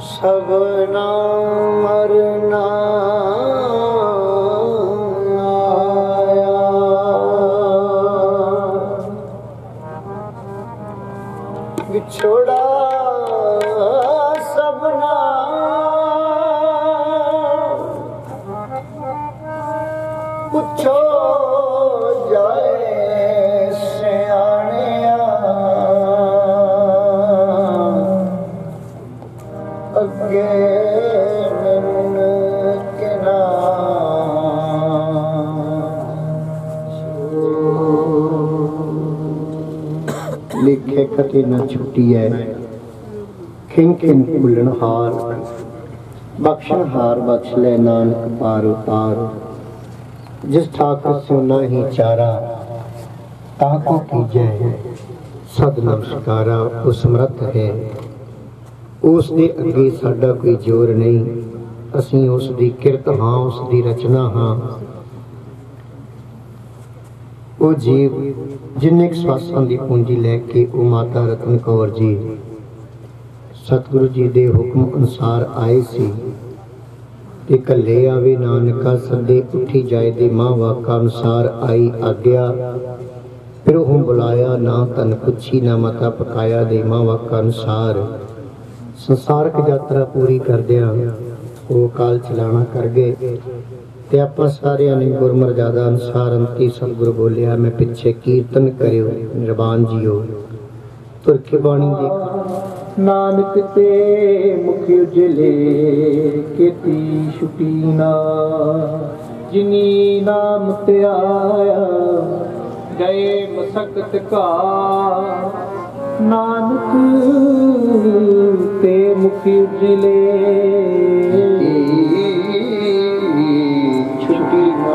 सबना मरना आया, विछोड़ा सबना पुछो जाए सियाणिया, अगे मन के लिखे कति न छुट्टी है, खिन खिन भुलन हार, बख्शन हार बख्श ले नानक पार उतार। जिस ठाकुर से ना ही चारा, ताको कीजे सद नमस्कारा। वो समर्थ है, उस दे अगे साडा कोई जोर नहीं, असीं उस दी किरत हाँ, उस दी रचना हाँ। वो जीव जिन्ने स्वासां दी पूंजी लैके वो माता रतन कौर जी सतगुरु जी दे हुक्म अनुसार आए सी ते कल्ले आवे नानका सदे उठी जाए दे मां वाका अनुसार आई आज्ञा। फिर हूँ बुलाया ना तन पुछी ना माता पकाया दे मां वाका अनुसार। संसारक यात्रा पूरी करदिया वो काल चलाना कर गए ते आपां सारियां ने गुरमर्यादा अनुसार अंती सतगुरु बोलिया मैं पिछे कीर्तन करियो निरबान जियो। तुरखी बाणी देख नानक ते मुख उजले केती छुटीना, जिनी नाम ते आया गए मसकत का। नानक ते मुख उजले छुटीना।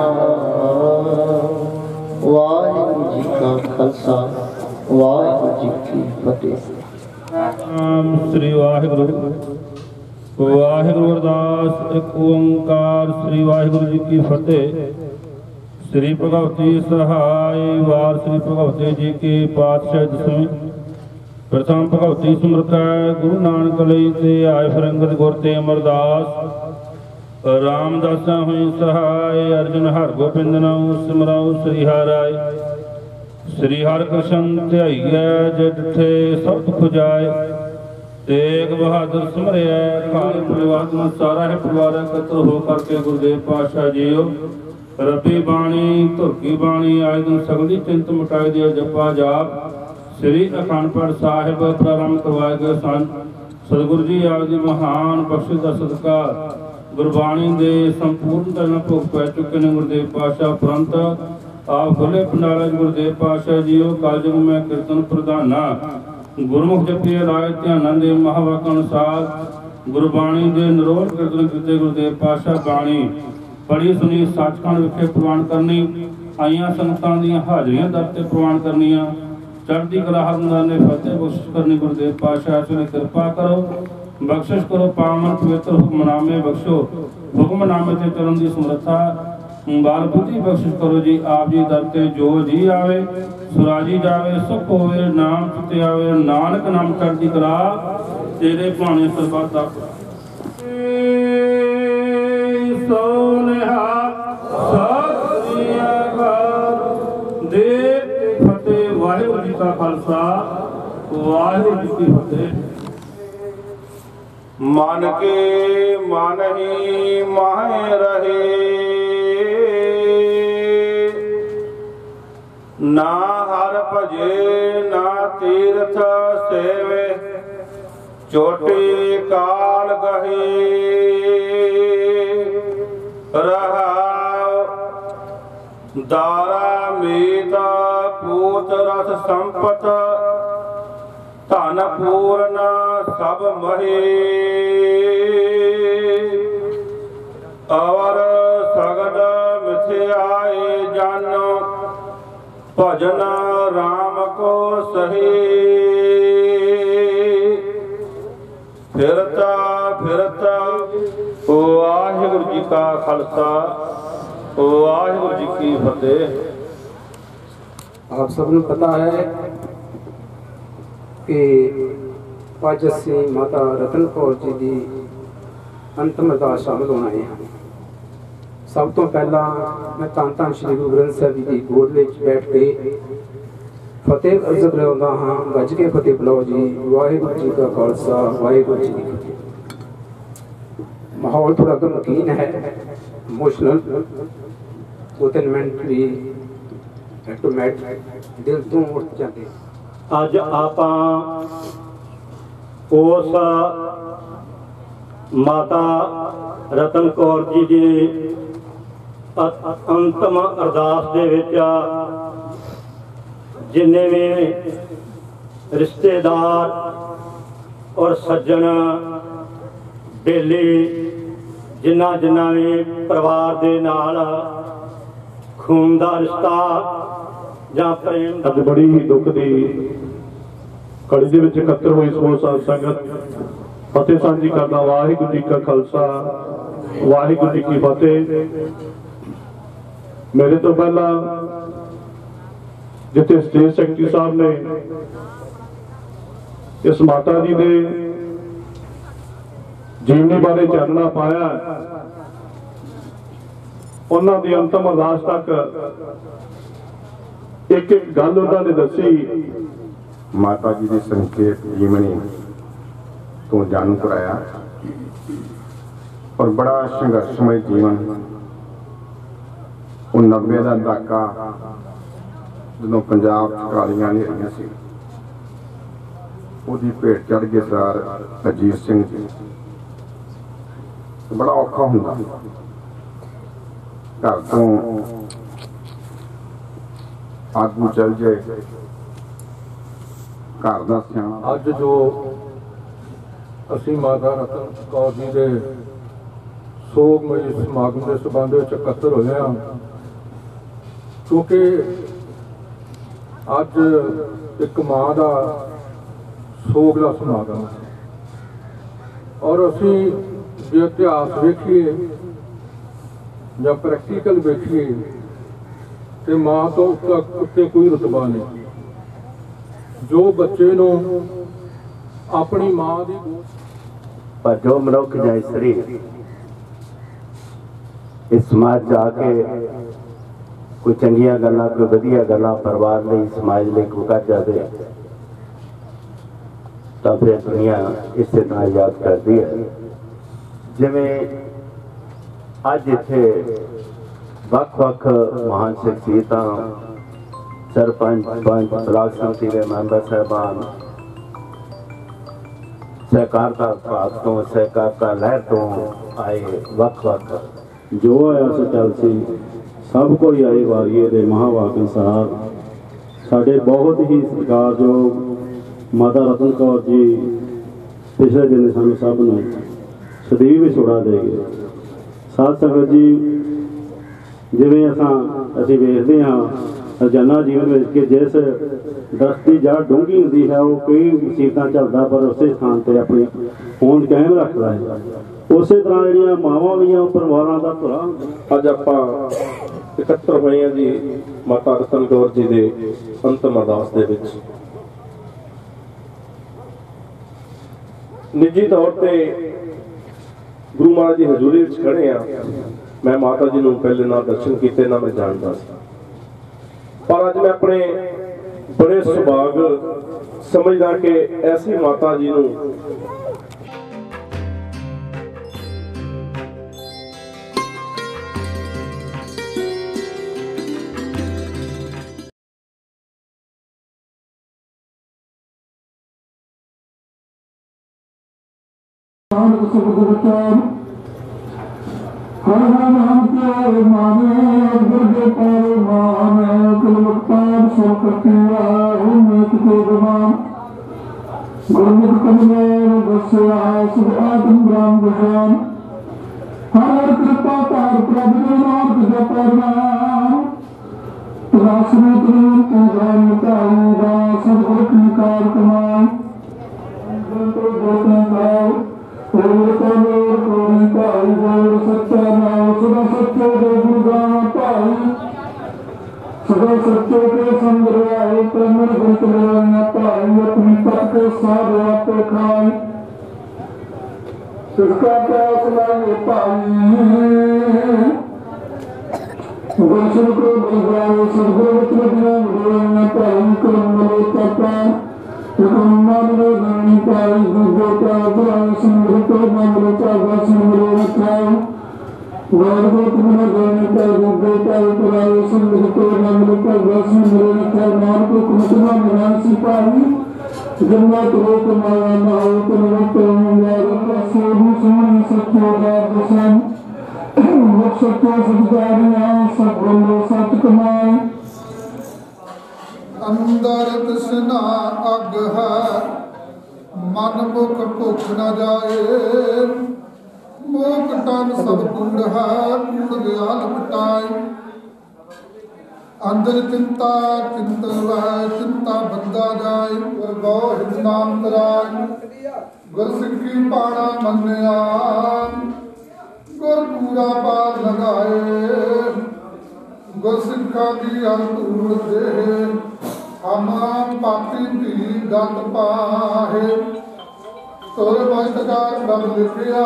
वाहिगुरू जी का खालसा, वाहिगुरू जी की फतेह। श्री वाहिगुरु वाहिगुरु अरदास एक ओंकार श्री वाहिगुरु जी की फतेह। श्री भगवती सहाय वार श्री भगवती जी के पातशाह दसवीं प्रथम भगवती सिमरत गुरु नानक लई ते आए फिर अंगद गुर ते अमरदास। रामदासा हुई सहाय अर्जुन हर गोबिंद नाउ सिमराउ श्री हराय। श्री हर कृष्ण ध्याइए जे डिठे सब दुख जाए। तेग बहादुर सिमरिया काल परिवार में सारा है परिवार एकत्र हो करके गुरुदेव पातशाह जीओ रबी बाणी धुरकी बाणी आए दिन सगली चिंत मिटाई दिया जपा जाप। श्री अखंड पाठ साहिब प्रारंभ करवाए गए सन। सतगुरु जी आप जी महान बख्शिश का सत्कार गुरबाणी दे संपूर्ण तरह भोग पै चुके ने गुरुदेव पातशाह। उपरंत आप खुले पंडाल गुरुदेव पातशाह जीओ कालजुग में कीर्तन प्रधाना गुरमुख जपिए राय ध्यान दे महावाक अनुसार गुरबाणी दे निरोल कीर्तन कीते गुरुदेव पातशाह बाणी बड़ी सुनी सचखंड विखे प्रवान करनी। आईयां संगतां दीयां हाजरियां दर ते प्रवान करनियां। चढ़ती कला हरमंदार ने फतेह बख्शिश करनी गुरुदेव पातशाह से कृपा करो बख्शिश करो पावन पवित्र हुक्मनामे बख्शो। हुक्मनामे ते चरण दी समर्था बाल बुद्धि बख्शिश करो जी आप जी दर ते जो जी आवे सुराजी जावे सुख होवे नाम चिते आवे। नानक नाम चढ़ती कला तेरे भाने सरबत दा सोनेहा सत श्री अकाल। दे फतेह। वाहिगुरू जी का खालसा वाहिगुरू जी की फतेह। मन के मन ही माहे रहे ना हर भजे ना तीर्थ सेवे। चोटी काल गही रहा दारा मीता पूत रस संपत धन पूर्ण सब मही। और सगद मिथ्याए जानो भजन राम को सही। फिरता फिरता वाहिगुरू जी का खालसा वाहिगुरू जी की फतेह। आप सबको पता है कि ਅੱਜ ਅਸੀਂ ਮਾਤਾ ਰਤਨ ਕੌਰ ਜੀ ਦੀ ਅੰਤਮ ਅਰਦਾਸ ਸ਼ਾਮਲ ਹੋਣਾ ਹੈ। ਸਭ ਤੋਂ ਪਹਿਲਾਂ ਮੈਂ ਧੰਨ ਧੰਨ ਸ਼੍ਰੀ ਗੁਰੂ ਗ੍ਰੰਥ ਸਾਹਿਬ ਜੀ ਦੀ ਗੋਦ ਵਿੱਚ ਬੈਠ ਕੇ ਫਤਿਹ ਅਰਜ਼ ਬੁਲਾਉਂਦਾ ਹਾਂ। ਗੱਜ ਕੇ ਫਤਿਹ ਬੁਲਾਓ ਜੀ। ਵਾਹਿਗੁਰੂ ਜੀ ਕਾ ਖਾਲਸਾ, ਵਾਹਿਗੁਰੂ ਜੀ ਕੀ ਫਤਿਹ। ਮਾਹੌਲ ਥੋੜਾ ਗਮਗੀਨ ਹੈ, ਇਮੋਸ਼ਨਲ। 2-3 ਮਿੰਟ ਵੀ ਆਟੋਮੈਟਿਕ ਦਿਲ ਤੋਂ ਉੱਠ ਜਾਂਦੇ। ਅੱਜ ਆਪਾਂ ਉਸ ਮਾਤਾ ਰਤਨ ਕੌਰ ਜੀ ਦੀ ਅੰਤਮ ਅਰਦਾਸ ਦੇ ਵਿੱਚ ਜਿੰਨੇ ਵੀ ਰਿਸ਼ਤੇਦਾਰ ਔਰ ਸੱਜਣ ਬੇਲੀ ਜਿਨ੍ਹਾਂ ਵੀ ਪਰਿਵਾਰ ਦੇ ਨਾਲ ਖੂਨ ਦਾ ਰਿਸ਼ਤਾ ਜਾਂ ਪ੍ਰੇਮ ਅੱਜ ਬੜੀ ਹੀ ਦੁੱਖ ਦੀ ਕੜੀ ਦੇ ਵਿੱਚ ਇਕੱਤਰ ਹੋਈ ਸਮੂਹ ਸਾਧ ਸੰਗਤ ਫਤਿਹ ਸਾਂਝੀ ਕਰਦਾ। ਵਾਹਿਗੁਰੂ ਜੀ ਕਾ ਖਾਲਸਾ, ਵਾਹਿਗੁਰੂ ਜੀ ਕੀ ਫਤਿਹ। ਮੇਰੇ ਤੋਂ ਪਹਿਲਾਂ ਜਿੱਥੇ ਸਟੇਜ ਸੈਕਟਰੀ ਸਾਹਿਬ ਨੇ ਇਸ ਮਾਤਾ ਜੀ ਦੇ ਜੀਵਨੀ ਬਾਰੇ ਚਾਨਣਾ ਪਾਇਆ, ਉਹਨਾਂ ਦੀ ਅੰਤਮ ਅਰਦਾਸ ਤੱਕ ਇੱਕ ਇੱਕ ਗੱਲ ਉਹਨਾਂ ਨੇ ਦੱਸੀ। ਮਾਤਾ ਜੀ ਦੀ ਸੰਖੇਪ ਜੀਵਨੀ ਤੋਂ ਜਾਣੂ ਕਰਾਇਆ ਔਰ ਬੜਾ ਸੰਘਰਸ਼ਮਈ ਜੀਵਨ। ਉਹ 90 ਦਾ ਦਹਾਕਾ ਜਦੋਂ ਪੰਜਾਬ 'ਚ ਕਾਲੀਆਂ ਹਨੇਰੀਆਂ ਸੀ, ਉਹਦੀ ਭੇਟ ਚੜ੍ਹ ਗਏ ਸਰ ਅਜੀਤ ਸਿੰਘ ਜੀ। ਬੜਾ ਔਖਾ ਹੁੰਦਾ ਘਰ ਤੋਂ ਆਗੂ ਚੱਲ ਜਾਏ, ਘਰ ਦਾ ਸਿਆਣਾ। ਅੱਜ ਜੋ ਅਸੀਂ ਮਾਤਾ ਰਤਨ ਕੌਰ ਜੀ ਦੇ ਸੋਗਮਈ ਸਮਾਗਮ ਦੇ ਸੰਬੰਧ ਵਿੱਚ ਇਕੱਤਰ ਹੋਏ ਹਾਂ, ਕਿਉਂਕਿ ਅੱਜ ਇੱਕ ਮਾਂ ਦਾ ਸੋਗ ਦਾ ਸਮਾਗਮ ਹੈ। ਔਰ ਅਸੀਂ ਜੇ ਇਤਿਹਾਸ ਵੇਖੀਏ ਜਾਂ ਪ੍ਰੈਕਟੀਕਲ ਵੇਖੀਏ ਤੇ ਮਾਂ ਤੋਂ ਉੱਤੇ ਕੋਈ ਰੁਤਬਾ ਨਹੀਂ। ਜੋ ਬੱਚੇ ਨੂੰ ਆਪਣੀ ਮਾਂ ਦੀ ਪਰ ਜੋ ਮਨੁੱਖ ਜਾਂ ਇਸਤਰੀ ਇਸ ਸਮਾਜ 'ਚ ਆ ਕੇ ਕੋਈ ਚੰਗੀਆਂ ਗੱਲਾਂ, ਕੋਈ ਵਧੀਆ ਗੱਲਾਂ ਪਰਿਵਾਰ ਲਈ, ਸਮਾਜ ਲਈ ਕੋਈ ਕਰ ਜਾਵੇ ਤਾਂ ਫਿਰ ਦੁਨੀਆ ਇਸੇ ਤਰ੍ਹਾਂ ਯਾਦ ਕਰਦੀ ਹੈ। ਜਿਵੇਂ ਅੱਜ ਇੱਥੇ ਵੱਖ-ਵੱਖ ਮਹਾਨ ਸ਼ਖਸੀਅਤਾਂ, ਸਰਪੰਚ, ਪੰਚ, ਬਲਾਕ ਸੰਮਤੀ ਦੇ ਮੈਂਬਰ ਸਾਹਿਬਾਨ, ਸਹਿਕਾਰਤਾ ਵਿਭਾਗ ਤੋਂ, ਸਹਿਕਾਰਤਾ ਲਹਿਰ ਤੋਂ ਆਏ, ਵੱਖ-ਵੱਖ ਜੋ ਆਇਆ ਸੋ ਚੱਲ ਸੀ, ਸਭ ਕੋਈ ਆਏ ਵਾਰੀਏ ਦੇ ਮਹਾਵਾਕ ਅਨੁਸਾਰ ਸਾਡੇ ਬਹੁਤ ਹੀ ਸਤਿਕਾਰਯੋਗ ਮਾਤਾ ਰਤਨ ਕੌਰ ਜੀ ਪਿਛਲੇ ਦਿਨ ਸਾਨੂੰ ਸਭ ਨੂੰ ਸਦੀਵ ਵਿਛੋੜਾ ਦੇ ਗਏ। ਸਾਧ ਸੰਗਤ ਜੀ, ਜਿਵੇਂ ਅਸੀਂ ਵੇਖਦੇ ਹਾਂ ਰੋਜ਼ਾਨਾ ਜੀਵਨ ਵਿੱਚ ਕਿ ਜਿਸ ਦਰਖਤ ਦੀ ਜੜ ਡੂੰਘੀ ਹੁੰਦੀ ਹੈ ਉਹ ਕਈ ਮੁਸੀਬਤਾਂ ਝੱਲਦਾ ਪਰ ਉਸੇ ਸਥਾਨ ਤੇ ਆਪਣੀ ਹੋਂਦ ਕਾਇਮ ਰੱਖਦਾ ਹੈ। ਉਸੇ ਤਰ੍ਹਾਂ ਜਿਹੜੀਆਂ ਮਾਵਾਂ ਵੀ ਆ ਪਰਿਵਾਰਾਂ ਦਾ ਧੁਰਾ। ਅੱਜ ਆਪਾਂ ਇਕੱਤਰ ਹੋਏ ਹਾਂ ਜੀ ਮਾਤਾ ਰਤਨ ਕੌਰ ਜੀ ਦੇ ਅੰਤਮ ਅਰਦਾਸ ਦੇ ਵਿੱਚ। ਨਿੱਜੀ ਤੌਰ ਤੇ ਗੁਰੂ ਮਹਾਰਾਜ ਦੀ ਹਜ਼ੂਰੀ ਵਿੱਚ ਖੜੇ ਆ। ਮੈਂ ਮਾਤਾ ਜੀ ਨੂੰ ਪਹਿਲੇ ਨਾ ਦਰਸ਼ਨ ਕੀਤੇ, ਨਾ ਮੈਂ ਜਾਣਦਾ ਸੀ, ਪਰ ਅੱਜ ਮੈਂ ਆਪਣੇ ਬੜੇ ਸੁਭਾਗ ਸਮਝਦਾ ਕਿ ਐਸੀ ਮਾਤਾ ਜੀ ਨੂੰ सदा सच्चे के संग प्रेमण गुरुत लेना भाई अपनी तक सारे आपे खाई इसका प्यास लाए भाई गुरसुन को बलवाओ सदगुरु वचन दिया लेना भाई करम लो तपा मामलो गानी पाई गुरु का बुराई सिंह को मामलो का वासिंह रखाओ वारगोत मन गानी का गुरु का बुराई सिंह को मामलो का वासिंह रखाओ नाम को कुमतना मनान सिपाही जन्नत रोक माया माओ तनवत यार सेबु सोनी सत्यो राजसन मुख सत्यो सदारिया सब बोलो सत कमाए अंदर तृष्णा अग है मन मुख भुख न जाए मोक टन सब कूड़ है कूड़ व्याल मिटाए अंदर चिंता चिंत वह चिंता बंदा जाए बहुत नाम कराए गुर सिक्खी पाना मन्या गुर पूरा पार लगाए गुर सिक्खा की अंतूर दे हम पापी भी गत पाहे तोर मस्तकार बब लिखिया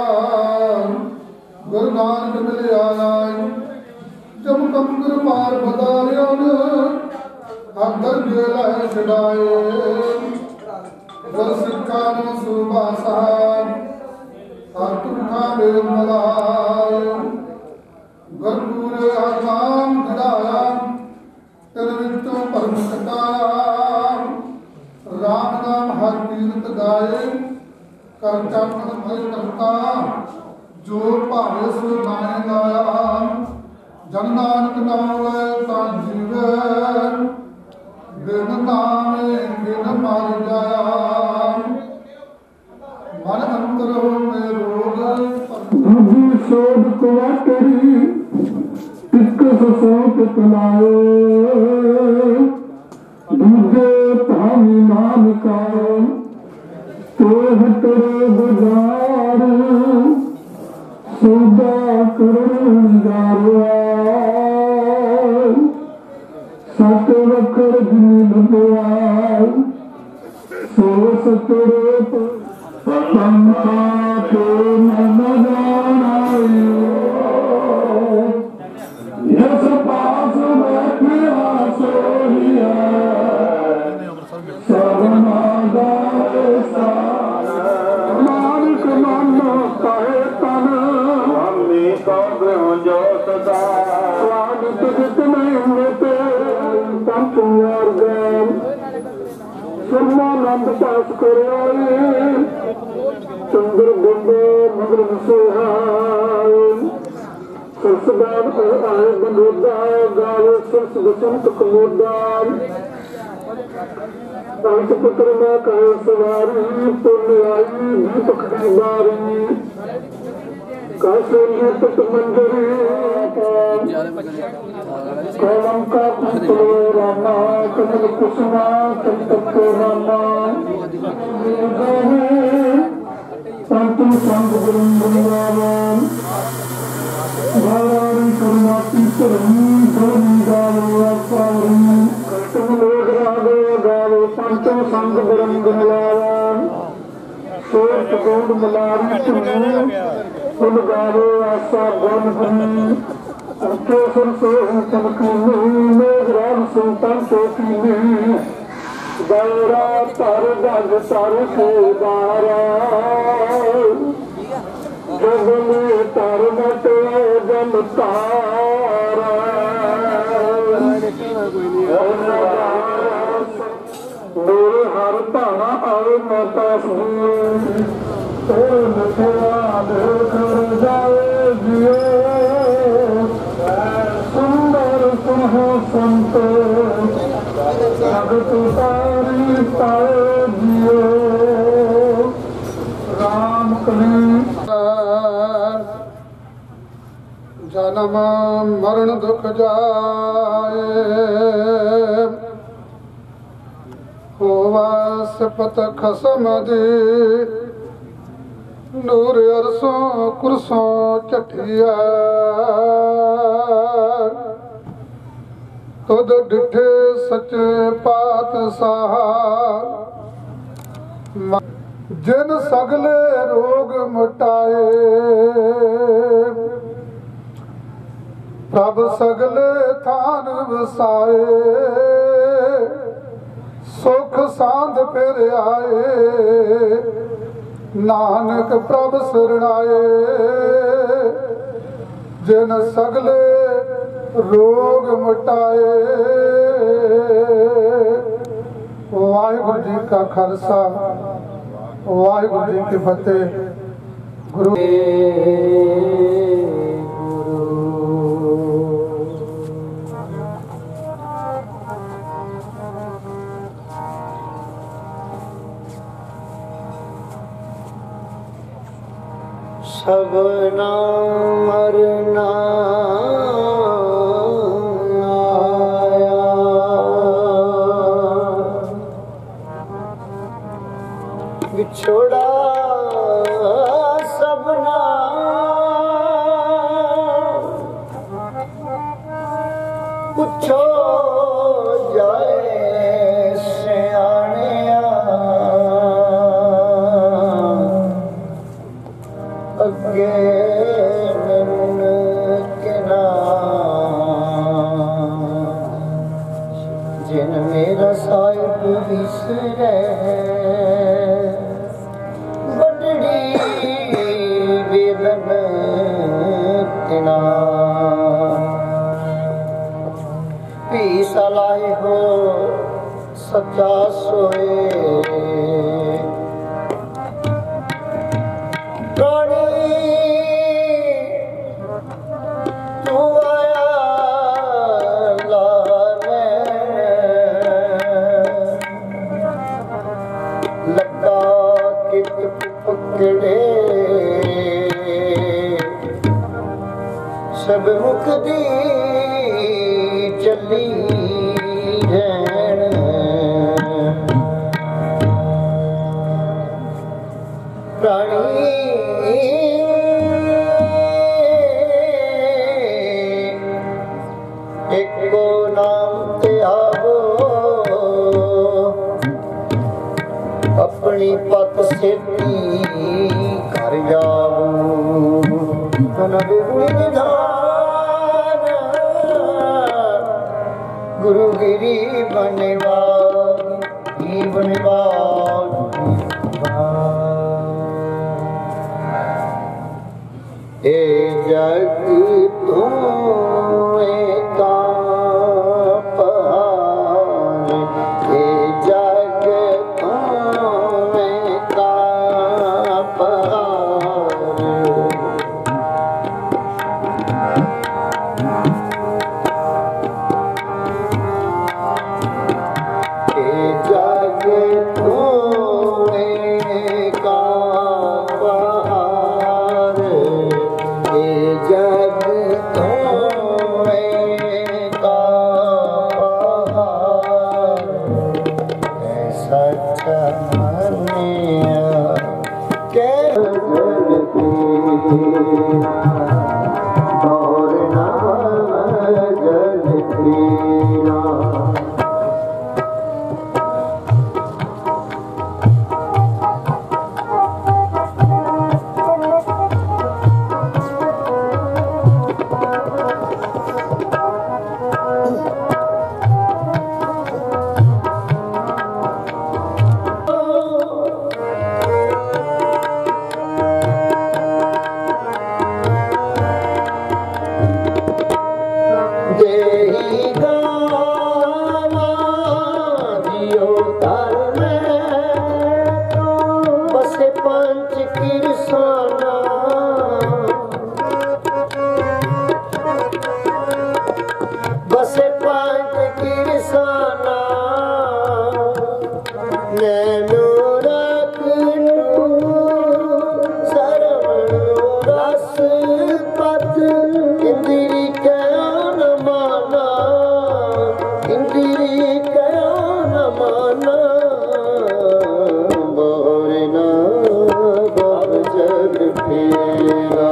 गुरु नानक मिलिया आए जब कंकर मार बदारिया अंदर गेला छड़ाए गुर सिक्खा नो सुबा साहब तुखा मेल मलाए गुर पूरे हरनाम गड़ाया तेरे विचों परम कटाया राम नाम हर कीरत गाए कर चरण भय करता जो भावे सो नाए लाया जन नानक नाम लै ता जीवे बिन नामे बिन मर जाया मन अंतर में रोग शोध कुआ तेरी किस सोच कलाए दूजे धामी नाम का तो हटरे बाजार सौदा करण जारवा सत वखर जीन बुआ सो सतरे पंखा तो मन जानाई यस पास बैठिया सोहिया सर्वनादा मालिक मन कहे तन हमी कौन जो सदा स्वागत जितने पे पंच यार गए सुरमानंद पास करे चंद्र बुंदे मगर सुहाए सरसदार आए बनोदा गावे सरस बसंत कमोदा पंच पुत्र में कहे सवारी पुण्य आई दीपक की बारी काशोली तट मंजरी कलम का पुत्र रामा कमल कुसुमा चंतक रामा पंतु संग गुरुंगुराम भावारी करुणाती तरमी धर्मी गावो अपारी कटम लोग रागो गावो पंचो संग गुरुंगुराम सोच गोंड मलारी तुम्हें फुल गावो आशा गन भनी अच्छे सुर से चमकीनी मेघराम सुल्तान चौकीनी दायरा तार गज तार के दारा जगले तार मटे जन तारा मेरे हर भाना आए माता सुनी मिथिला घर जाए जियो सुंदर सुनो संत जगत तारी पाए जियो राम कली जन्म मरण दुख जाए होवा सिफत खसम दी नूर अरसों कुरसों चटिया तुद डिठे सचे पातशाह जिन सगले रोग मिटाए प्रभ सगले थान वसाए सुख सांध फिर आए नानक प्रभ सरणाए जिन सगले रोग मिटाए। वाहिगुरु जी का खालसा वाहिगुरु जी की फतेह। गुरु सबना मरना आया, बिछोड़ा सबना पुछो जाए सियाणिया अगे जिन मेरा साहिब विसरे बड़ड़ी वेदन तिना पी सलाह हो सच्चा सोए सब मुक्ति चली रहन प्राणी एको नाम ते आवो अपनी पत सेती कर जाओ गुरु गिरी बनवा ए जग तू एका पहाड़ ए जग तू एका पहाड़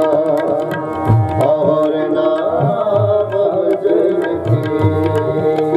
और ना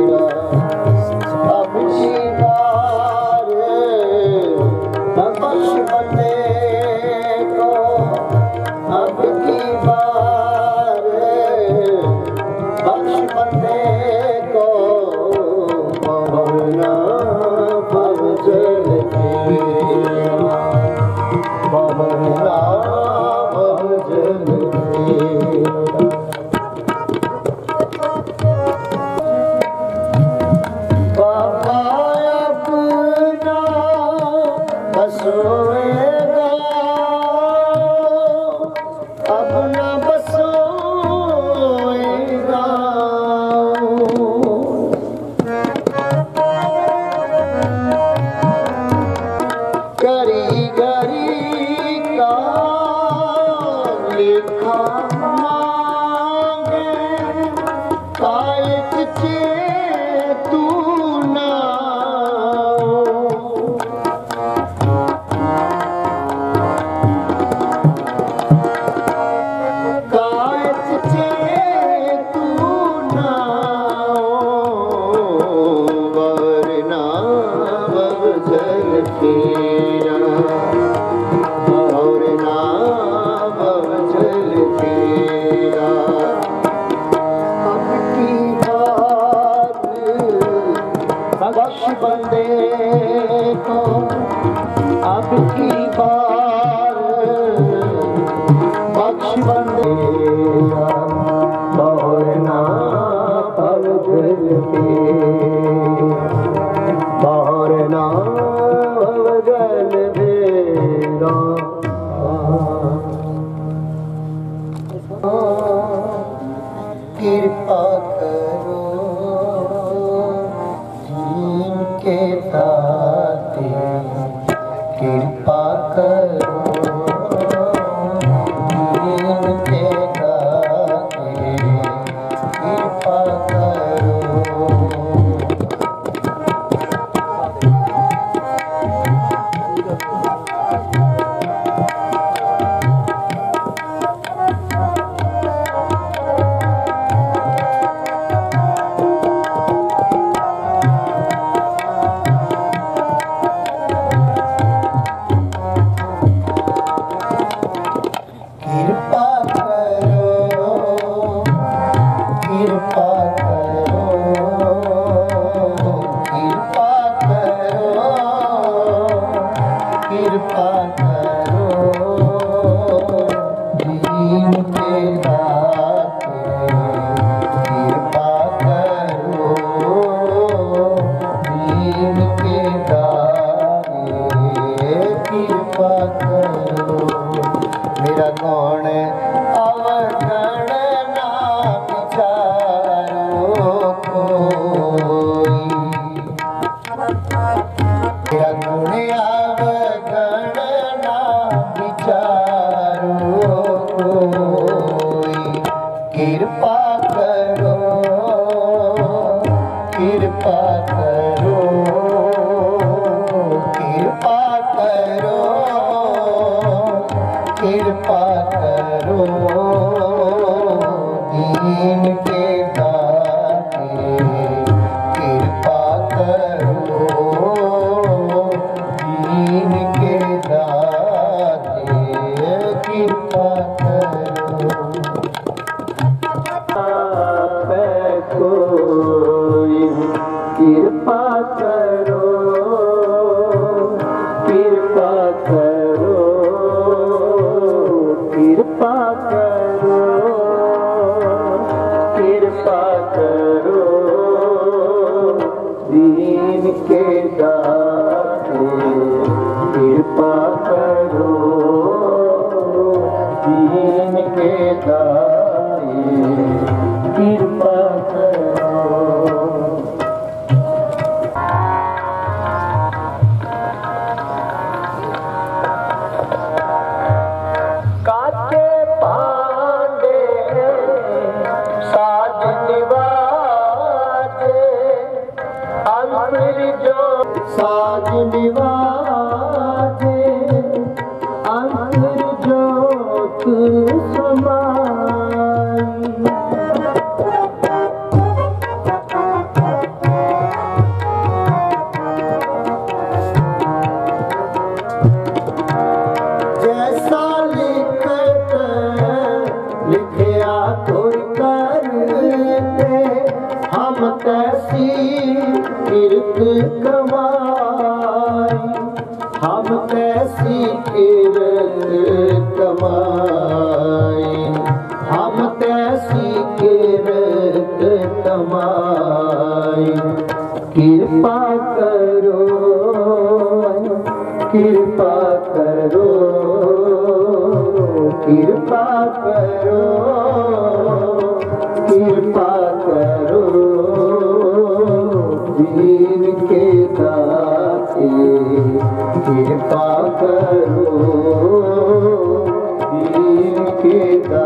कृपा करो दीन के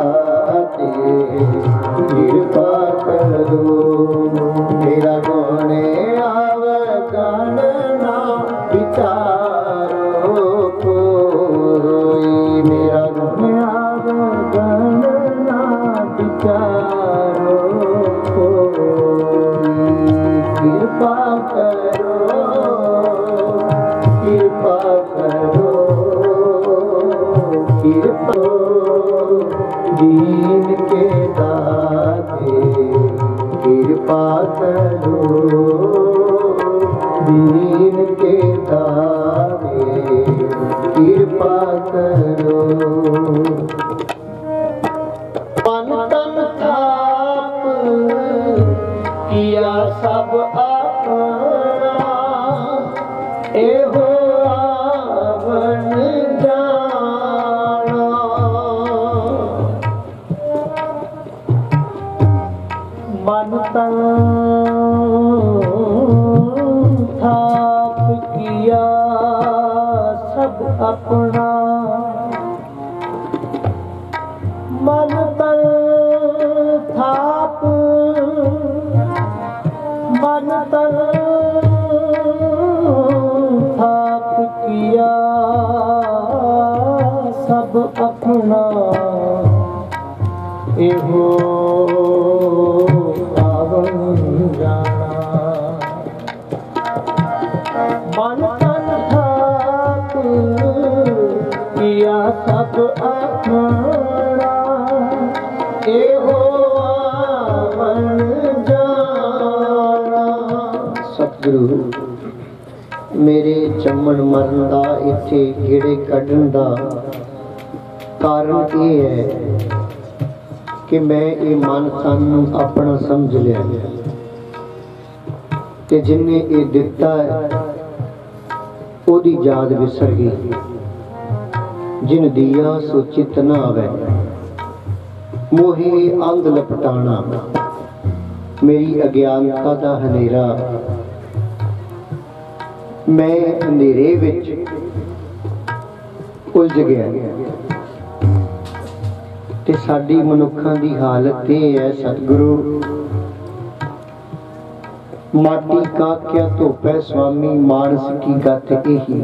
मेरे जम्मन मरण का इत्थे गेड़े कढ़न का कारण ये है कि मैं ये मन तन अपना समझ लिया ते जिन्हें ये दिता है ओदी याद विसर गई। जिन दिया सो चित न आवे, मोहे अंध लपटाना, मेरी अज्ञानता का हनेरा, मैं अंधेरे विच उलझ गया। ते साडी मनुखां दी हालत ये है सतगुरु, माटी का क्या धोपै स्वामी मानस की गत यही।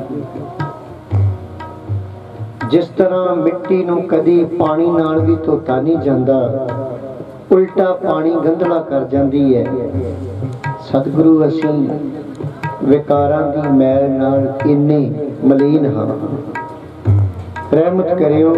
जिस तरह मिट्टी नूं कदी पानी नाल भी धोता नहीं जांदा, उल्टा पानी गंधला कर जांदी है। सतगुरु असीं विकारां दी मैल नाल इन्ने मलीन हां। रहमत करियो,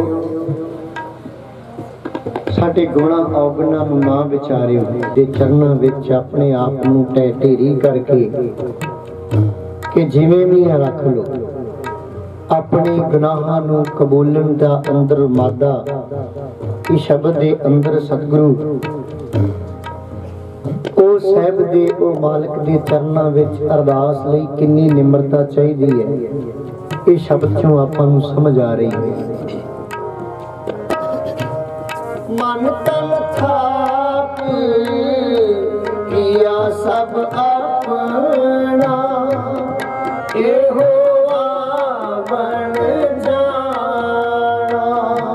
साडे गुणां औगणां नूं ना विचारियो ते चरनां विच अपने आप नूं ढह ढेरी करके कि जिवें भी रख लो। अपने गुनाहां नूं कबूलन दा अंदर मादा इस शब्द दे अंदर सतगुरु ओ साहिब दे ओ मालिक दे चरनां विच अरदास लई किन्नी निमरता चाहिदी है। इस शब्द चों आपां नूं समझ आ रही है। मन तन थाप किया सब अपना, एहो आवन जाना।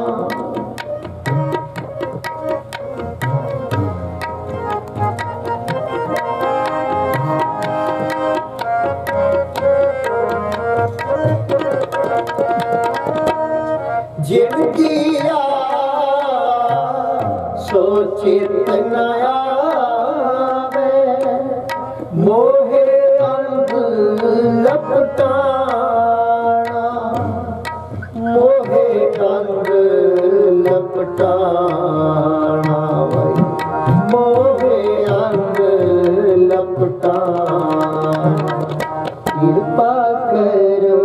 जिन किया सोचित न आवे, मोहे अंध लपटाना, मोहे अंध लपटाना, मोहे अंध लपटाना। कृपा करो,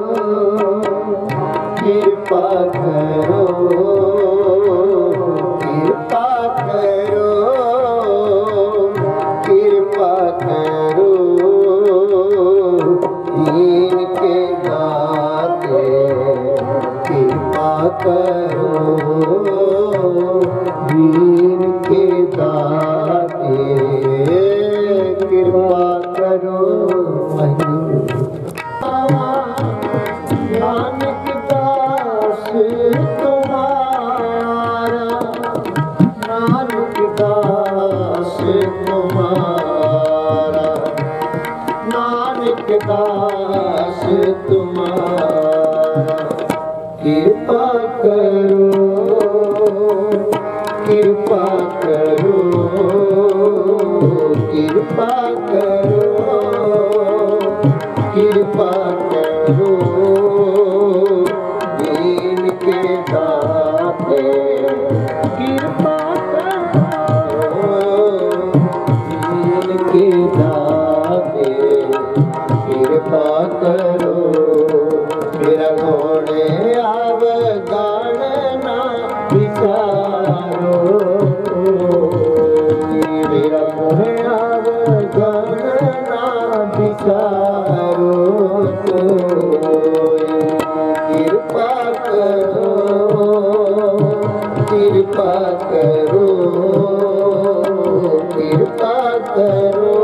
कृपा करो, दीन के दाते कृपा करो। नानक दास तुम्हारा, नानक दास तुम्हारा, नानक दास तुम्हारा, कृपा करो। विचारो मेरा मोह गणना विचारो कृपा करो कृपा करो कृपा करो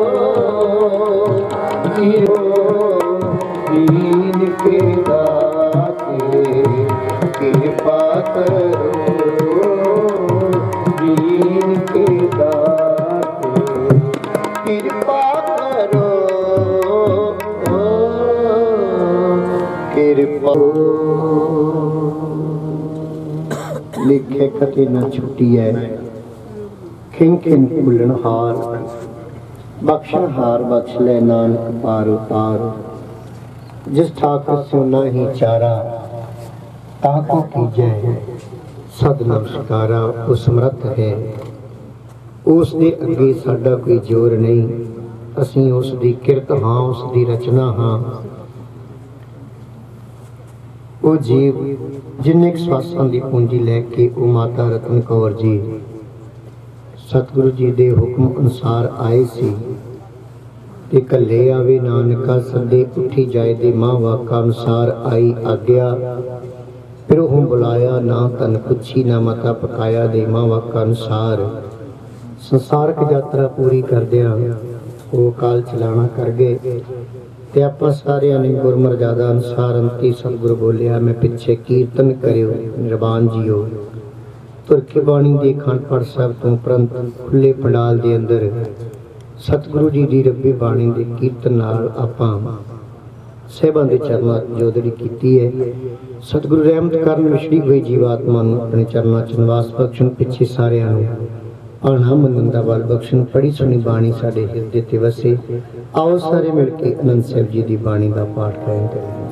दीन के दाते कृपा करो दीन के दाते कृपा करो कृपा लिखे कते न छुट्टी है खिन खिन भुलन हार बख्शन हार बख्श ले नानक पार उतार जिस ठाकुर से नहीं चारा ताको कीजे सद नमस्कारा उस समर्थ है उस दे अगे साडा कोई जोर नहीं असीं उस दी किरत हाँ उस दी रचना हाँ वो जीव जिन्ने स्वासां दी पूंजी लैके वो माता रतन कौर जी सतगुरु जी दे हुक्म अनुसार आए सी ते कल्ले आवे नानका सदे उठी जाए दे मां वाका अनुसार आई आज्ञा फिर हूँ बुलाया ना तन पुछी ना मता पकाया दे मां वाका अनुसार संसारक यात्रा पूरी कर दिया वो काल चलाना कर गए ते आपां सारियां ने गुरमर्यादा अनुसार अंती सतगुरु बोलिया मैं पिछे कीर्तन करियो निरबान जियो तुरखे बाणी दे खंड पाठ साहब तो उपरंत खुले पंडाल दे अंदर सतगुरु जी दी रब्बी बाणी दे कीर्तन नाल आपां सेवा दे चरनां जोदड़ी कीती है सतगुरु रहमत करन विछड़ी हुई जीवात्मा नूं अपने चरनां च निवास बख्शण पिछे सारियां नूं आना मनन दा बल बख्शण पढ़ी सुनी बाणी साडे हिरदे ते वसे आओ सारे मिल के आनंद साहिब जी दी बाणी दा पाठ करें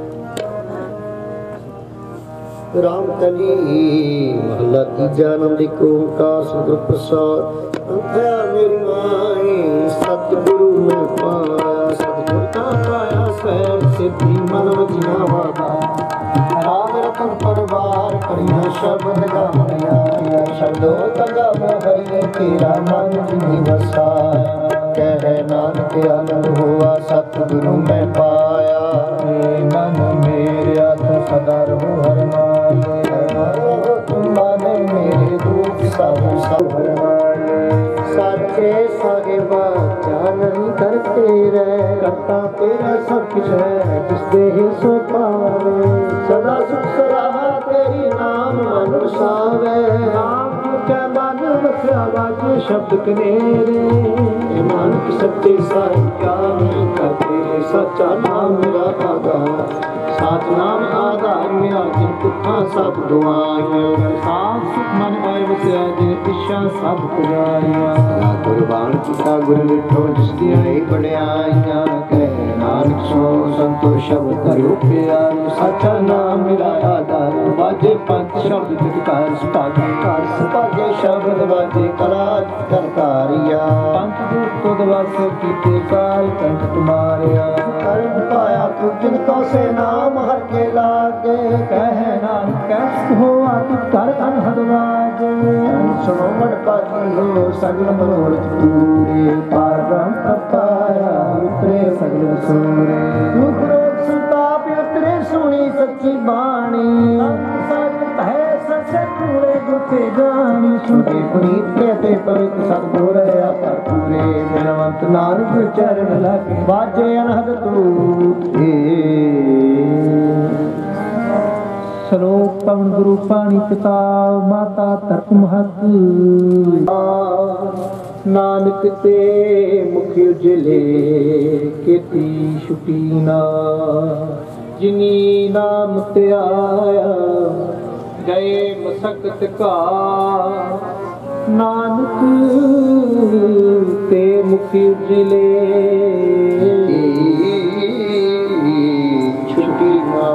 राम कली महला तीजा आनंद एक ओंकार सतगुरु प्रसाद अंतया मेरी माई सतगुरु मैं पाया सतगुरु का पाया सैर सिद्धि मन वजिया वादा राम रतन परवार करिया शब्द गाया शब्दों तगा हरि तेरा मन जिनी बसा कह नानक आनंद हुआ सतगुरु मैं पाया मन मेरे आत्म सदा रहो हर नाम मन मेरे दुख सब सब साचे साहिबा जानन करते रह करता तेरा सब कुछ है जिस देह सो पावे सदा सुख सराहा तेरी नाम मन बसावे नाम के मन वस्या बाजे शब्द कनेरे मानक सच्चे साहिब क्या नहीं करते सच्चा नाम मेरा आधार साच नाम आधार मेरा जिन तुखा सब दुआइयां साथ सुख मन आए वस्या जे इच्छा सब पुजारियां कुर्बान किता गुरु मिठो जिसकी आई बड़ियाइयां कह नानक सो संतोष शब्द करो प्यार सच्चा नाम मेरा आधार बाजे पंच शब्द जितकार सपागे शब्द बाजे कराज करतारिया पंच दूत तो दवास कीते काल कंठ तुम्हारिया कर्म पाया तू जिनको से नाम हर के लागे कह नानक कैस हो तू कर अनहद लागे सुनो मन पाजी हो सगल मनोरथ पूरे पार ब्रह्म पाया उतरे सगल सूरे दुख रोग संताप उतरे सुनी सच्ची बाणी है सच्चे पूरे दुखे जानी सुने पुनीत कहते पवित्र सतगुर पर पूरे बिनवंत नानक चरण लगे बाजे अनहद तू सलोक पवन गुरु पानी पिता माता तरक महत नानक ते मुख उजले केती छुटी ना जिनी नाम ते आया गए मसकत का नानक ते मुख उजले छुटी ना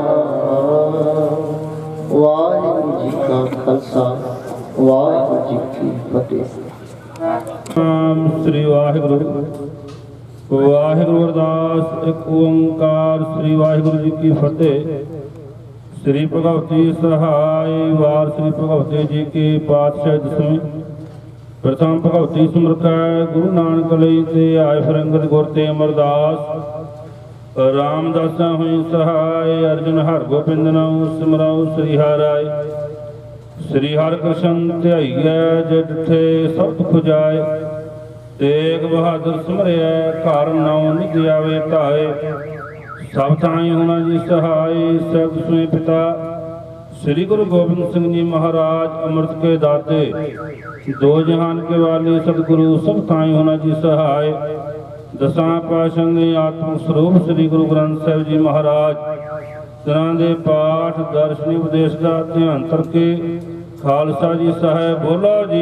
वाहिगुरु जी का खालसा वाहिगुरु जी की फतेह। नाम श्री वाहिगुरु वाहिगुरु अरदास एक ओंकार श्री वाहिगुरु जी की फतेह। श्री भगवती सहाय वार ओंकार श्री भगवती जी की पातशाह दसवीं प्रथम भगवती सिमरत है गुरु नानक लई ते आए फिर अंगद गुर ते अमरदास रामदासा हुई सहाय अर्जुन हर गोबिंद नाउ सिमराउ श्री हराय श्री हर कृष्ण ध्याईऐ जे डिठे सब दुख जाए तेग बहादुर सिमरिया घर नाउ निधि आवे ढाए सब थाई होना जी सहाय सब सुने पिता श्री गुरु गोबिंद सिंह जी महाराज अमृत के दाते दो जहान के वाले सतगुरु सब थाई होना जी सहाय दसां पातशाह ने आत्म स्वरूप श्री गुरु ग्रंथ साहिब जी महाराज तिन्हां दे पाठ दर्शनी उपदेश का ध्यान करके खालसा जी सहाय बोलो जी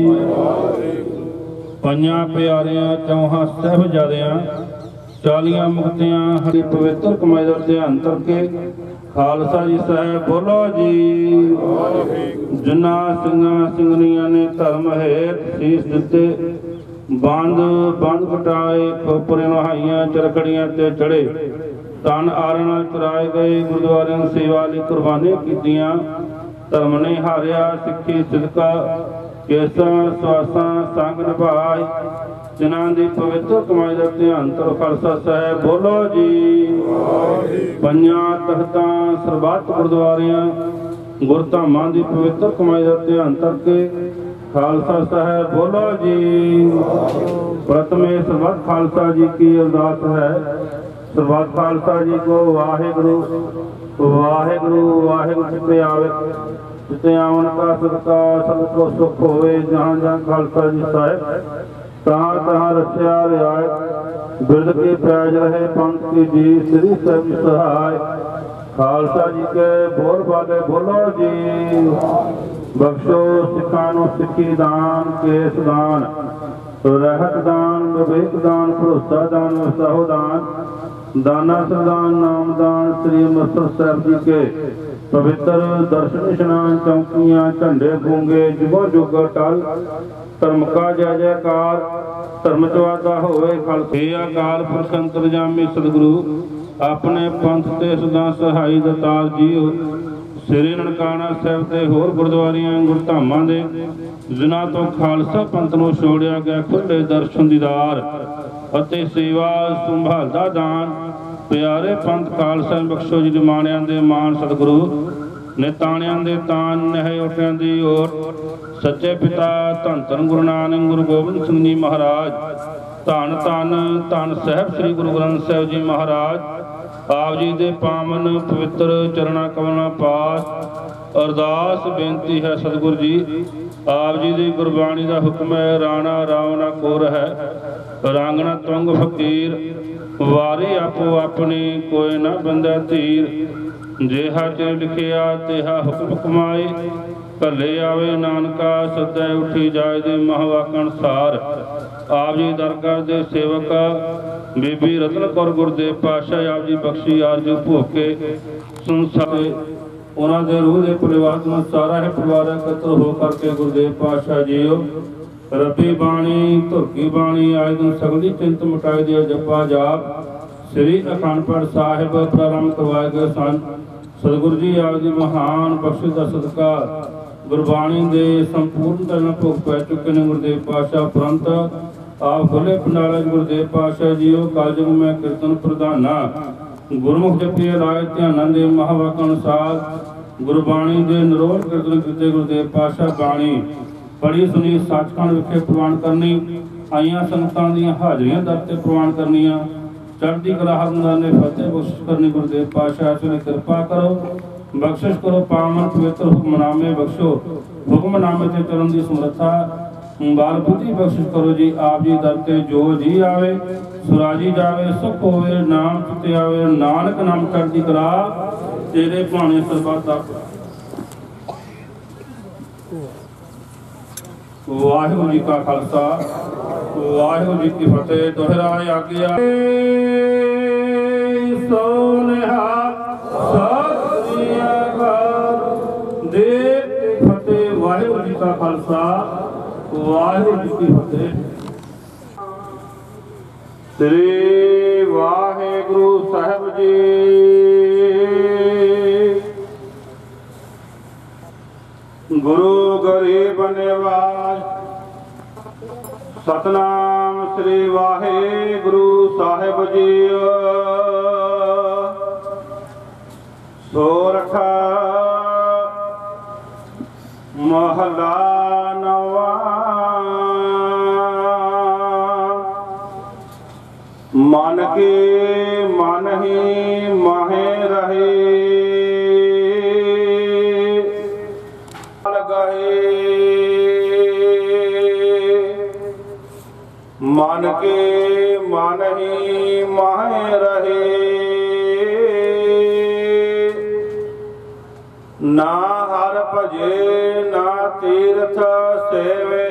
पंजां प्यारियां चौहां साहिबजादियां 40 मुक्तियां हरि पवित्र कमाई का ध्यान करके खालसा जी साहब बोलो जी जिन्ना सिंघां सिंघनियां ने धर्म हेत शीस दिते बंद कटाए खोपरे नहाइयां चरखड़ियां ते चढ़े तन आरण चुराए गए गुरुद्वारे सेवा लई कुर्बानी कीतियां धर्म ने हारिया सिक्खी सिदका केसां स्वासां संग निभाए जिन्हां दी पवित्र कमाई का ध्यान करो खालसा साहब बोलो जी पंजां तख्तां सरबत गुरुद्वारियां गुरधामां दी पवित्र कमाई का ध्यान करके खालसा साहब बोलो जी प्रथमे सरबत खालसा जी की अरदास है सरबत खालसा जी को वाहिगुरु वाहिगुरु वाहिगुरु चित्ते आवे जिते आवन का सत्कार सबको सुख होवे जहाँ जहाँ खालसा जी साहब तहाँ तहाँ रक्षा रियायत बिरद के पैज रहे पंथ की जी श्री सब सहाय खालसा जी के बोल बाले बोलो जी बख्शो सिखानो सिखी दान केस दान रहत दान विवेक दान भरोसा दान उत्साह दान दाना सरदान नाम दान श्री अमृतसर साहब जी के पवित्र दर्शन स्नान चौकियां झंडे गूंगे जुगों जुग टल धर्म का जय जयकार धर्म चवादा होवे खालसा अकाल पुरख अंतरजामी सतगुरु अपने पंथ ते सदा सहाई दतार जीओ श्री ननकाना साहिब ते होर गुरुद्वारियां गुरधामां दे जिन्हां तो खालसा पंथ नूं छोड़िया गया खुले दर्शन दीदार अते सेवा संभालदा दान प्यारे पंथ खालसा बख्शो जी माणियां दे मान सतगुरु निताणियां दे तान नहे उठियां दी ओर सच्चे पिता धन धन गुरु नानक गुरु गोबिंद सिंह जी महाराज धन धन धन साहिब श्री गुरु ग्रंथ साहिब जी महाराज आप जी दे पावन पवित्र चरणा कमलों पास अरदास बेनती है सतगुरु जी आप जी की गुरबाणी का हुक्म है राणा रावना कोर है रांगना तुंग फकीर वारी आपो अपनी कोई ना बंदा धीर जेहा चिर लिखिया तेहा हुक्म कमाए भले आवे नानका सदै उठी जाए दे महावाकण सार आप जी दरगाह दे सेवक बीबी रतन कौर गुरदेव पातशाह आप जी बख्शी आरजू भोके संसार उन्होंने दे रूह के परिवार में सारा है परिवार एकत्र हो करके गुरदेव पातशाह जीओ रबी बाणी धुरकी बाणी आए दिन सगली चिंत मिटाई दिया जपा जाप श्री अखंड पाठ साहिब प्रारंभ करवाए गए सन सतगुरु जी आप जी महान बख्शिश का सदका गुरबाणी के संपूर्ण तरह भोग पै चुके हैं गुरुदेव पातशाह उपरंत आप खुले पंडाला गुरुदेव पातशाह जीओ कालजुग में कीर्तन प्रधाना गुरमुख जपिए लाए ध्यान दे महावाक अनुसार गुरबाणी के निरोल कीर्तन किए गुरुदेव पातशाह बाणी बड़ी सुनी सचखंड विखे प्रवान करनी आईया संगतां दी हाजरियां दर ते प्रवान करनियां चढ़ती कला हरमंदार ने फतेह बख्शिश करनी गुरुदेव पातशाह से कृपा करो बख्शिश करो पावन पवित्र हुक्मनामे बख्शो हुक्मनामे ते चरण की समर्था बाल बुद्धि बख्शिश करो जी आप जी दर ते जो जी आवे सुराजी जावे सुख होवे नाम चिते आवे नानक नाम चढ़ती कला तेरे भाने सरबत दा वाहिगुरु जी का खालसा वाहिगुरु जी की फतेह दोहराए आज्ञा सोनेहा सत श्री अकाल दे फतेह वाहिगुरु जी का खालसा वाहिगुरु जी की फतेह श्री वाहिगुरु साहिब जी ਗੁਰੂ ਗਰੀਬ ਨਿਵਾਜ ਸਤਨਾਮ ਸ੍ਰੀ ਵਾਹਿਗੁਰੂ ਸਾਹਿਬ ਜੀ। ਸੋਰਠ ਮਹਲਾ ਨਵਾ। ਮਨ ਕੇ ਮਨ ਹੀ ਮਾਹੇ ਰਹੇ ਮਨ ਕੇ ਮਨ ਹੀ ਮਾਹੇ ਰਹੇ। ਨਾ ਹਰ ਭਜੇ ਨਾ ਤੀਰਥ ਸੇਵੇ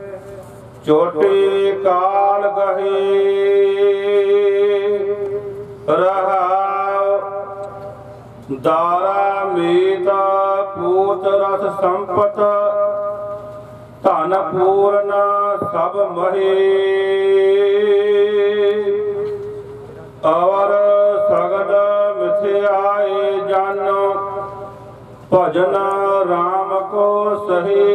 ਚੋਟੀ ਕਾਲ ਗਹੇ। ਰਹਾਉ ਦਾਰਾ ਮੀਤਾ ਪੂਤ ਰਸ ਸੰਪਤ ਧਨ ਪੂਰਨ ਸਭ ਮਹੇ। ਅਵਰ ਸਗਦ ਮਿਥਿਆਏ ਜਾਨੋ ਭਜਨ ਰਾਮ ਕੋ ਸਹੀ।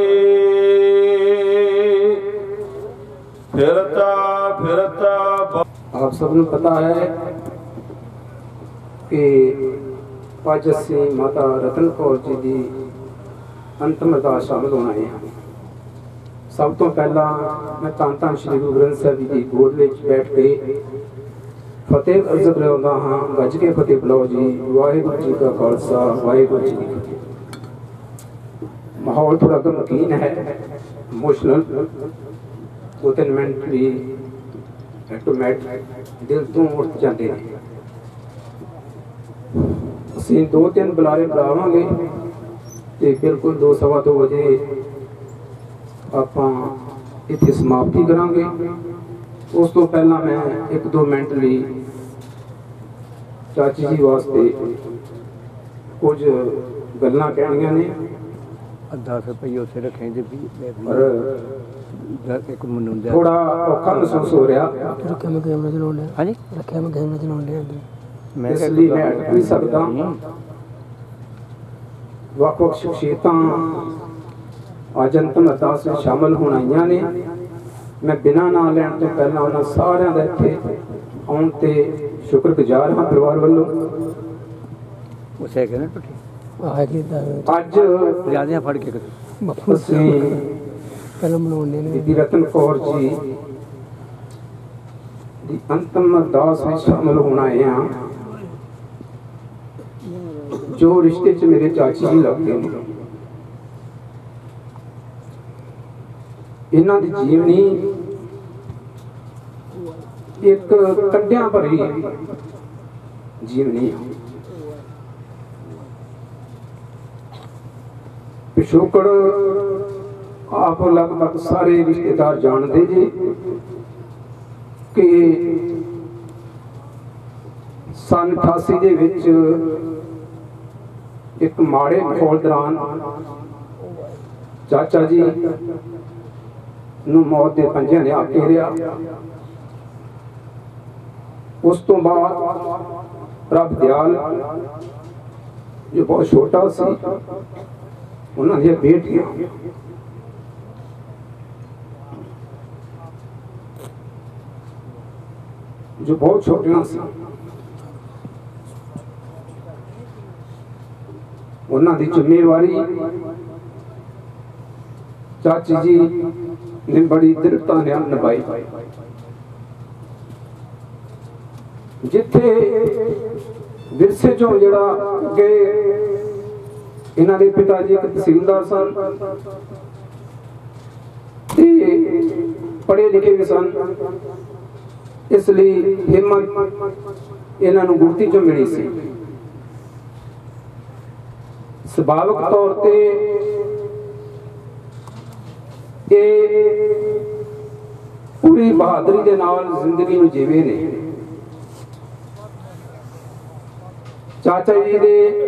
ਫਿਰਤਾ ਫਿਰਤਾ ਆਪ ਸਭ ਨੂੰ ਪਤਾ ਹੈ ਕਿ ਅੱਜ ਅਸੀਂ ਮਾਤਾ ਰਤਨ ਕੌਰ ਜੀ ਦੀ ਅੰਤਮ ਅਰਦਾਸ ਸ਼ਾਮਲ ਹੋਣਾ ਹੈ। ਸਭ ਤੋਂ ਪਹਿਲਾਂ ਮੈਂ ਧੰਨ ਧੰਨ ਸ਼੍ਰੀ ਗੁਰੂ ਗ੍ਰੰਥ ਸਾਹਿਬ ਜੀ ਦੀ ਗੋਦ ਵਿੱਚ ਬੈਠ ਕੇ ਫਤਿਹ ਅਰਜ਼ ਬੁਲਾਉਂਦਾ ਹਾਂ। ਗੱਜ ਕੇ ਫਤਿਹ ਬੁਲਾਓ ਜੀ। ਵਾਹਿਗੁਰੂ ਜੀ ਕਾ ਖਾਲਸਾ ਵਾਹਿਗੁਰੂ ਜੀ ਕੀ ਫਤਿਹ। ਮਾਹੌਲ ਥੋੜਾ ਗਮਗੀਨ ਹੈ, ਇਮੋਸ਼ਨਲ। 2-3 ਮਿੰਟ ਵੀ ਆਟੋਮੈਟਿਕ ਦਿਲ ਤੋਂ ਉੱਠ ਜਾਂਦੇ ਨੇ। ਅਸੀਂ 2-3 ਬੁਲਾਰੇ ਬੁਲਾਵਾਂਗੇ ਤੇ ਬਿਲਕੁਲ 2-2:15 ਵਜੇ ਆਪਾਂ ਇੱਥੇ ਸਮਾਪਤੀ ਕਰਾਂਗੇ। ਉਸ ਤੋਂ ਪਹਿਲਾਂ ਮੈਂ 1-2 ਮਿੰਟ ਲਈ ਚਾਚੀ ਜੀ ਵਾਸਤੇ ਕੁਝ ਗੱਲਾਂ ਕਹਿਣੀਆਂ ਨੇ। ਅੱਧਾ ਰੁਪਈਆ ਉੱਥੇ ਰੱਖੇ ਤੇ ਇੱਕ ਮੁੰਡਾ ਥੋੜਾ ਔਖਾ ਮਹਿਸੂਸ ਹੋ ਰਿਹਾ। ਰੱਖਿਆ ਮੈਂ ਗੇਮ ਚਲਾਉਂਦਾ। ਹਾਂਜੀ ਰੱਖਿਆ ਮੈਂ ਗੇਮ ਚਲਾਉਂਦਾ। ਮੈਂ ਇਸ ਲਈ ਮੈਂ ਅਟਕ ਨਹੀਂ ਸਕਦਾ। ਵੱਖ-ਵੱਖ ਸ਼ਖਸੀਅਤਾਂ ਅੱਜ ਅੰਤਮ ਅਰਦਾਸ ਵਿੱਚ ਸ਼ਾਮਲ ਹੋਣ ਆਈਆਂ ਨੇ। ਮੈਂ ਬਿਨਾਂ ਨਾਂ ਲੈਣ ਤੋਂ ਪਹਿਲਾਂ ਉਹਨਾਂ ਸਾਰਿਆਂ ਦਾ ਇੱਥੇ ਆਉਣ ਤੇ ਸ਼ੁਕਰਗੁਜ਼ਾਰ ਹਾਂ ਪਰਿਵਾਰ ਵੱਲੋਂ। ਉਸੇ ਕਹਿੰਦੇ ਟੁੱਟੀ ਅੱਜ ਜਿਆਦਾ ਫੜ ਕੇ ਅਸੀਂ ਪਹਿਲਾਂ ਬਣਾਉਂਦੇ ਨੇ ਬੀਬੀ ਰਤਨ ਕੌਰ ਜੀ ਦੀ ਅੰਤਮ ਅਰਦਾਸ ਵਿੱਚ ਸ਼ਾਮਲ ਹੋਣਾ ਆਏ ਹਾਂ। ਜੋ ਰਿਸ਼ਤੇ 'ਚ ਮੇਰੇ ਚਾਚੀ ਜੀ ਲੱਗਦੇ ਨੇ, ਇਹਨਾਂ ਦੀ ਜੀਵਨੀ ਇੱਕ ਕੰਢਿਆਂ ਭਰੀ ਜੀਵਨੀ ਹੈ। ਪਿਛੋਕੜ ਆਪ ਲਗਭਗ ਸਾਰੇ ਰਿਸ਼ਤੇਦਾਰ ਜਾਣਦੇ ਜੀ ਕਿ ਸੰਨ 88 ਦੇ ਵਿੱਚ ਇੱਕ ਮਾੜੇ ਮਾਹੌਲ ਦੌਰਾਨ ਚਾਚਾ ਜੀ ਨੂੰ ਮੌਤ ਦੇ ਪੰਜਿਆਂ ਨੇ ਆ ਘੇਰਿਆ। ਉਸ ਤੋਂ ਬਾਅਦ ਪ੍ਰਭ ਦਿਆਲ ਜੋ ਬਹੁਤ ਛੋਟਾ ਸੀ, ਉਹਨਾਂ ਦੀਆਂ ਬੇਟੀਆਂ ਜੋ ਬਹੁਤ ਛੋਟੀਆਂ ਸੀ, ਉਹਨਾਂ ਦੀ ਜ਼ਿੰਮੇਵਾਰੀ ਚਾਚੀ ਜੀ ਨੇ ਬੜੀ ਦ੍ਰਿੜਤਾ ਨਾਲ ਨਿਭਾਈ। ਜਿੱਥੇ ਵਿਰਸੇ ਚੋਂ ਜਿਹੜਾ ਕਿ ਇਹਨਾਂ ਦੇ ਪਿਤਾ ਜੀ ਇੱਕ ਤਹਿਸੀਲਦਾਰ ਸਨ ਤੇ ਪੜ੍ਹੇ ਲਿਖੇ ਵੀ ਸਨ, ਇਸ ਲਈ ਹਿੰਮਤ ਇਹਨਾਂ ਨੂੰ ਗੁਰਤੀ ਚੋਂ ਮਿਲੀ ਸੀ। ਸੁਭਾਵਿਕ ਤੌਰ ਤੇ ਇਹ ਪੂਰੀ ਬਹਾਦਰੀ ਦੇ ਨਾਲ ਜ਼ਿੰਦਗੀ ਨੂੰ ਜੀਵੇ ਨੇ। ਚਾਚਾ ਜੀ ਦੇ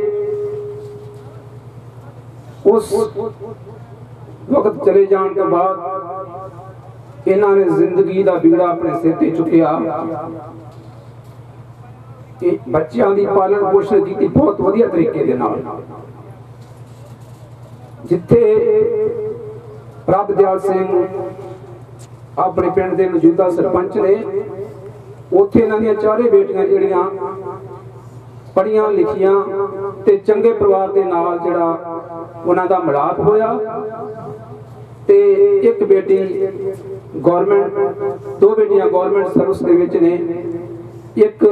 ਉਸ ਵਕਤ ਚਲੇ ਜਾਣ ਤੋਂ ਬਾਅਦ ਇਹਨਾਂ ਨੇ ਜ਼ਿੰਦਗੀ ਦਾ ਬੀੜਾ ਆਪਣੇ ਸਿਰ ਤੇ ਚੁੱਕਿਆ। ਕਿ ਬੱਚਿਆਂ ਦੀ ਪਾਲਣ ਪੋਸ਼ਣ ਕੀਤੀ ਬਹੁਤ ਵਧੀਆ ਤਰੀਕੇ ਦੇ ਨਾਲ। ਜਿੱਥੇ ਪ੍ਰਭ ਦਿਆਲ ਸਿੰਘ ਆਪਣੇ ਪਿੰਡ ਦੇ ਮੌਜੂਦਾ ਸਰਪੰਚ ਨੇ, ਉੱਥੇ ਇਹਨਾਂ ਦੀਆਂ ਚਾਰੇ ਬੇਟੀਆਂ ਜਿਹੜੀਆਂ ਪੜ੍ਹੀਆਂ ਲਿਖੀਆਂ ਤੇ ਚੰਗੇ ਪਰਿਵਾਰ ਦੇ ਨਾਲ ਜਿਹੜਾ ਉਹਨਾਂ ਦਾ ਮਿਲਾਪ ਹੋਇਆ। ਤੇ ਇੱਕ ਬੇਟੀ ਗਵਰਨਮੈਂਟ, ਦੋ ਬੇਟੀਆਂ ਗਵਰਨਮੈਂਟ ਸਰਵਿਸ ਦੇ ਵਿੱਚ ਨੇ, ਇੱਕ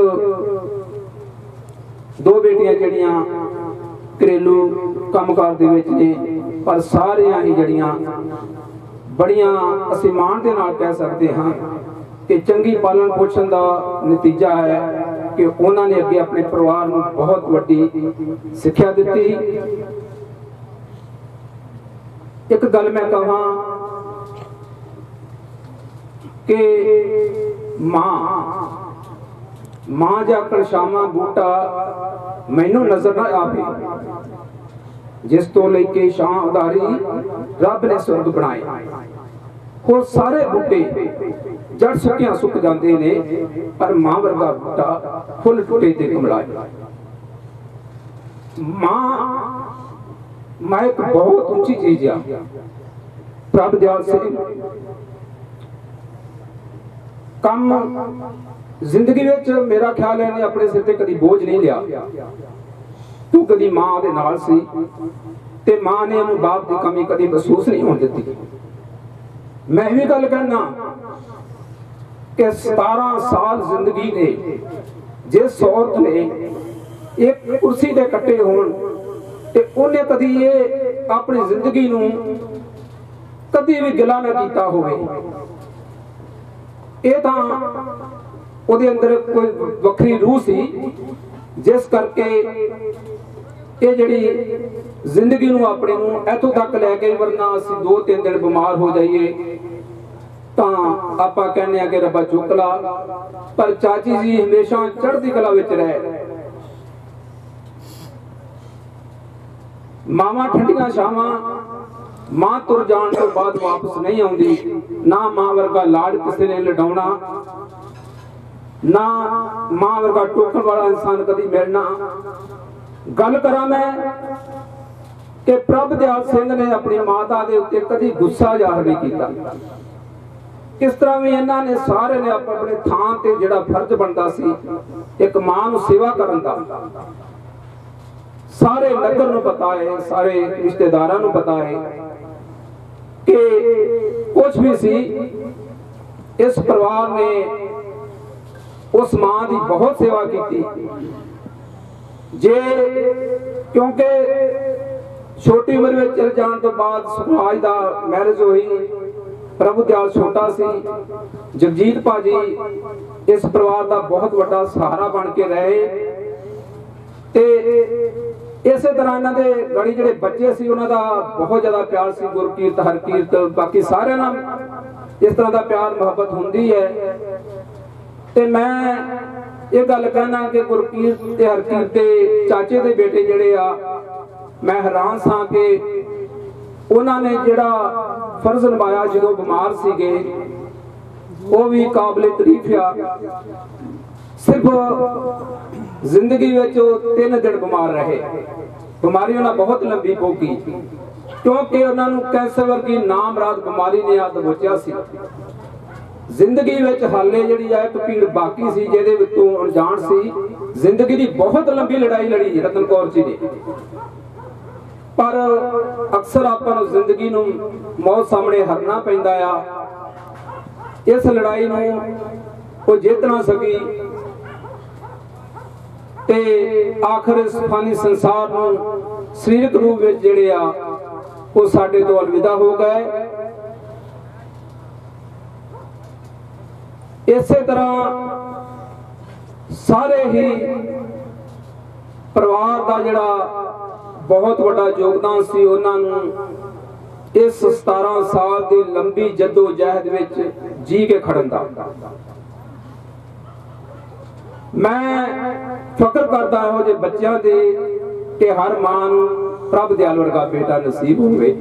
ਦੋ ਬੇਟੀਆਂ ਜਿਹੜੀਆਂ ਘਰੇਲੂ ਕੰਮਕਾਰ ਦੇ ਵਿੱਚ ਨੇ। ਪਰ ਸਾਰੀਆਂ ਹੀ ਜਿਹੜੀਆਂ ਬੜੀਆਂ ਅਸੀਂ ਮਾਣ ਦੇ ਨਾਲ ਕਹਿ ਸਕਦੇ ਹਾਂ ਕਿ ਚੰਗੀ ਪਾਲਣ ਪੋਸ਼ਣ ਦਾ ਨਤੀਜਾ ਹੈ ਕਿ ਉਹਨਾਂ ਨੇ ਅੱਗੇ ਆਪਣੇ ਪਰਿਵਾਰ ਨੂੰ ਬਹੁਤ ਵੱਡੀ ਸਿੱਖਿਆ ਦਿੱਤੀ। ਇੱਕ ਗੱਲ ਮੈਂ ਕਹਾਂ ਕਿ ਮਾਂ ਜਾਂ ਕਲਸ਼ਾਵਾਂ ਬੂਟਾ ਮੈਨੂੰ ਨਜ਼ਰ ਨਾ ਆਵੇ, ਜਿਸ ਤੋਂ ਲੈ ਕੇ ਛਾਂ ਉਧਾਰੀ ਰੱਬ ਨੇ ਸੁਰਗ ਬਣਾਏ। ਹੋਰ ਸਾਰੇ ਬੂਟੇ ਜੜ ਸੁੱਕਿਆਂ ਸੁੱਕ ਜਾਂਦੇ ਨੇ, ਪਰ ਮਾਂ ਵਰਗਾ ਬੂਟਾ ਫੁੱਲ ਟੁੱਟੇ ਤੇ ਕਮਲਾਏ। ਮਾਂ ਇੱਕ ਬਹੁਤ ਉੱਚੀ ਚੀਜ਼ ਆ। ਪ੍ਰਭ ਦਿਆਲ ਸਿੰਘ ਕੰਮ ਜ਼ਿੰਦਗੀ ਵਿੱਚ ਮੇਰਾ ਖਿਆਲ ਹੈ ਨੇ ਆਪਣੇ ਸਿਰ ਤੇ ਕਦੀ ਬੋਝ ਨਹੀਂ ਲਿਆ, ਤੂੰ ਕਦੀ ਮਾਂ ਦੇ ਨਾਲ ਸੀ ਤੇ ਮਾਂ ਨੇ ਉਹਨੂੰ ਬਾਪ ਦੀ ਕਮੀ ਕਦੀ ਮਹਿਸੂਸ ਨਹੀਂ ਹੋਣ ਦਿੱਤੀ। ਮੈਂ ਇਹ ਵੀ ਗੱਲ ਕਹਿਣਾ ਕਿ 17 ਸਾਲ ਜ਼ਿੰਦਗੀ ਦੇ ਜਿਸ ਔਰਤ ਨੇ ਇੱਕ ਕੁਰਸੀ ਤੇ ਕੱਟੇ ਹੋਣ ਤੇ ਉਹਨੇ ਕਦੀ ਇਹ ਆਪਣੀ ਜ਼ਿੰਦਗੀ ਨੂੰ ਕਦੀ ਵੀ ਗਿਲਾ ਨਾ ਕੀਤਾ ਹੋਵੇ, ਇਹ ਤਾਂ ਉਹਦੇ ਅੰਦਰ ਕੋਈ ਵੱਖਰੀ ਰੂਹ ਸੀ ਜਿਸ ਕਰਕੇ ਇਹ ਜਿਹੜੀ ਜ਼ਿੰਦਗੀ ਨੂੰ ਆਪਣੇ ਨੂੰ ਇੱਥੋਂ ਤੱਕ ਲੈ ਕੇ, ਵਰਨਾ ਅਸੀਂ 2-3 ਦਿਨ ਬਿਮਾਰ ਹੋ ਜਾਈਏ ਤਾਂ ਆਪਾਂ ਕਹਿੰਦੇ ਆ ਕਿ ਰੱਬਾ ਚੁੱਕ ਲਾ। ਪਰ ਚਾਚੀ ਜੀ ਹਮੇਸ਼ਾ ਚੜ੍ਹਦੀ ਕਲਾ ਵਿੱਚ ਰਹੇ। ਮਾਵਾਂ ਠੰਡੀਆਂ ਛਾਵਾਂ, ਮਾਂ ਤੁਰ ਜਾਣ ਤੋਂ ਬਾਅਦ ਵਾਪਸ ਨਹੀਂ ਆਉਂਦੀ। ਨਾ ਮਾਂ ਵਰਗਾ ਲਾਡ ਕਿਸੇ ਨੇ ਲਡਾਉਣਾ, ਨਾ ਮਾਂ ਵਰਗਾ ਟੋਕਣ ਵਾਲਾ ਇਨਸਾਨ ਕਦੀ ਮਿਲਣਾ। ਗੱਲ ਕਰਾਂ ਮੈਂ ਕਿ ਪ੍ਰਭ ਦਿਆਲ ਸਿੰਘ ਨੇ ਆਪਣੀ ਮਾਤਾ ਦੇ ਉੱਤੇ ਕਦੀ ਗੁੱਸਾ ਜ਼ਾਹਰ ਨਹੀਂ ਕੀਤਾ। ਇਸ ਤਰ੍ਹਾਂ ਵੀ ਇਹਨਾਂ ਨੇ ਸਾਰੇ ਨੇ ਆਪਣੇ ਥਾਂ ਤੇ ਜਿਹੜਾ ਫਰਜ਼ ਬਣਦਾ ਸੀ ਇੱਕ ਮਾਂ ਨੂੰ ਸੇਵਾ ਕਰਨ ਦਾ, ਸਾਰੇ ਨਗਰ ਨੂੰ ਪਤਾ ਹੈ, ਸਾਰੇ ਰਿਸ਼ਤੇਦਾਰਾਂ ਨੂੰ ਪਤਾ ਹੈ ਕਿ ਕੁਝ ਵੀ ਸੀ ਇਸ ਪਰਿਵਾਰ ਨੇ ਉਸ ਮਾਂ ਦੀ ਬਹੁਤ ਸੇਵਾ ਕੀਤੀ। ਜੇ ਕਿਉਂਕਿ ਛੋਟੀ ਉਮਰ ਵਿੱਚ ਚਲ ਜਾਣ ਤੋਂ ਬਾਅਦ ਸੁਖਰਾਜ ਦਾ ਮੈਰਿਜ ਹੋਈ, ਪ੍ਰਭੂ ਦਿਆਲ ਛੋਟਾ ਸੀ, ਜਗਜੀਤ ਭਾਜੀ ਇਸ ਪਰਿਵਾਰ ਦਾ ਬਹੁਤ ਵੱਡਾ ਸਹਾਰਾ ਬਣ ਕੇ ਰਹੇ ਤੇ ਇਸੇ ਤਰ੍ਹਾਂ ਇਹਨਾਂ ਦੇ ਗੜੀ ਜਿਹੜੇ ਬੱਚੇ ਸੀ ਉਹਨਾਂ ਦਾ ਬਹੁਤ ਜ਼ਿਆਦਾ ਪਿਆਰ ਸੀ। ਗੁਰਕੀਰਤ, ਹਰਕੀਰਤ, ਬਾਕੀ ਸਾਰਿਆਂ ਨਾਲ ਇਸ ਤਰ੍ਹਾਂ ਦਾ ਪਿਆਰ ਮੁਹੱਬਤ ਹੁੰਦੀ ਹੈ। ਤੇ ਮੈਂ ਇਹ ਗੱਲ ਕਹਿਣਾ ਕਿ ਗੁਰਕੀਰਤ ਤੇ ਹਰਕੀਰਤ ਦੇ ਚਾਚੇ ਦੇ ਬੇਟੇ ਜਿਹੜੇ ਆ, ਮੈਂ ਹੈਰਾਨ ਸਾਂ ਕਿ ਉਹਨਾਂ ਨੇ ਜਿਹੜਾ ਫਰਜ਼ ਨਿਭਾਇਆ ਜਦੋਂ ਬਿਮਾਰ ਸੀਗੇ, ਉਹ ਵੀ ਕਾਬਲੇ ਤਾਰੀਫ ਆ। ਸਿਰਫ ਜ਼ਿੰਦਗੀ ਵਿੱਚ ਉਹ 3 ਦਿਨ ਬਿਮਾਰ ਰਹੇ। ਬਿਮਾਰੀ ਉਹਨਾਂ ਬਹੁਤ ਲੰਬੀ ਭੋਗੀ ਕਿਉਂਕਿ ਉਹਨਾਂ ਨੂੰ ਕੈਂਸਰ ਵਰਗੀ ਨਾਮਰਾਦ ਬਿਮਾਰੀ ਨੇ ਹੱਥ ਦਬੋਚਿਆ ਸੀ। ਜ਼ਿੰਦਗੀ ਵਿੱਚ ਹਾਲੇ ਜਿਹੜੀ ਆ ਇੱਕ ਪੀੜ ਬਾਕੀ ਸੀ ਜਿਹਦੇ ਵਿੱਚੋਂ ਅਣਜਾਣ ਸੀ। ਜ਼ਿੰਦਗੀ ਦੀ ਬਹੁਤ ਲੰਬੀ ਲੜਾਈ ਲੜੀ ਰਤਨ ਕੌਰ ਜੀ ਨੇ, ਪਰ ਅਕਸਰ ਆਪਾਂ ਨੂੰ ਜ਼ਿੰਦਗੀ ਨੂੰ ਮੌਤ ਸਾਹਮਣੇ ਹਰਨਾ ਪੈਂਦਾ ਆ। ਇਸ ਲੜਾਈ ਨੂੰ ਉਹ ਜਿੱਤ ਨਾ ਸਕੀ ਤੇ ਆਖਰ ਇਸ ਫਾਨੀ ਸੰਸਾਰ ਨੂੰ ਸਰੀਰਕ ਰੂਪ ਵਿੱਚ ਜਿਹੜੇ ਆ ਉਹ ਸਾਡੇ ਤੋਂ ਅਲਵਿਦਾ ਹੋ ਗਏ। ਇਸੇ ਤਰ੍ਹਾਂ ਸਾਰੇ ਹੀ ਪਰਿਵਾਰ ਦਾ ਜਿਹੜਾ ਬਹੁਤ ਵੱਡਾ ਯੋਗਦਾਨ ਸੀ, ਉਹਨਾਂ ਨੂੰ ਇਸ 17 ਸਾਲ ਦੀ ਲੰਬੀ ਜੱਦੋ ਜਹਿਦ ਵਿੱਚ ਜੀ ਕੇ ਖੜਨ ਦਾ। ਮੈਂ ਫਕਰ ਕਰਦਾ ਇਹੋ ਜਿਹੇ ਬੱਚਿਆਂ ਦੇ ਕਿ ਹਰ ਮਾਂ ਨੂੰ ਪ੍ਰਭ ਦਿਆਲ ਵਰਗਾ ਬੇਟਾ ਨਸੀਬ ਹੋਵੇ,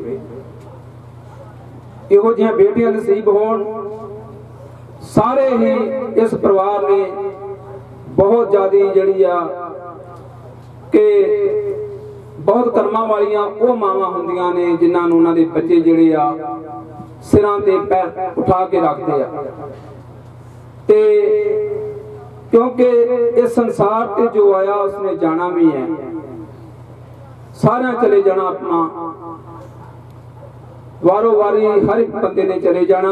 ਇਹੋ ਜਿਹੀਆਂ ਬੇਟੀਆਂ ਨਸੀਬ ਹੋਣ। ਸਾਰੇ ਹੀ ਇਸ ਪਰਿਵਾਰ ਨੇ ਬਹੁਤ ਜ਼ਿਆਦਾ ਜਿਹੜੀ ਆ ਕਿ बहुत कर्मां वालियां वो मावां हुंदियां ने जिन्हां नूं उन्हां दे बच्चे जिहड़े आ सिरां ते पैर उठा के रखते आ। ते क्योंकि इस संसार ते जो आया उसने जाना भी है, सारे चले जाना, अपना वारो वारी हर एक बंदे ने चले जाना।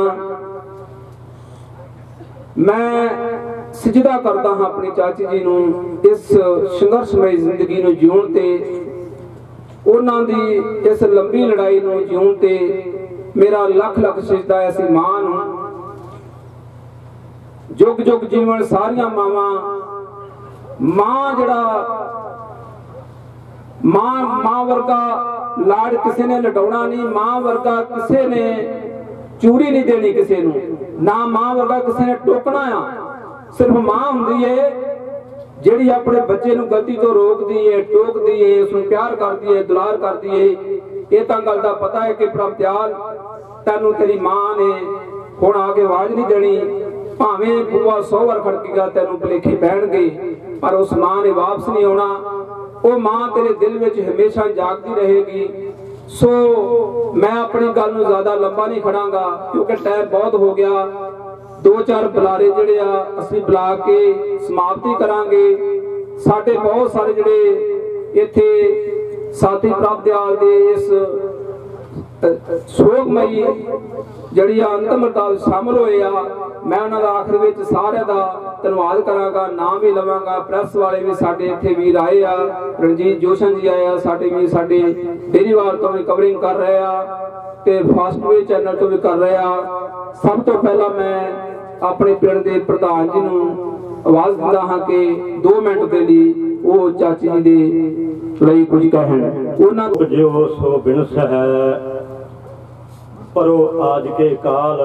मैं सिजदा करता हाँ अपनी चाची जी नूं इस संघर्षमय जिंदगी नूं जीउण ते, उन्हां दी इस लंबी लड़ाई नूं जीउण ते मेरा लख लख सिजदा है। ऐसी मां नूं जुग जुग जीवन सारियां मावां, मां जड़ा मां वर्गा लाड़ किसी ने लटाउणा नहीं, मां वर्गा किसी ने चूड़ी नहीं देनी किसी नूं, ना मां वर्गा किसी ने टोकना आ। सिर्फ मां हुंदी है जिहड़ी अपने बच्चे नूं गलती तो रोकदी है, टोकदी है, उसनूं प्यार करदी है, दुलार करदी है। ये तां गल दा पता है कि प्रभ दयाल तैनूं तेरी मां ने हुण आके आवाज नहीं देनी, भावें बुआ 100 वार खड़केगा तैनूं भुलेखे पैणगे, पर उस मां ने वापस नहीं आउणा। वो मां तेरे दिल विच हमेशा जागती रहेगी। सो मैं अपनी गल नूं ज़्यादा लंबा नहीं खड़ांगा क्योंकि टाइम बहुत हो गया। 2-4 बुलारे जिहड़े आ असीं बुला के समाप्ति करांगे। साडे बहुत सारे जिहड़े इत्थे साथी प्रभ दयाल दे इस सोगमई जड़ी अंतिम अरदास शामिल होए आ, मैं उन्हां दा आखिर विच सारे दा धन्नवाद करांगा, नाम भी लवांगा। प्रैस वाले भी साडे इत्थे वीर आए आ, रणजीत जोशन जी आए आ, साडे भी साडे डेरीवाल तो भी कवरिंग कर रहे आ ते फास्टवे चैनल तो भी कर रहे आ। सब तो पहला मैं अपने पिंड दे प्रधान जी नूं आवाज दिंदा हां कि 2 मिनट दे लई वो चाची जी दे लई कुछ कहण। उन्हां जो सो बिनस है परो आज के काल,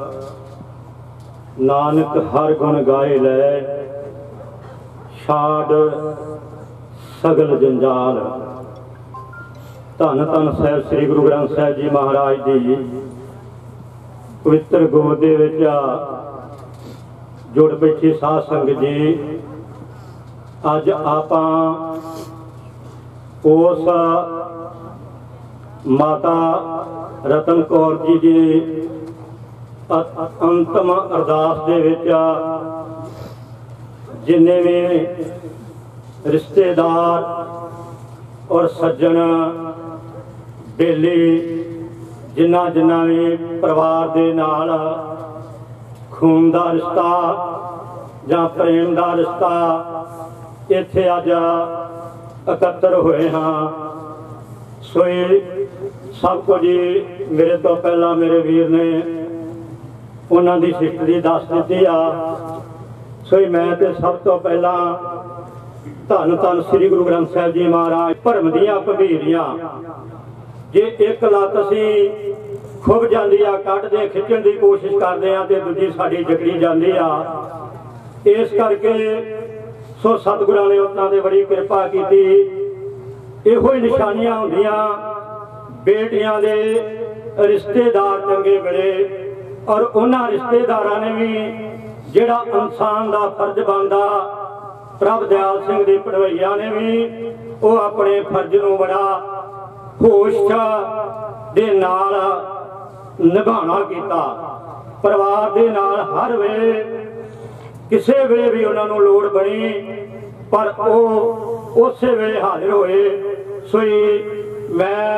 नानक हर गुण गाए ले छाड़ सगल जंजाल। धन धन साहिब श्री गुरु ग्रंथ साहिब जी महाराज दी पवित्र गोद दे विच जुड़ बैठी साध संगत जी। अज आपां उस माता रतन कौर जी की अंतिम अरदास दे विच जिन्ने भी रिश्तेदार और सज्जन बेली जिन्ना जिन्ना भी परिवार दे नाल खून का रिश्ता जां प्रेम का रिश्ता इत्थे अज एकत्र होए हाँ। सोई सब कुछ मेरे तो पहला मेरे वीर ने उन्हों की हिस्टरी दस दी आ। सोई मैं तो सब तो पहला धन धन श्री गुरु ग्रंथ साहिब जी महाराज भरम दियां भबीरियां जे एक लत असी खुब जाती आ कढ़दे खिंचण की कोशिश करते हैं तो दूजी साड़ी जकड़ी जाती आ। इस करके सो सतगुरां ने उन्हां ते बड़ी कृपा की। इहो ही निशानियां होंदियां बेटियां दे रिश्तेदार चंगे मिले और उन्हां रिश्तेदारां ने भी जिहड़ा इंसान दा फर्ज बनदा प्रभ दयाल सिंह दे भणवैया ने भी वो अपने फर्ज नूं बड़ा होश दे नाल निभाना कीता। परिवार दे नाल हर वेले किसे वेले भी उन्हां नूं लोड़ बनी पर वो उस वेले हाजिर होए। सोई मैं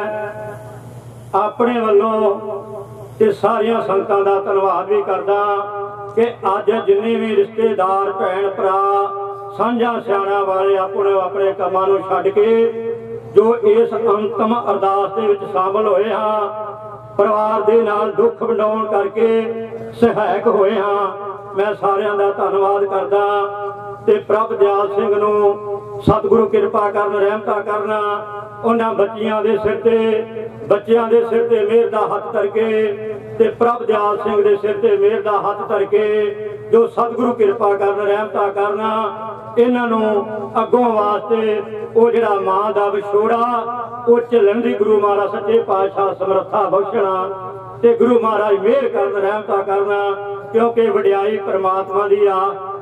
अपने वालों ते सारिया संगतां दा धन्नवाद भी करदा कि अज जिन्ने भी रिश्तेदार भैन भरा साझा सियाणा वाले अपने अपने कामां नूं छड्ड के जो इस अंतिम अरदास दे विच शामिल होए हाँ, परिवार दे नाल दुख वंडाउण करके सहायक होए हाँ। मैं सारियां दा धन्नवाद करदा ते प्रभ दयाल सिंह नूं सतगुरु कृपा करन रहमतां करना। उन्हां बच्चियां दे सिर ते मेहर दा हत्थ करके ते प्रभ दयाल सिंह दे सिर ते मेहर दा हत्थ करके जो सतगुरु कृपा करन रहमतां करना। इन्हां नूं अगों वास्ते वो जिहड़ा मां दा विछोड़ा वो झल्लण दी गुरु महाराज सच्चे पातशाह समर्था बख्शना ते गुरु महाराज मेहर करन रहमतां करना क्योंकि वडियाई परमात्मा दी आ।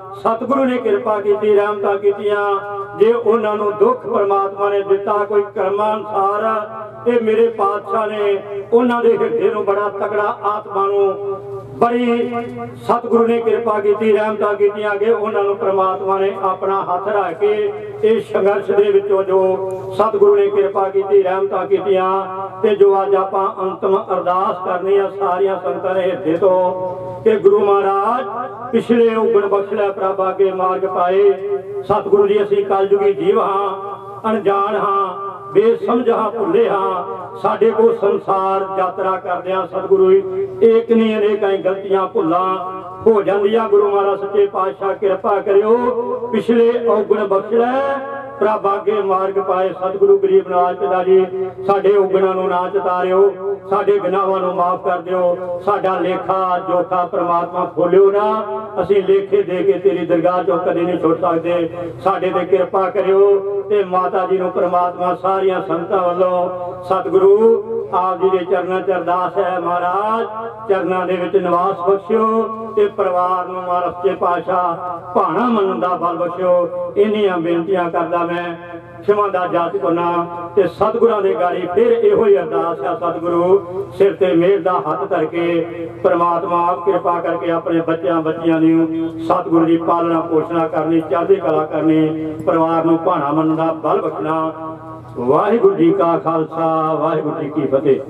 सतगुरु ने कृपा की, रहमतां कीतियां। जे उन्हां नूं दुख परमात्मा ने दिता कोई कर्मां अनुसार, ते मेरे पातशाह ने उन्हां दे हिरदे नूं बड़ा तगड़ा आत्मा नूं बड़ी सतगुरु ने कृपा की, रहमतां कीतियां कि उन्हां नूं परमात्मा ने अपना हाथ रख के इस संघर्ष दे विचों जो सतगुरु ने कृपा की, रहमतां कीतियां। ते जो अज आपां अंतिम अरदास करनी है सारियां संगतां दे हिरदे तो कि गुरु महाराज पिछले उगण बख्श लै प्रभ अगे मार्ग पाए। सतगुरु जी असीं कलयुगी जीव हाँ, अनजान हाँ, बेसमझ हाँ, भुले हाँ। साडे को संसार यात्रा करदियां सतगुरु एक नहीं अनेकां गलतियां भुलां हो जांदियां। गुरु महाराज सच्चे पातशाह कृपा करियो, पिछले औगण बख्श लै प्रभ अगे मार्ग पाए। सतगुरु गरीब नवाज पिता जी साडे औगणां नूं ना चितारियो, साडे गुनाहां नूं माफ कर दिओ। साडा लेखा जोखा परमात्मा खोलियो ना, असीं लेखे दे के तेरी दरगाह चों कदे नहीं छुट सकदे। साडे ते कृपा करियो ते माता जी नूं परमात्मा सारियां संतां वल्लों सतगुरु आप जी दे चरणां च अरदास है महाराज, चरणां दे विच निवास बख्शियो ते परिवार नूं महाराज सच्चे पातशाह भाणा मनण दा बल बख्शियो। इन्नियां बेनतियां करदा मैं क्षमा दा जात कोना ते सतगुरां दे गाड़ी फिर इहो ही अरदास है। सतगुरु सिर ते मेहर दा हथ धर के परमात्मा आप कृपा करके अपने बच्चों बच्चियां नूं सतगुरु दी पालना पोषणा करनी, चढ़दी कला करनी, परिवार नूं भाणा मनण दा बल बख्शना। वाहिगुरू जी का खालसा, वाहिगुरू जी की फतेह।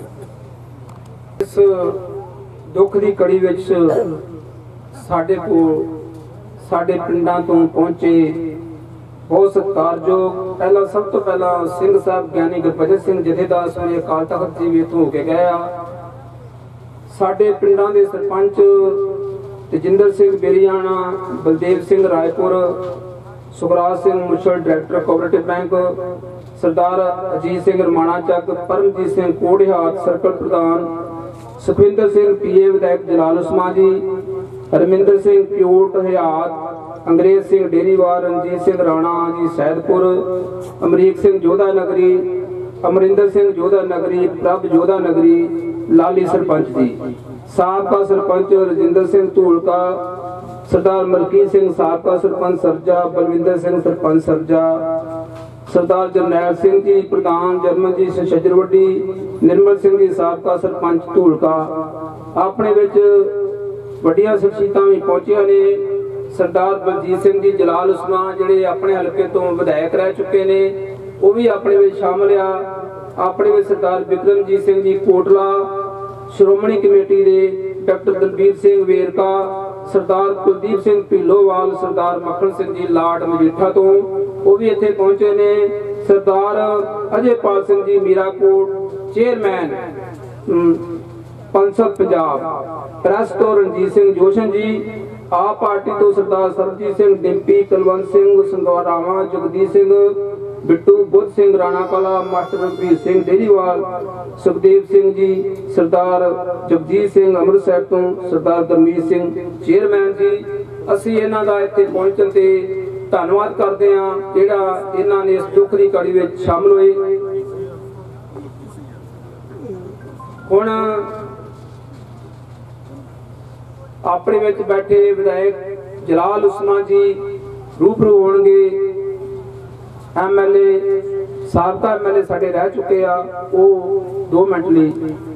इस दुख दी कड़ी विच साडे कोल साडे पिंडां तों पहुंचे बहुत सत्कारयोग पहला सब तो पहला सिंह साहब ज्ञानी गुरबचन सिंह जथेदार सवेरे अकाल तख्त जी इत्थों हो के गए आ। साडे पिंडां दे sarpanch Tajinder Singh Beriana, Baldev Singh Raipur, Sukhraj Singh Muchhal director cooperative bank, Sardar Ajit Singh Ramana Chak, Paramjit Singh Korihat circle प्रधान, सुखविंदर सिंह पीए विधायक जलाल उस्मान जी, हरमिंदर सिंह प्योट हयात, अंग्रेज सिंह डेरीवार, रणजीत सिंह राणा जी सैदपुर, अमरीक सिंह जोधा नगरी, अमरिंदर सिंह जोधा नगरी, प्रभ जोधा नगरी, लाली सरपंच जी, साबका सरपंच रजिंदर सिंह धूलका, सरदार मलकीत सिंह साबका सरपंच सरजा, बलविंदर सिंह सरपंच सरजा, सरदार जरनैल सिंह जी प्रधान जर्मन जी छजरवड्डी, निर्मल सिंह जी साबका सरपंच धूलका। अपने विच वड्डियां शख्सियतां भी पहुंचियां ने। सरदार बलजीत सिंह जी जलाल उस्मान जिहड़े अपने हलके तो विधायक रह चुके ने, वो भी अपने विच शामिल आ। अपने विच सरदार बिक्रमजीत सिंह जी कोटला, श्रोमणी कमेटी दे डॉक्टर दलबीर सिंह वेरका, सरदार कुलदीप सिंह ढिल्लोवाल, सरदार मक्खन सिंह जी लाड मजीठा तो वो भी इत्थे पहुंचे ने। सरदार अजयपाल सिंह जी मीराकोट चेयरमैन पंचल पंजाब, प्रेस तो रणजीत सिंह जोशन जी, आप पार्टी तो सरदार सरबजीत सिंह डिंपी, कुलवंत सिंह संगवारावा, जगदीश सिंह बिट्टू, बुद्ध सिंह राणा कला, मास्टर रघुवीर सिंह डेरीवाल, सुखदेव सिंह जी, सरदार जगजीत सिंह अमृतसर तो, सरदार गुरमीत सिंह चेयरमैन जी। असीं इन्हां दा इत्थे पहुंचण ते धन्नवाद करदे हां जिहड़ा इन्हां ने इस दुख दी घड़ी विच शामिल होए। हुण अपने विच बैठे विधायक जलाल उस्मान जी रूबरू होणगे। MLA साबका MLA साडे रह चुके आ, वो 2 मिनट लई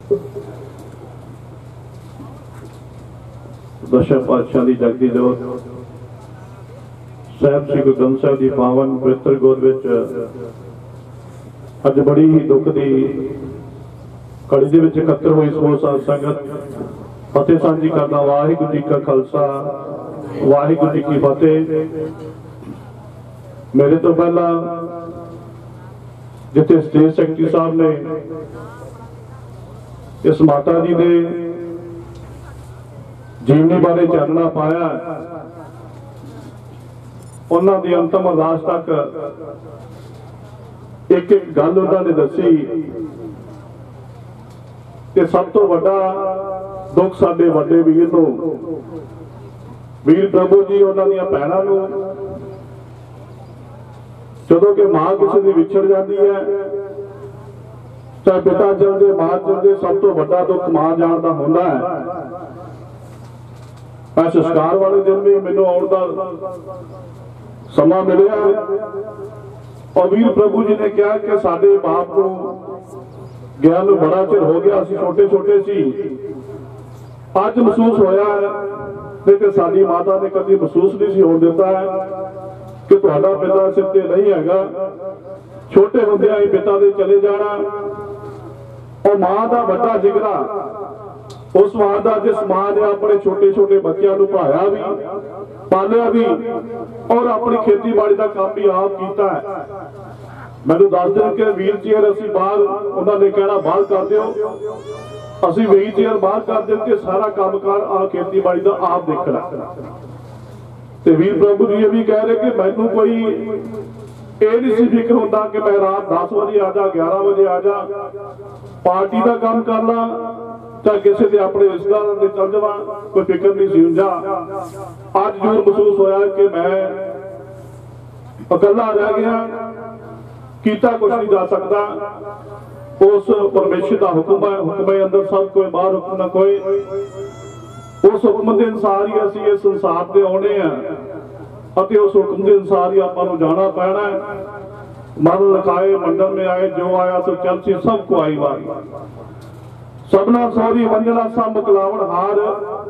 दशा पातशाह दी जगदी जोत साहब श्री गुरु ग्रंथ साहिब दी पावन पवित्र गोद विच अज बड़ी ही दुख दी कड़ी दे विच इकट्ठे होई समूह साध संगत फतेह सांझी करदा। वाहिगुरू जी का खालसा, वाहिगुरू जी की फतेह। मेरे तो पहला जिथे स्टेट सैकटरी साहब ने इस माता जी ने जीवनी बारे चानना पाया, उन्हां दी अंतिम अरदास तक एक एक गल उन्होंने दसी कि सब तो वड्डा दुख साडे वड्डे वीर नूं वीर प्रभु जी उन्हां दीआं भैणां नूं जदों कि मां किसी की विछड़ जाती है, चाहे पिता चलते मां चलते, सब तो वड्डा दुख मां जान का होंदा है। संस्कार वाले दिन भी मैनू आउण दा समा मिलिया और वीर प्रभु जी ने कहा कि साडे बाप को गया नूं बड़ा चिर हो गया, असीं छोटे छोटे सी, अज महसूस होया है नहीं तो साडी माता ने कभी महसूस नहीं सी होण दिता है कि तुहाडा पिता सिर ते नहीं हैगा। छोटे हुंदिआं ही पिता दे चले जाना और मां दा वड्डा जिगरा उस मां का जिस मां ने अपने छोटे छोटे बच्चों को पढ़ाया भी, पालिया भी और अपनी खेतीबाड़ी का काम भी आप किया है। मैनू दस दिन के व्हील चेयर असीं बाहर, उन्होंने कहना बाहर कर दिओ, असीं व्हील चेयर बाहर कर देते, सारा कामकार आ खेतीबाड़ी का आप देखना। ते वीर प्रभु जी ये भी कह रहे कि मैनू कोई ये नहीं सी फिक्र होता कि मैं रात 10 बजे आ जा, 11 बजे आ जा, पार्टी का काम कर ला चाहे किसी के अपने रिश्तेदारों के चल जावा, कोई फिक्र नहीं सी हुंदा। अज जो महसूस होया कि मैं अकेला रह गया, कीता कुछ नहीं जा सकता। उस परमेश्वर का हुक्म है, हुक्म है अंदर सब कोई, बाहर हुक्म ना कोई। उस हुक्म के अनुसार ही असीं इस संसार ते आउणे आ अते उस हुक्म के अनुसार ही आपां नूं जाना पैना है। मन लिखाए मंडल में आए, जो आया सो चल सी, सबको आई बारी। सबना सौरी वंजना संभ कलावण हार,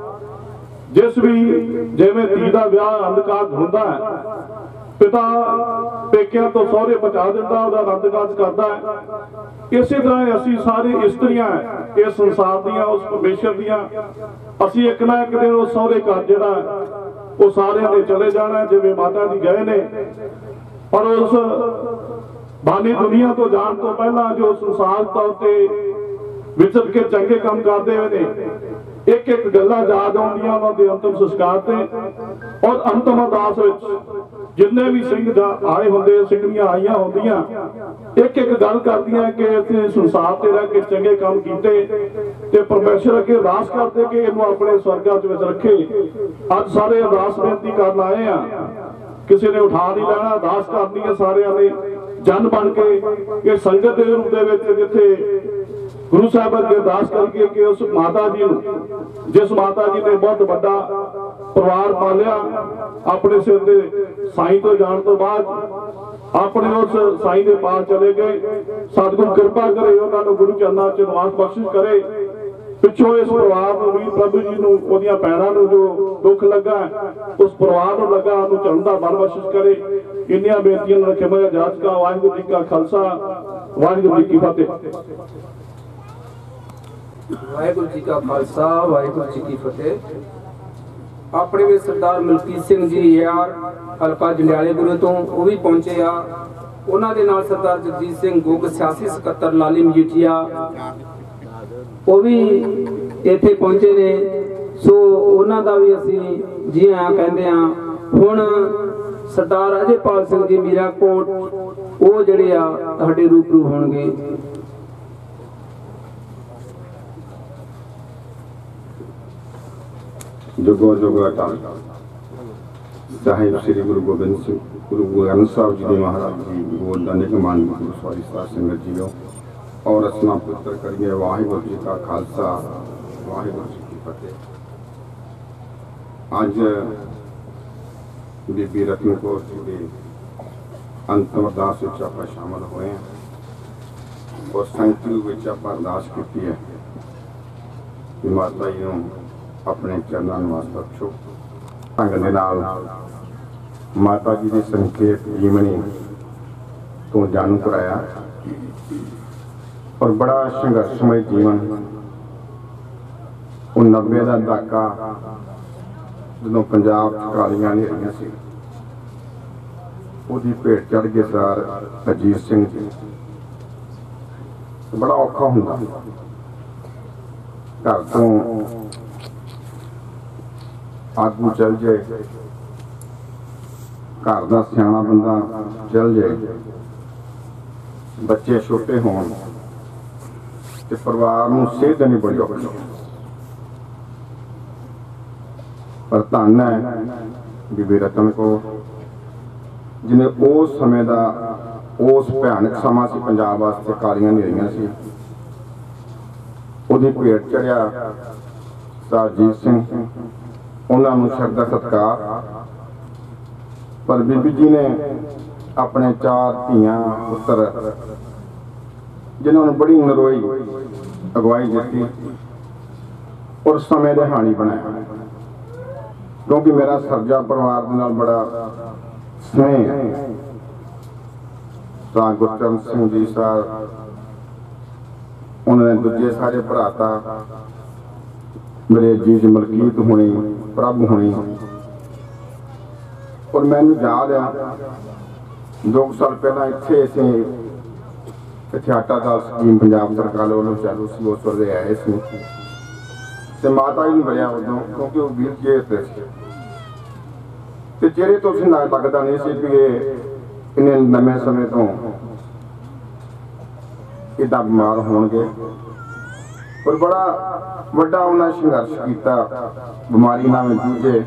जिस भी जिवें धी दा विआह अंधकार हुंदा है, पिता पेकिਆਂ तो सौरे बचा दिंदा, ਉਹਦਾ आनंद काज करदा है। इसी तरह असीं सारे इस्त्रियां इस संसार दियां, उस परमेश्वर दियां, असीं एक ना एक दिन उस सौरे घर जिहड़ा वो सारिਆਂ ने चले जाना, जिवें माता जी गए ने। पर उस बानी दुनिया तो जाण तो पहला जो संसार तौर ते विचर के चंगे काम करते हुए एक एक गल्लां याद आउंदियां उन्हां दे अंतिम संस्कार ते। और अंतिम अरदास विच जिन्ने भी सिंह आए होंदे, सिंघणियां आईयां होंदियां, एक एक गल करदियां कि असीं संसार ते रह के चंगे काम कीते ते परमेश्वर अगे अरदास करदे कि इहनूं अपने स्वर्गां विच रखे। अज सारे अरदास बेनती करन आए आ, किसी ने उठा नहीं लेना, अरदास करनी है सारिਆਂ ने जन बन के कि संगत के रूप दे विच जिथे गुरु साहब अगे अरदास करके कि उस माता जी नूं, जिस माता जी ने बहुत बड़ा परिवार पालिया, अपने सिर दे साईं तो जाण तो बाद अपने उस साईं दे पास चले गए। सतगुरु कृपा करे, उन्हां नूं गुरु चरनां च निवास बख्शिश करे। पिछों इस परिवार नूं वीर प्रभु जी नूं ओदियां पैरां नूं जो दुख लगा उस परिवार नूं लगा, उन्हूं चरण दा बल बख्शिश करे। इन्नियां बेनतियां नाल रखे मैं इजाजत। वाहिगुरू जी का खालसा, वाहिगुरू जी की फतेह। वाहिगुरू जी का खालसा, वाहिगुरू जी की फतेह। अपने भी सरदार मलकीत सिंह जी यार हलका जंडियाले गुरु तो वो भी पहुंचे आ, उन्हां दे नाल सरदार जगजीत सिंह गुग सियासी सकत्तर लाली मजीठिया वो भी इत्थे पहुंचे ने। सो उन्हां दा भी असीं जी आया कहंदे आ। हुण सरदार अजयपाल सिंह जी मीराकोट वो जिहड़े आ तुहाडे रूबरू होणगे। जुगो जुगो अटल साहिब श्री गुरु गोबिंद सिंह, गुरु ग्रंथ साहब जी के महाराज जी गोद का निगमान गुरु सवारी साध संगत जीओ और असना पुत्र करिए। वाहिगुरू जी का खालसा, वाहिगुरू जी की फतेह। अज बीबी रतन कौर जी के अंतिम अरदास विच आपां शामिल होए हैं और संगत विच आपां अरदास कीती है कि माता जी नूं अपने चरणों निवास बख्शो। ढंग दे नाल माता जी की संखेप जीवनी तो जाणू कराया और बड़ा संघर्षमय जीवन। 90 का दहाका जो पंजाब कालियां नेरियां सी, उहदी भेट चढ़ गए सर अजीत सिंह जी। बड़ा औखा हुंदा घर तो आगू चल जाए, घर का सियाणा बंदा चल जाए, बच्चे छोटे होण ते परिवार नूं सेध नहीं बड़ी औखी। पर धन है बीबी रतन कौर जिन्हें उस समय का उस भयानक समा सी पंजाब वास्ते, कालियां नेरियां सी, उहदी भेट चढ़िया सरदार अजीत सिंह उन्होंने शरदा सत्कार। पर बीबी जी ने अपने 4 धियां पुत्र जिन्होंने बड़ी नरोई अगवाई दी और समय दे हानी बनाया, क्योंकि मेरा सरजा परिवार दे नाल बड़ा स्नेह है। गुरचरण सिंह जी साहब, उन्होंने दूजे सारे भराता मेरे जीज मलकीत होनी, प्रभ होनी, और मैनू याद है 2 साल पहला इत्थे असीं इत्थे आटा दाल स्कीम पंजाब सरकार वालों चालू सी, उस वेले आए सी ते माता जी मिलिया उदों, क्योंकि वो वीर जी ते ते चेहरे तो उसे लगता नहीं सी कि इन्ने लंबे समय तो इदा बीमार होणगे। पर बड़ा वड्डा उन्हें संघर्ष किया, बीमारी नाल जूझे।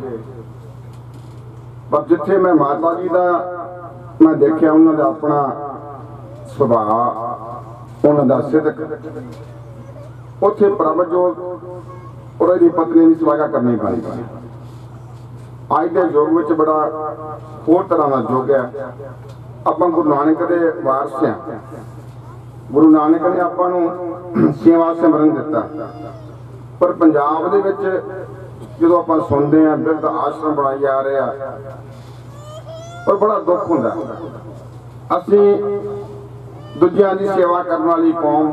पर जिथे मैं माता जी का मैं देखा उन्होंने अपना सुभाव, उन्होंने सिदक, उथे प्रभजोत और इसकी पत्नी की सलाह करनी पड़ी। अज के युग में बड़ा होर तरह का युग है। आप गुरु नानक के वारस हैं। गुरु नानक ने आपां सेवा सिमरन दिता, पर पंजाब दे विच जो आप सुनते हैं बिरध आश्रम बनाई जा रहे हैं, पर बड़ा दुख होंदा। असीं दूजियां दी सेवा करने वाली कौम,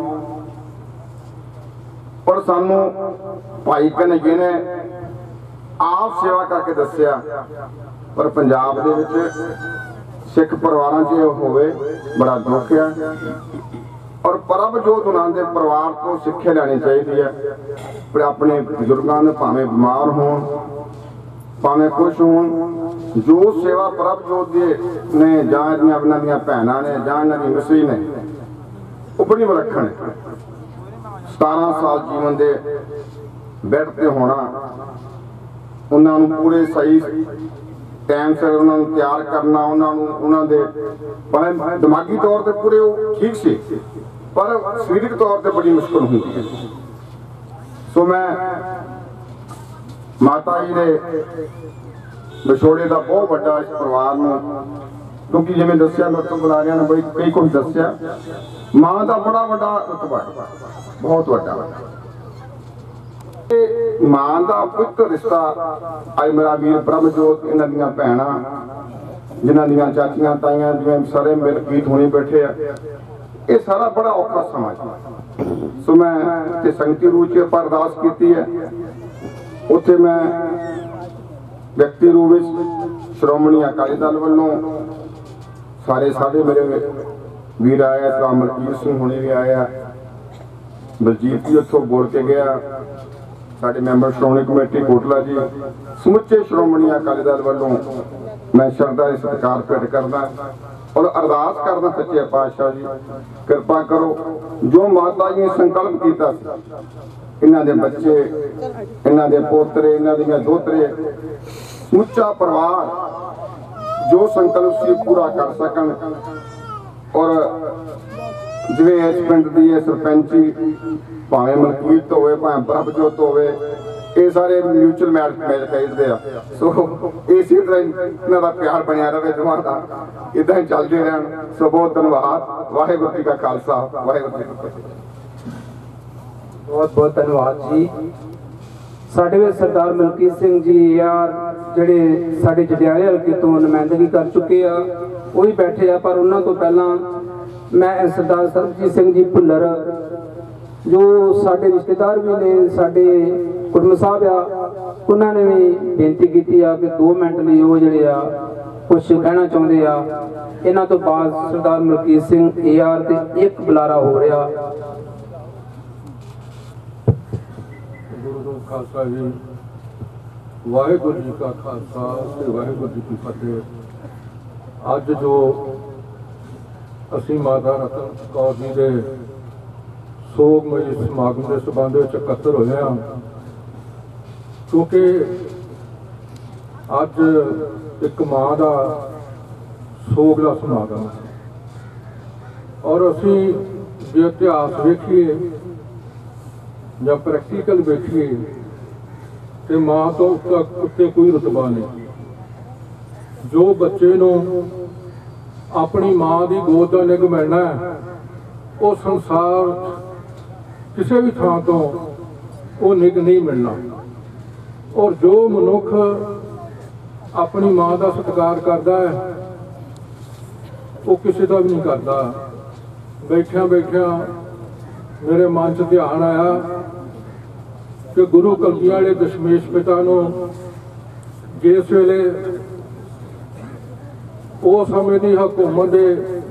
पर सानू भाई कन्हैया ने आप सेवा करके दसिया, पर पंजाब दे विच सिख परिवारां च होवे बड़ा दुख है। और परबजोत उन्हां दे परिवार तो सिक्ख्या लैनी चाहिए है। पर अपने बुजुर्गों ने भावें बीमार होण भावें कुछ होण, जो सेवा परबजोत ने जां इन्हां दीयां भैणां ने जां इन्हां दी मिसरी ने वो बड़ी विलक्षण है। 17 साल जीवन दे बैठ ते होना, उन्होंने पूरे सही टाइम से उन्होंने तैयार करना, उन्होंने भावें दिमागी तौर पर पूरे ठीक से, पर सरीरक तौर पर बड़ी मुश्किल होती है। सो मैं माता जी के विछोड़े का बहुत बड़ा इस परिवार में, क्योंकि जिवें दसिया मेरे तो बुलारिया ने बड़ी कई कुछ दसिया, मां का बड़ा बड़ा रुतबा है, बहुत बड़ा मां का पुत्र रिश्ता। अज मेरा वीर प्रभजोत, इन्हां दीयां भैणां, जिन्हां दीयां चाचियां ताइयां जिवें सारे मिल गीत होने बैठे आ, ये सारा बड़ा औखा समा। सो मैं संगती रूप च अरदास की है। उत्थे मैं व्यक्ति रूप में श्रोमणी अकाली दल वालों सारे सारे मेरे वीर आए, मलकीत सिंह होने भी आया, बलजीत जी उत्थों बोल के गया, साडे मैंबर श्रोमणी कमेटी कोटला जी, समुचे श्रोमणी अकाली दल वालों मैं श्रद्धा सत्कार भेंट करदा और अरदास करदा, सच्चे पातशाह जी कृपा करो, जो माता जी ने संकल्प किया, इन्हां दे बच्चे, इन्हां दे पोतरे, इन्हां दीयां दोतरे, समुचा परिवार जो संकल्प से पूरा कर सकन। और जिवें इस पिंड की सरपंची भावें मलकीत होवे भावें प्रभजोत होवे, ये सारे म्यूचुअल मैच खेडते हैं। सो इसी तरह इन्हां दा प्यार बनिया रहे, दोवां दा इदां ही चलते रहन। सो बहुत धन्यवाद। वाहिगुरू जी का खालसा, वाहिगुरू जी की फतेह। बहुत बहुत धन्यवाद जी। साडे विच सरदार मलकीत सिंह जी यार जिहड़े साडे जडियाले हल्के तो नुमाइंदगी कर चुके आ, वो ही बैठे आ। पर उन्हां तो पहला मैं सरदार सरबजीत सिंह जी भुल्लर जो साडे रिश्तेदार भी ने, साडे कुटुंब साहब आ, उन्होंने भी बेनती की कि 2 मिनट लिए वो जिहड़े आ कुछ कहना चाहते आ। इन्हां तो बाद सरदार मलकीत सिंह AR ते एक बुलारा हो रहा। गुरु खालसा जी, वाहिगुरू जी का खालसा ते वाहिगुरू जी की फतेह। अज जो असी माता रतन कौर जी के सोगमई समागम के संबंध में इकट्ठे होए हैं, क्योंकि अज एक मां का सोग का समागम है। और असी जो इतिहास वेखिए या प्रैक्टिकल वेखिए ਤੇ ਮਾਂ ਤੋਂ ਉੱਤੇ ਕੋਈ ਰੁਤਬਾ ਨਹੀਂ। ਜੋ ਬੱਚੇ ਨੂੰ ਆਪਣੀ ਮਾਂ ਦੀ ਗੋਦ ਦਾ ਨਿੱਘ ਮਿਲਣਾ ਹੈ, ਉਹ ਸੰਸਾਰ ਕਿਸੇ ਵੀ ਥਾਂ ਤੋਂ ਉਹ ਨਿੱਘ ਨਹੀਂ ਮਿਲਣਾ। ਔਰ ਜੋ ਮਨੁੱਖ ਆਪਣੀ ਮਾਂ ਦਾ ਸਤਿਕਾਰ ਕਰਦਾ ਹੈ, ਉਹ ਕਿਸੇ ਦਾ ਵੀ ਨਹੀਂ ਕਰਦਾ। ਬੈਠਿਆਂ ਬੈਠਿਆਂ ਮੇਰੇ ਮਨ 'ਚ ਧਿਆਨ ਆਇਆ ਕਿ ਗੁਰੂ ਕਲਗੀਆਂ ਵਾਲੇ ਦਸ਼ਮੇਸ਼ ਪਿਤਾ ਨੂੰ ਜਿਸ ਵੇਲੇ ਉਹ ਸਮੇਂ ਦੀ ਹਕੂਮਤ ਦੇ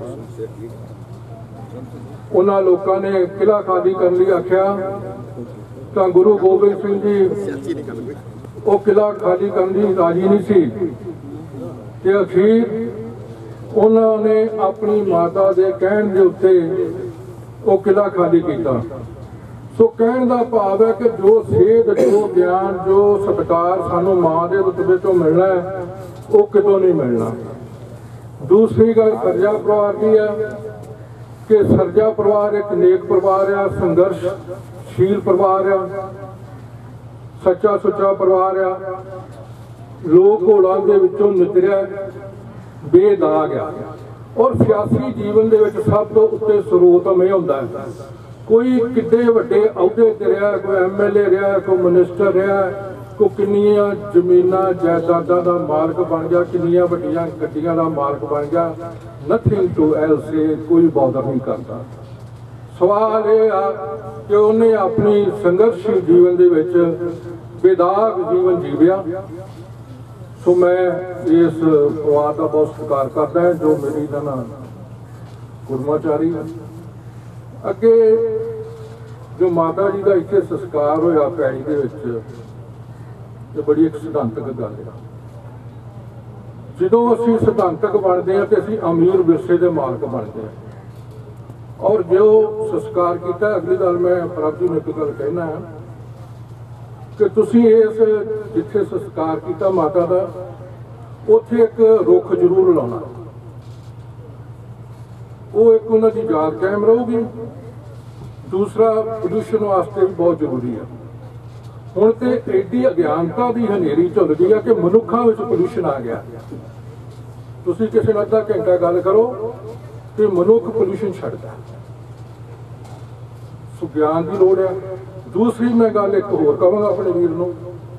ਉਹਨਾਂ ਲੋਕਾਂ ਨੇ ਕਿਲ੍ਹਾ ਖਾਲੀ ਕਰਨ ਲਈ ਆਖਿਆ, ਤਾਂ ਗੁਰੂ ਗੋਬਿੰਦ ਸਿੰਘ ਜੀ ਉਹ ਕਿਲ੍ਹਾ ਖਾਲੀ ਕਰਨ ਲਈ ਰਾਜੀ ਨਹੀਂ ਸੀ ਤੇ ਅਖੀਰ ਉਹਨਾਂ ਨੇ ਆਪਣੀ ਮਾਤਾ ਦੇ ਕਹਿਣ ਦੇ ਉੱਤੇ ਉਹ ਕਿਲ੍ਹਾ ਖਾਲੀ ਕੀਤਾ। ਸੋ ਕਹਿਣ ਦਾ ਭਾਵ ਹੈ ਕਿ ਜੋ ਸੇਧ, ਜੋ ਗਿਆਨ, ਜੋ ਸਤਿਕਾਰ ਸਾਨੂੰ ਮਾਂ ਦੇ ਰੁਤਬੇ ਤੋਂ ਮਿਲਣਾ ਹੈ, ਉਹ ਕਿਤੋਂ ਨਹੀਂ ਮਿਲਣਾ। ਦੂਸਰੀ ਗੱਲ ਸਰਜਾ ਪਰਿਵਾਰ ਦੀ ਹੈ ਕਿ ਸਰਜਾ ਪਰਿਵਾਰ ਇੱਕ ਨੇਕ ਪਰਿਵਾਰ ਆ, ਸੰਘਰਸ਼ਸ਼ੀਲ ਪਰਿਵਾਰ ਆ, ਸੱਚਾ ਸੁੱਚਾ ਪਰਿਵਾਰ ਆ, ਲੋਕ ਘੋੜਾਂ ਦੇ ਵਿੱਚੋਂ ਨਿਤਰਿਆ ਬੇਦਾਗ ਆ। ਔਰ ਸਿਆਸੀ ਜੀਵਨ ਦੇ ਵਿੱਚ ਸਭ ਤੋਂ ਉੱਤੇ ਸਰੋਤਮ ਇਹ ਹੁੰਦਾ ਹੈ, ਕੋਈ ਕਿੱਡੇ ਵੱਡੇ ਅਹੁਦੇ ਤੇ ਰਿਹਾ, ਕੋਈ MLA ਰਿਹਾ, ਕੋਈ ਮਿਨਿਸਟਰ ਰਿਹਾ, ਕੋਈ ਕਿੰਨੀਆਂ ਜ਼ਮੀਨਾਂ ਜਾਇਦਾਦਾਂ ਦਾ ਮਾਲਕ ਬਣ ਗਿਆ, ਕਿੰਨੀਆਂ ਵੱਡੀਆਂ ਗੱਡੀਆਂ ਦਾ ਮਾਲਕ ਬਣ ਗਿਆ, ਨਥਿੰਗ ਟੂ ਐਲਸ, ਕੋਈ ਬੌਦਰ ਨਹੀਂ ਕਰਦਾ। ਸਵਾਲ ਇਹ ਆ ਕਿ ਉਹਨੇ ਆਪਣੀ ਸੰਘਰਸ਼ੀ ਜੀਵਨ ਦੇ ਵਿੱਚ ਬੇਦਾਗ ਜੀਵਨ ਜੀਵਿਆ। ਸੋ ਮੈਂ ਇਸ ਪਰਿਵਾਰ ਦਾ ਬਹੁਤ ਸਤਿਕਾਰ ਕਰਦਾ ਹਾਂ ਜੋ ਮੇਰੀ ਦਾ ਨਾਮ ਗੁਰਮਾਚਾਰੀ ਹੈ। ਅੱਗੇ ਜੋ ਮਾਤਾ ਜੀ ਦਾ ਇੱਥੇ ਸੰਸਕਾਰ ਹੋਇਆ ਪੈੜੀ ਦੇ ਵਿੱਚ, ਇਹ ਬੜੀ ਇੱਕ ਸਿਧਾਂਤਕ ਗੱਲ ਹੈ। ਜਦੋਂ ਅਸੀਂ ਸਿਧਾਂਤਕ ਬਣਦੇ ਹਾਂ ਤੇ ਅਸੀਂ ਅਮੀਰ ਵਿਰਸੇ ਦੇ ਮਾਲਕ ਬਣਦੇ ਹਾਂ। ਔਰ ਜੋ ਸੰਸਕਾਰ ਕੀਤਾ, ਅਗਲੀ ਗੱਲ ਮੈਂ ਪ੍ਰਭ ਜੀ ਨੂੰ ਇੱਕ ਗੱਲ ਕਹਿਣਾ ਕਿ ਤੁਸੀਂ ਇਸ ਜਿੱਥੇ ਸੰਸਕਾਰ ਕੀਤਾ ਮਾਤਾ ਦਾ, ਉੱਥੇ ਇੱਕ ਰੁੱਖ ਜ਼ਰੂਰ ਲਾਉਣਾ। ਉਹ ਇੱਕ ਉਹਨਾਂ ਦੀ ਯਾਦ ਕਾਇਮ ਰਹੂਗੀ। ਦੂਸਰਾ, ਪ੍ਰਦੂਸ਼ਣ ਵਾਸਤੇ ਵੀ ਬਹੁਤ ਜ਼ਰੂਰੀ ਹੈ। ਹੁਣ ਤੇ ਐਡੀ ਅਗਿਆਨਤਾ ਦੀ ਹਨੇਰੀ ਝੁੱਲ ਗਈ ਹੈ ਕਿ ਮਨੁੱਖਾਂ ਵਿੱਚ ਪ੍ਰਦੂਸ਼ਣ ਆ ਗਿਆ। ਤੁਸੀਂ ਕਿਸੇ ਨਾਲ ਅੱਧਾ ਘੰਟਾ ਗੱਲ ਕਰੋ ਤੇ ਮਨੁੱਖ ਪ੍ਰਦੂਸ਼ਣ ਛੱਡਦਾ। ਸੋ ਗਿਆਨ ਦੀ ਲੋੜ ਹੈ। ਦੂਸਰੀ ਮੈਂ ਗੱਲ ਇੱਕ ਹੋਰ ਕਹਾਂਗਾ ਆਪਣੇ ਵੀਰ ਨੂੰ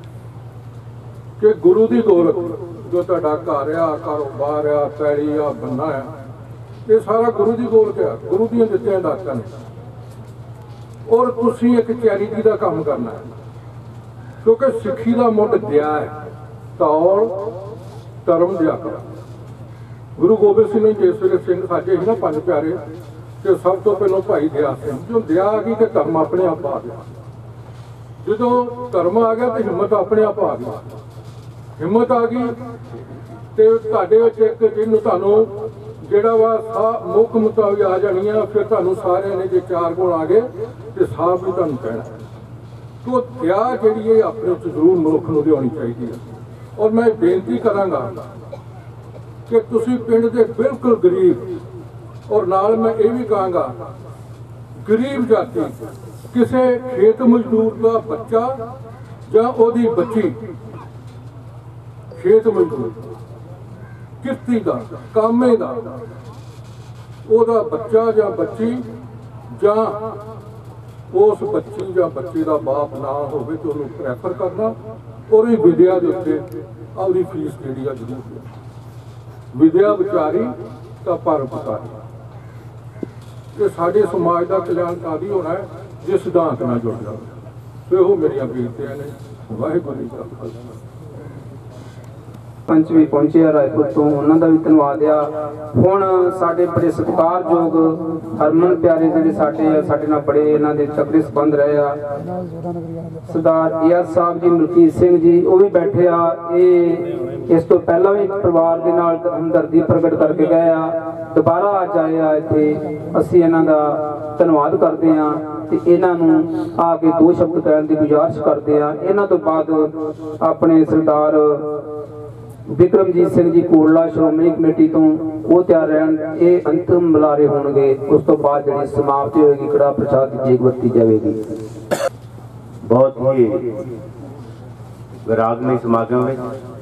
ਕਿ ਗੁਰੂ ਦੀ ਦੌਲਤ ਜੋ ਤੁਹਾਡਾ ਘਰ ਆ, ਕਾਰੋਬਾਰ ਆ, ਪੈੜੀ ਆ, ਬੰਨਾ ਆ, ਇਹ ਸਾਰਾ ਗੁਰੂ ਦੀ ਦੌਲਤ ਆ, ਗੁਰੂ ਦੀਆਂ ਦਿੱਤੀਆਂ ਦਾਤਾਂ ਨੇ। ਔਰ ਤੁਸੀਂ ਇੱਕ ਚੈਰਿਟੀ ਦਾ ਕੰਮ ਕਰਨਾ ਹੈ, ਕਿਉਂਕਿ ਸਿੱਖੀ ਦਾ ਮੁੱਢ ਦਇਆ ਹੈ, ਧੌਲ ਧਰਮ ਦਿਆ ਕਰ। ਗੁਰੂ ਗੋਬਿੰਦ ਸਿੰਘ ਨੇ ਜਿਸ ਵੇਲੇ ਸਿੰਘ ਸਾਜੇ ਸੀ ਨਾ ਪੰਜ ਪਿਆਰੇ, ਤੇ ਸਭ ਤੋਂ ਪਹਿਲਾਂ ਭਾਈ ਦਇਆ ਸਿੰਘ। ਜੋ ਦਇਆ ਆ ਗਈ ਤੇ ਧਰਮ ਆਪਣੇ ਆਪ ਆ ਗਿਆ। ਜਦੋਂ ਧਰਮ ਆ ਗਿਆ ਤੇ ਹਿੰਮਤ ਆਪਣੇ ਆਪ ਆ ਗਈ। ਹਿੰਮਤ ਆ ਗਈ ਤੇ ਤੁਹਾਡੇ ਵਿੱਚ ਇੱਕ ਜਿਹਨੂੰ ਤੁਹਾਨੂੰ ਜਿਹੜਾ ਵਾ ਮੁੱਖ ਮੁਤਾਬਿਕ ਆ ਜਾਣੀ ਆ। ਫਿਰ ਤੁਹਾਨੂੰ ਸਾਰਿਆਂ ਨੇ ਜੇ ਚਾਰ ਗੁਣ ਆ ਗਏ ਤੇ ਸਾਹਬ ਵੀ ਤੁਹਾਨੂੰ ਕਹਿਣਾ। ਤੋ ਦਇਆ ਜਿਹੜੀ ਹੈ ਆਪਣੇ ਉੱਤੇ ਜ਼ਰੂਰ ਮਨੁੱਖ ਨੂੰ ਲਿਆਉਣੀ ਚਾਹੀਦੀ ਹੈ। ਔਰ ਮੈਂ ਬੇਨਤੀ ਕਰਾਂਗਾ ਕਿ ਤੁਸੀਂ ਪਿੰਡ ਦੇ ਬਿਲਕੁਲ ਗਰੀਬ, ਔਰ ਨਾਲ ਮੈਂ ਇਹ ਵੀ ਕਹਾਂਗਾ ਗਰੀਬ ਜਾਤੀ, ਕਿਸੇ ਖੇਤ ਮਜ਼ਦੂਰ ਦਾ ਬੱਚਾ ਜਾਂ ਉਹਦੀ ਬੱਚੀ, ਖੇਤ ਮਜ਼ਦੂਰ, ਕਿਰਤੀ ਦਾ, ਕਾਮੇ ਦਾ, ਉਹਦਾ ਬੱਚਾ ਜਾਂ ਬੱਚੀ, ਜਾਂ ਉਸ ਬੱਚੀ ਜਾਂ ਬੱਚੇ ਦਾ ਬਾਪ ਨਾ ਹੋਵੇ ਤੇ ਉਹਨੂੰ ਪ੍ਰੈਫਰ ਕਰਨਾ। ਔਰ ਇਹ ਵਿਦਿਆ ਦੇ ਉੱਤੇ ਆਪਣੀ ਫੀਸ ਜਿਹੜੀ ਆ ਜ਼ਰੂਰ ਦੇਣੀ। ਵਿਦਿਆ ਵਿਚਾਰੀ ਤਾਂ ਪਰਉਪਕਾਰੀ। ਇਹ ਸਾਡੇ ਸਮਾਜ ਦਾ ਕਲਿਆਣਕਾਰੀ ਹੋਣਾ ਹੈ ਜੇ ਸਿਧਾਂਤ ਨਾਲ ਜੁੜ ਜਾਵੇ। ਇਹੋ ਮੇਰੀਆਂ ਬੇਨਤੀਆਂ ਨੇ। ਵਾਹਿਗੁਰੂ ਜੀ ਕਾ ਖਾਲਸਾ। ਪੰਚ ਵੀ ਪਹੁੰਚੇ ਆ ਰਾਏਪੁਰ ਤੋਂ, ਉਹਨਾਂ ਦਾ ਵੀ ਧੰਨਵਾਦ ਆ। ਹੁਣ ਸਾਡੇ ਬੜੇ ਸਤਿਕਾਰਯੋਗ ਹਰਮਨ ਪਿਆਰੇ ਜਿਹੜੇ ਸਾਡੇ ਨਾਲ ਬੜੇ ਇਹਨਾਂ ਦੇ ਤਕੜੇ ਸੰਬੰਧ ਰਹੇ ਆ, ਸਰਦਾਰ ਏਆਰ ਸਾਹਿਬ ਜੀ, ਮਲਕੀਤ ਸਿੰਘ ਜੀ, ਉਹ ਵੀ ਬੈਠੇ ਆ। ਇਹ ਇਸ ਤੋਂ ਪਹਿਲਾਂ ਵੀ ਪਰਿਵਾਰ ਦੇ ਨਾਲ ਹਮਦਰਦੀ ਪ੍ਰਗਟ ਕਰਕੇ ਗਏ ਆ, ਦੁਬਾਰਾ ਅੱਜ ਆਏ ਆ ਇੱਥੇ। ਅਸੀਂ ਇਹਨਾਂ ਦਾ ਧੰਨਵਾਦ ਕਰਦੇ ਆ ਤੇ ਇਹਨਾਂ ਨੂੰ ਆ ਕੇ ਦੋ ਸ਼ਬਦ ਕਹਿਣ ਦੀ ਗੁਜ਼ਾਰਿਸ਼ ਕਰਦੇ ਆ। ਇਹਨਾਂ ਤੋਂ ਬਾਅਦ ਆਪਣੇ ਸਰਦਾਰ ਵਿਕਰਮਜੀਤ ਸਿੰਘ ਜੀ ਕੋਟਲਾ ਸ਼੍ਰੋਮਣੀ ਕਮੇਟੀ ਤੋਂ ਉਹ ਤਿਆਰ ਰਹਿਣ। ਇਹ ਅੰਤਿਮ ਬੁਲਾਰੇ ਹੋਣਗੇ। ਉਸ ਤੋਂ ਬਾਅਦ ਜਿਹੜੀ ਸਮਾਪਤੀ ਹੋਏਗੀ, ਕੜਾ ਪ੍ਰਸ਼ਾਦ ਦੀ ਜੇਗ ਵਰਤੀ ਜਾਵੇਗੀ। ਬਹੁਤ ਹੀ ਵਿਰਾਗਮਈ ਸਮਾਗਮ ਵਿੱਚ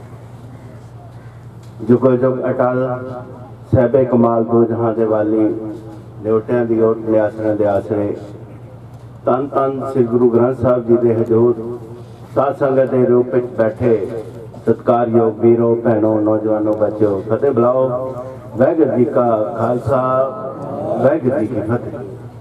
ਜੁਗੋ ਜੁਗ ਅਟਲ ਸਹਿਬੇ ਕਮਾਲ ਦੋ ਜਹਾਂ ਦੇ ਵਾਲੀ ਨਿਉਟਿਆਂ ਦੀ ਓਟ ਨਿਆਸਰਿਆਂ ਦੇ ਆਸਰੇ ਧੰਨ ਧੰਨ ਸ੍ਰੀ ਗੁਰੂ ਗ੍ਰੰਥ ਸਾਹਿਬ ਜੀ ਦੇ ਹਜ਼ੂਰ ਸਾਧ ਸੰਗਤ ਦੇ ਰੂਪ ਵਿੱਚ ਬੈਠੇ ਸਤਿਕਾਰਯੋਗ ਵੀਰੋ ਭੈਣੋ ਨੌਜਵਾਨੋ ਬੱਚਿਓ ਫਤਿਹ ਬੁਲਾਓ। ਵਾਹਿਗੁਰੂ ਜੀ ਕਾ ਖਾਲਸਾ ਵਾਹਿਗੁਰੂ ਜੀ ਕੀ ਫਤਿਹ।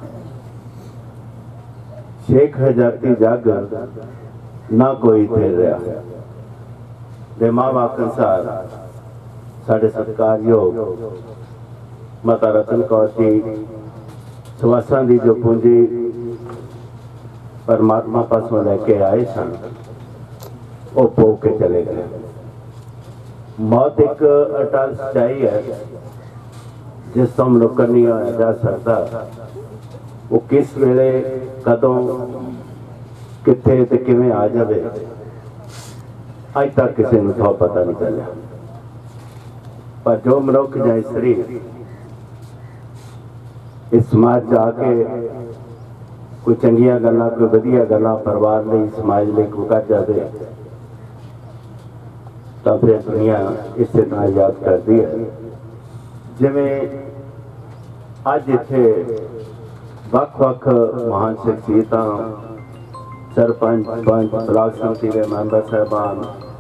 ਸ਼ੇਖ ਹਜ਼ਾਤੀ ਜਗ ਨਾ ਕੋਈ ਫੇਰ ਰਿਹਾ ਦੇ ਮਾਵਾ ਕੰਸਾਰ ਸਾਡੇ ਸਤਿਕਾਰਯੋਗ ਮਾਤਾ ਰਤਨ ਕੌਰ ਜੀ ਸਵਾਸਾਂ ਦੀ ਜੋ ਪੂੰਜੀ परमात्मा पासों लेके आए सन वो पो के चले गए। मौत एक अटल सच्चाई है जिस तो मनुख नहीं होया जा सकता। वो किस वेले कदों किथे ते किवें आ जाए अज तक किसी नूं तो पता नहीं चलिया। पर जो मनुख या स्त्री इस समाज आके कोई चंगिया गल्लां कोई वधिया गल्लां परिवार लई समाज लई कोई कर जाए तो फिर दुनिया इस तरह याद करती है। जिवें अज इत्थे वख-वख महान शख्सियतां सरपंच पंच ब्लाक समिति के मैंबर साहबान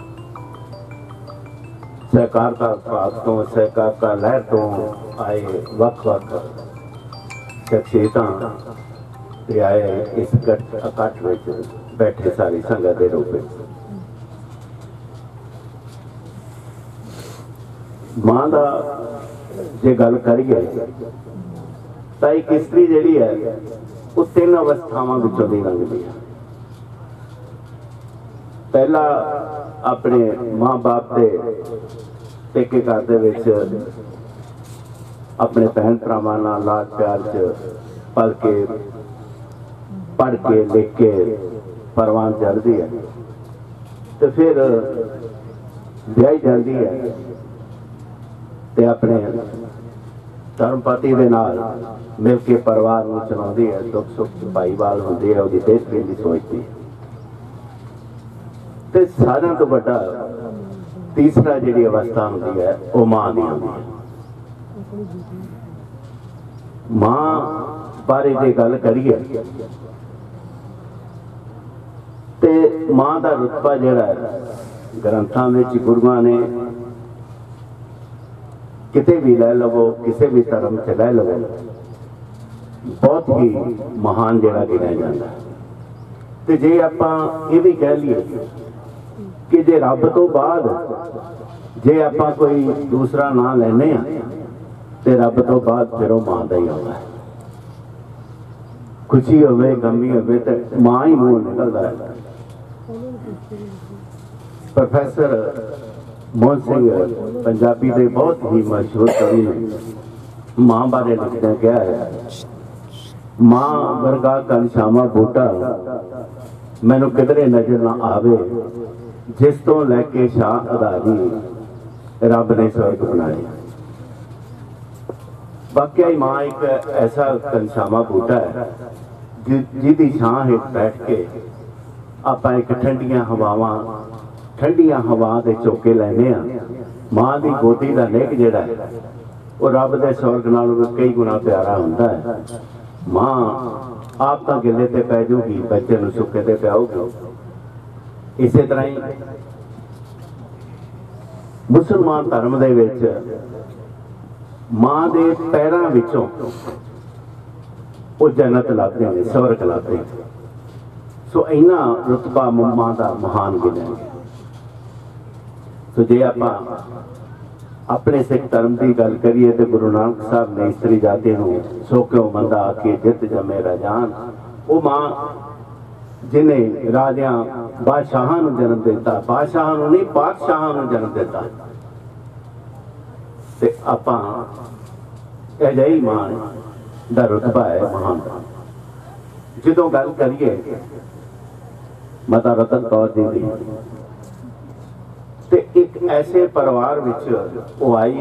सहकारिता विभाग तो सहकारिता लहर तो आए वख-वख शख्सियतां आए इस इकट्ठ में बैठे सारी संगत के रूप में मां का जे गल करिए तो एक स्त्री जी है वो 3 अवस्थावां विचों दी लंघदी है। पहला अपने मां बाप के पेके घर दे विच अपने भैन भरावां नाल लाड प्यार च पल के पढ़ के लिख के परवान चढ़ती है तो फिर ब्याही जाती है ते अपने धर्मपति के नाल मिल के परिवार को चलाती है। दुख सुख भाईवाल होंदी है उसकी बेहतरी की सोचती है। तो सारियां तो बड़ा तीसरा जी अवस्था होती है वो मां की होती है। मां बारे जे गल करिए ते मां का रुतबा जिहड़ा है ग्रंथां विच गुरुआं ने किते भी लै लवो किसी भी धर्म च लै लवो बहुत ही महान जिहड़ा गिणिया जांदा है। ते जे आपां इह भी कह लईए कि जे रब तो बाद जे आपां कोई दूसरा नाम लैने आ ते रब तो बाद फिर वो मां दा ही आउंदा है। खुशी होवे गमी होवे ते मां ही मूंह निकलदा है। प्रोफेसर मोहन सिंह पंजाबी के बहुत ही मशहूर कवि ने मां बारे लिखदे क्या है मां वर्गा घनश्यामा बूटा मैनू किधरे नजर ना आवे जिस तो लैके शाह अदारी रब ने स्वर्ग बनाया। वाकई मां एक ऐसा घनश्यामा बूटा है जिहदी छां हेठ बैठ के आप एक ठंडिया हवा के चौके लैने मां की गोदी का निक जिहड़ा है वो रब के स्वर्ग नालों कई गुना प्यारा होंदा है। मां आप तो गिले ते पै जूगी बच्चे नूं सुके ते पियाऊगी। इस तरह ही मुसलमान धर्म दे विच मां दे पैरां विचों वो जन्नत लगदे ने स्वर्ग लगदे। सो इन्ना रुतबा मां दा महान गिणिया। तो जे आप अपने सिख धर्म की गल करिए तो गुरु नानक साहब ने स्त्री जाति सो क्यों मंदा आके जित जमे राजान वो मां जिन्हें राजा बादशाहां नूं जन्म दिता बादशाहां नूं नहीं पातशाहां नूं जन्म दिता ते आपां अजिही मां दा रुतबा है महान। जदों गल करिए माता रतन कौर जी दी ते एक ऐसे परिवार विच वो आई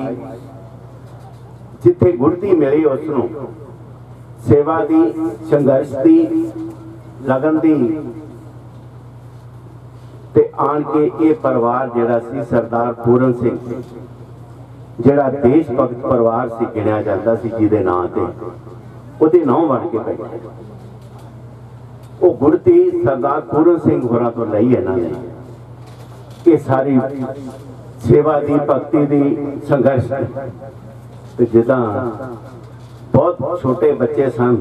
जिथे गुरती मिली उसनूं सेवा दी संघर्ष दी लगन दी ਤੇ ਆਣ ਕੇ ਇਹ ਪਰਿਵਾਰ ਜਿਹੜਾ ਸੀ ਸਰਦਾਰ ਪੂਰਨ ਸਿੰਘ, ਜਿਹੜਾ ਦੇਸ਼ ਭਗਤ ਪਰਿਵਾਰ ਸੀ ਗਿਣਿਆ ਜਾਂਦਾ ਸੀ, ਜਿਹਦੇ ਨਾਂ ਤੇ ਉਹਦੇ ਨਾਂ ਬਣ ਕੇ ਬੈਠੇ। ਉਹ ਗੁਰਤੀ ਸਰਦਾਰ ਪੂਰਨ ਸਿੰਘ ਹੋਰਾਂ ਤੋਂ ਲਈ ਇਹਨਾਂ ਨੇ ਇਹ ਸਾਰੀ ਸੇਵਾ ਦੀ, ਭਗਤੀ ਦੀ, ਸੰਘਰਸ਼ ਤੇ ਜਿੱਦਾਂ ਬਹੁਤ ਛੋਟੇ ਬੱਚੇ ਸਨ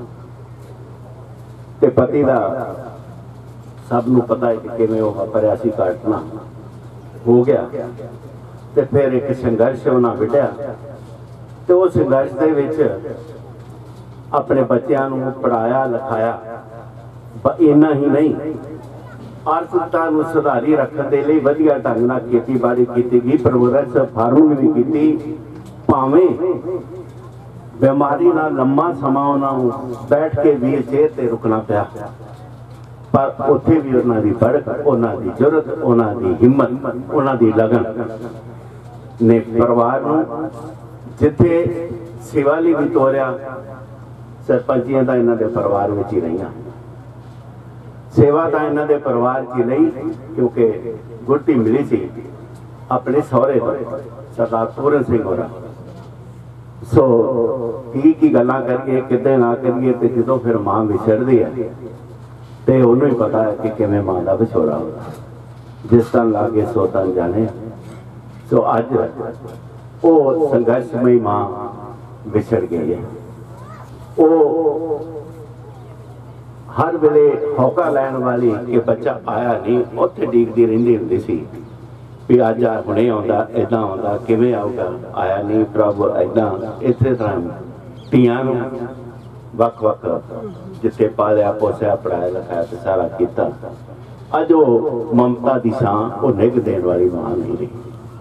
ਤੇ ਪਤੀ ਦਾ ਸਭ ਨੂੰ ਪਤਾ ਹੈ ਕਿ ਕਿਵੇਂ ਉਹ ਵਾਪਰਿਆ ਸੀ, ਘਟਨਾ ਹੋ ਗਿਆ ਤੇ ਫਿਰ ਇੱਕ ਸੰਘਰਸ਼ ਉਹਨਾਂ ਵਿੱਢਿਆ ਤੇ ਉਹ ਸੰਘਰਸ਼ ਦੇ ਵਿੱਚ ਆਪਣੇ ਬੱਚਿਆਂ ਨੂੰ ਪੜ੍ਹਾਇਆ ਲਿਖਾਇਆ। ਇੰਨਾ ਹੀ ਨਹੀਂ, ਆਰਥਿਕਤਾ ਨੂੰ ਸੁਧਾਰੀ ਰੱਖਣ ਦੇ ਲਈ ਵਧੀਆ ਢੰਗ ਨਾਲ ਖੇਤੀਬਾੜੀ ਕੀਤੀ ਗਈ, ਪ੍ਰੋਗਰੈਸ ਫਾਰਮਿੰਗ ਵੀ ਕੀਤੀ। ਭਾਵੇਂ ਬਿਮਾਰੀ ਨਾਲ ਲੰਮਾ ਸਮਾਂ ਉਹਨਾਂ ਨੂੰ ਬੈਠ ਕੇ ਵੀਲ ਚੇਅਰ ਤੇ ਰੁਕਣਾ ਪਿਆ, ਪਰ ਉੱਥੇ ਵੀ ਉਹਨਾਂ ਦੀ ਬੜਕ, ਉਹਨਾਂ ਦੀ ਜੁਰਤ, ਉਹਨਾਂ ਦੀ ਹਿੰਮਤ, ਉਹਨਾਂ ਦੀ ਲਗਨ ਨੇ ਪਰਿਵਾਰ ਨੂੰ ਜਿੱਥੇ ਸੇਵਾ ਲਈ ਵੀ ਤੋਰਿਆ। ਸਰਪੰਚੀਆਂ ਦਾ ਇਹਨਾਂ ਦੇ ਪਰਿਵਾਰ ਵਿੱਚ ਹੀ ਰਹੀਆਂ, ਸੇਵਾ ਤਾਂ ਇਹਨਾਂ ਦੇ ਪਰਿਵਾਰ 'ਚ ਹੀ ਲਈ, ਕਿਉਂਕਿ ਗੁਰਤੀ ਮਿਲੀ ਸੀ ਆਪਣੇ ਸਹੁਰੇ ਤੋਂ, ਸਰਦਾਰ ਪੂਰਨ ਸਿੰਘ ਹੋਰਾਂ। ਸੋ ਕੀ ਗੱਲਾਂ ਕਰੀਏ, ਕਿੱਦਾਂ ਨਾ ਕਰੀਏ, ਤੇ ਜਦੋਂ ਫਿਰ ਮਾਂ ਵਿਛੜਦੀ ਹੈ ਤੇ ਉਹਨੂੰ ਹੀ ਪਤਾ ਹੈ ਕਿ ਕਿਵੇਂ ਮਾਂ ਦਾ ਵਿਛੋੜਾ ਹੁੰਦਾ। ਜਿਸ ਤਨ ਲਾਗੇ ਸੋ ਤਨ ਜਾਣੇ। ਸੋ ਅੱਜ ਉਹ ਸੰਘਰਸ਼ਮਈ ਮਾਂ ਵਿਛੜ ਗਈ ਹੈ। ਉਹ ਹਰ ਵੇਲੇ ਹੌਕਾ ਲੈਣ ਵਾਲੀ ਕਿ ਬੱਚਾ ਆਇਆ ਨਹੀਂ, ਉੱਥੇ ਡੀਕਦੀ ਰਹਿੰਦੀ ਹੁੰਦੀ ਸੀ ਵੀ ਅੱਜ ਹੁਣੇ ਆਉਂਦਾ, ਏਦਾਂ ਆਉਂਦਾ, ਕਿਵੇਂ ਆਊਗਾ, ਆਇਆ ਨਹੀਂ ਪ੍ਰਭੂ। ਏਦਾਂ ਇਸੇ ਤਰ੍ਹਾਂ ਧੀਆਂ ਨੂੰ ਵੱਖ-ਵੱਖ ਜਿੱਥੇ ਪਾਲਿਆ ਪੋਸਿਆ, ਪੜ੍ਹਾਇਆ ਲਿਖਾਇਆ ਤੇ ਸਾਰਾ ਕੀਤਾ। ਅੱਜ ਉਹ ਮਮਤਾ ਦੀ ਛਾਂ, ਉਹ ਨਿੱਘ ਦੇਣ ਵਾਲੀ ਮਾਂ ਨਹੀਂ ਰਹੀ।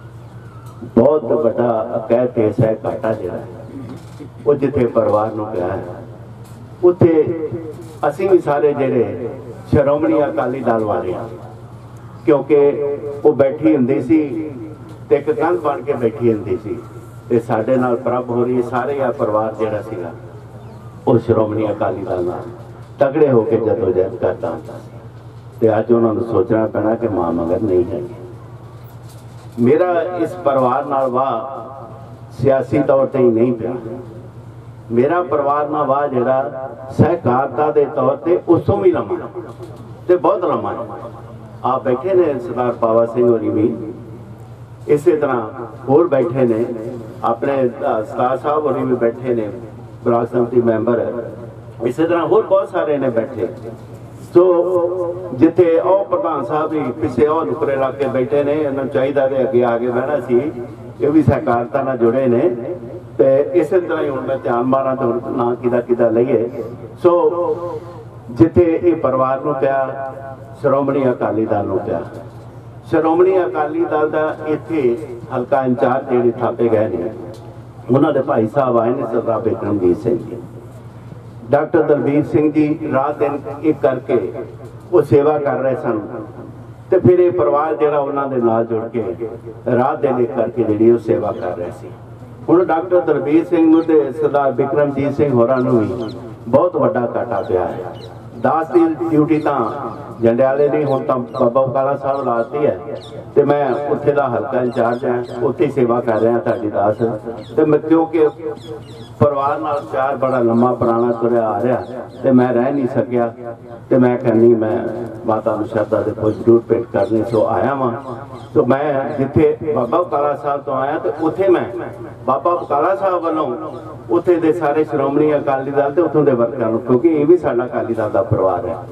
ਬਹੁਤ ਵੱਡਾ ਕਹਿ ਕੇਸ ਹੈ ਘਾਟਾ ਜਿਹੜਾ ਉਹ ਜਿੱਥੇ ਪਰਿਵਾਰ ਨੂੰ ਪਿਆ ਹੈ, ਉੱਥੇ ਅਸੀਂ ਵੀ ਸਾਰੇ ਜਿਹੜੇ ਸ਼੍ਰੋਮਣੀ ਅਕਾਲੀ ਦਲ ਵਾਲੇ ਹਾਂ, ਕਿਉਂਕਿ ਉਹ ਬੈਠੀ ਹੁੰਦੀ ਸੀ ਤੇ ਇੱਕ ਕੰਧ ਬਣ ਕੇ ਬੈਠੀ ਹੁੰਦੀ ਸੀ ਤੇ ਸਾਡੇ ਨਾਲ ਪ੍ਰਭ ਹੋ ਰਹੀ ਸਾਰੇ ਆ ਪਰਿਵਾਰ ਜਿਹੜਾ ਸੀਗਾ ਉਹ ਸ਼੍ਰੋਮਣੀ ਅਕਾਲੀ ਦਲ ਨਾਲ ਤਗੜੇ ਹੋ ਕੇ ਜਦੋਜਹਿਦ ਕਰਦਾ ਹੁੰਦਾ ਸੀ। ਤੇ ਅੱਜ ਉਹਨਾਂ ਨੂੰ ਸੋਚਣਾ ਪੈਣਾ ਕਿ ਮਾਂ ਮਗਰ ਨਹੀਂ ਹੈਗੀ। ਮੇਰਾ ਇਸ ਪਰਿਵਾਰ ਨਾਲ ਵਾਹ ਸਿਆਸੀ ਤੌਰ ਤੇ ਹੀ ਨਹੀਂ ਪਿਆ, ਮੇਰਾ ਪਰਿਵਾਰ ਨਾਲ ਵਾਹ ਜਿਹੜਾ ਸਹਿਕਾਰਤਾ ਦੇ ਤੌਰ ਤੇ ਉਸ ਤੋਂ ਵੀ ਲੰਮਾ ਤੇ ਬਹੁਤ ਲੰਮਾ ਹੈ। ਆ ਬੈਠੇ ਨੇ ਸਰਦਾਰ ਪਾਵਾ ਸਿੰਘ ਹੋਰੀ ਵੀ, ਇਸੇ ਤਰ੍ਹਾਂ ਹੋਰ ਬੈਠੇ ਨੇ, ਆਪਣੇ ਸਰਦਾਰ ਸਾਹਿਬ ਹੋਰੀ ਵੀ ਬੈਠੇ ਨੇ, ਬਲਾਕ ਸੰਮਤੀ ਮੈਂਬਰ, ਇਸੇ ਤਰ੍ਹਾਂ ਹੋਰ ਬਹੁਤ ਸਾਰੇ ਨੇ ਬੈਠੇ। ਸੋ ਜਿੱਥੇ ਉਹ ਪ੍ਰਧਾਨ ਸਾਹਿਬ ਵੀ ਪਿੱਛੇ ਉਹ ਨੁਕਰੇ ਲਾ ਕੇ ਬੈਠੇ ਨੇ, ਇਹਨਾਂ ਨੂੰ ਚਾਹੀਦਾ ਕਿ ਅੱਗੇ ਆ ਕੇ ਬਹਿਣਾ ਸੀ, ਇਹ ਵੀ ਸਹਿਕਾਰਤਾ ਨਾਲ ਜੁੜੇ ਨੇ। ਤੇ ਇਸੇ ਤਰ੍ਹਾਂ ਹੀ ਹੁਣ ਮੈਂ ਧਿਆਨ ਮਾਰਾਂ ਤਾਂ ਨਾ ਕਿਦਾ ਲਈਏ। ਸੋ ਜਿੱਥੇ ਇਹ ਪਰਿਵਾਰ ਨੂੰ ਪਿਆ, ਸ਼੍ਰੋਮਣੀ ਅਕਾਲੀ ਦਲ ਨੂੰ ਪਿਆ। ਸ਼੍ਰੋਮਣੀ ਅਕਾਲੀ ਦਲ ਦਾ ਇੱਥੇ ਹਲਕਾ ਇੰਚਾਰਜ ਜਿਹੜੇ ਥਾਪੇ ਗਏ ਨੇ, ਉਹਨਾਂ ਦੇ ਭਾਈ ਸਾਹਿਬ ਆਏ ਨੇ ਸਰਦਾਰ ਬਿਕਰਮਜੀਤ ਸਿੰਘ ਜੀ, ਡਾਕਟਰ ਦਲਬੀਰ ਸਿੰਘ ਜੀ ਰਾਤ ਦਿਨ ਇੱਕ ਕਰਕੇ ਉਹ ਸੇਵਾ ਕਰ ਰਹੇ ਸਨ। ਤੇ ਫਿਰ ਇਹ ਪਰਿਵਾਰ ਜਿਹੜਾ ਉਹਨਾਂ ਦੇ ਨਾਲ ਜੁੜ ਕੇ ਰਾਤ ਦਿਨ ਇੱਕ ਕਰਕੇ ਜਿਹੜੀ ਉਹ ਸੇਵਾ ਕਰ ਰਹੇ ਸੀ। ਹੁਣ ਡਾਕਟਰ ਦਲਬੀਰ ਸਿੰਘ ਨੂੰ ਤੇ ਸਰਦਾਰ ਬਿਕਰਮਜੀਤ ਸਿੰਘ ਹੋਰਾਂ ਨੂੰ ਵੀ ਬਹੁਤ ਵੱਡਾ ਘਾਟਾ ਪਿਆ ਹੈ। ਦਾਸ ਦੀ ਡਿਊਟੀ ਤਾਂ ਜੰਡਿਆਲੇ ਦੀ ਹੁਣ ਤਾਂ ਬਾਬਾ ਬਕਾਲਾ ਸਾਹਿਬ ਲਾਤੀ ਹੈ ਤੇ ਮੈਂ ਉੱਥੇ ਦਾ ਹਲਕਾ ਇੰਚਾਰਜ ਹਾਂ, ਉੱਥੇ ਸੇਵਾ ਕਰ ਰਿਹਾ ਤੁਹਾਡੀ ਦਾਸ। ਤੇ ਮੈਂ ਕਿਉਂਕਿ ਪਰਿਵਾਰ ਨਾਲ ਪਿਆਰ ਬੜਾ ਲੰਮਾ ਪੁਰਾਣਾ ਤੁਰਿਆ ਆ ਰਿਹਾ ਤੇ ਮੈਂ ਰਹਿ ਨਹੀਂ ਸਕਿਆ ਤੇ ਮੈਂ ਕਹਿੰਦੀ ਮੈਂ ਮਾਤਾ ਨੂੰ ਸ਼ਰਧਾ ਦੇ ਫੁੱਲ ਜ਼ਰੂਰ ਭੇਟ ਕਰਨੀ। ਸੋ ਆਇਆ ਵਾਂ। ਸੋ ਮੈਂ ਜਿੱਥੇ ਬਾਬਾ ਬਕਾਲਾ ਸਾਹਿਬ ਤੋਂ ਆਇਆ ਤੇ ਉੱਥੇ ਮੈਂ ਬਾਬਾ ਬਕਾਲਾ ਸਾਹਿਬ ਵੱਲੋਂ ਉੱਥੇ ਦੇ ਸਾਰੇ ਸ਼੍ਰੋਮਣੀ ਅਕਾਲੀ ਦਲ ਤੇ ਉੱਥੋਂ ਦੇ ਵਰਕਰਾਂ ਨੂੰ, ਕਿਉਂਕਿ ਇਹ ਵੀ ਸਾਡਾ ਅਕਾਲੀ ਦਲ ਦਾ ਪਰਿਵਾਰ ਹੈ,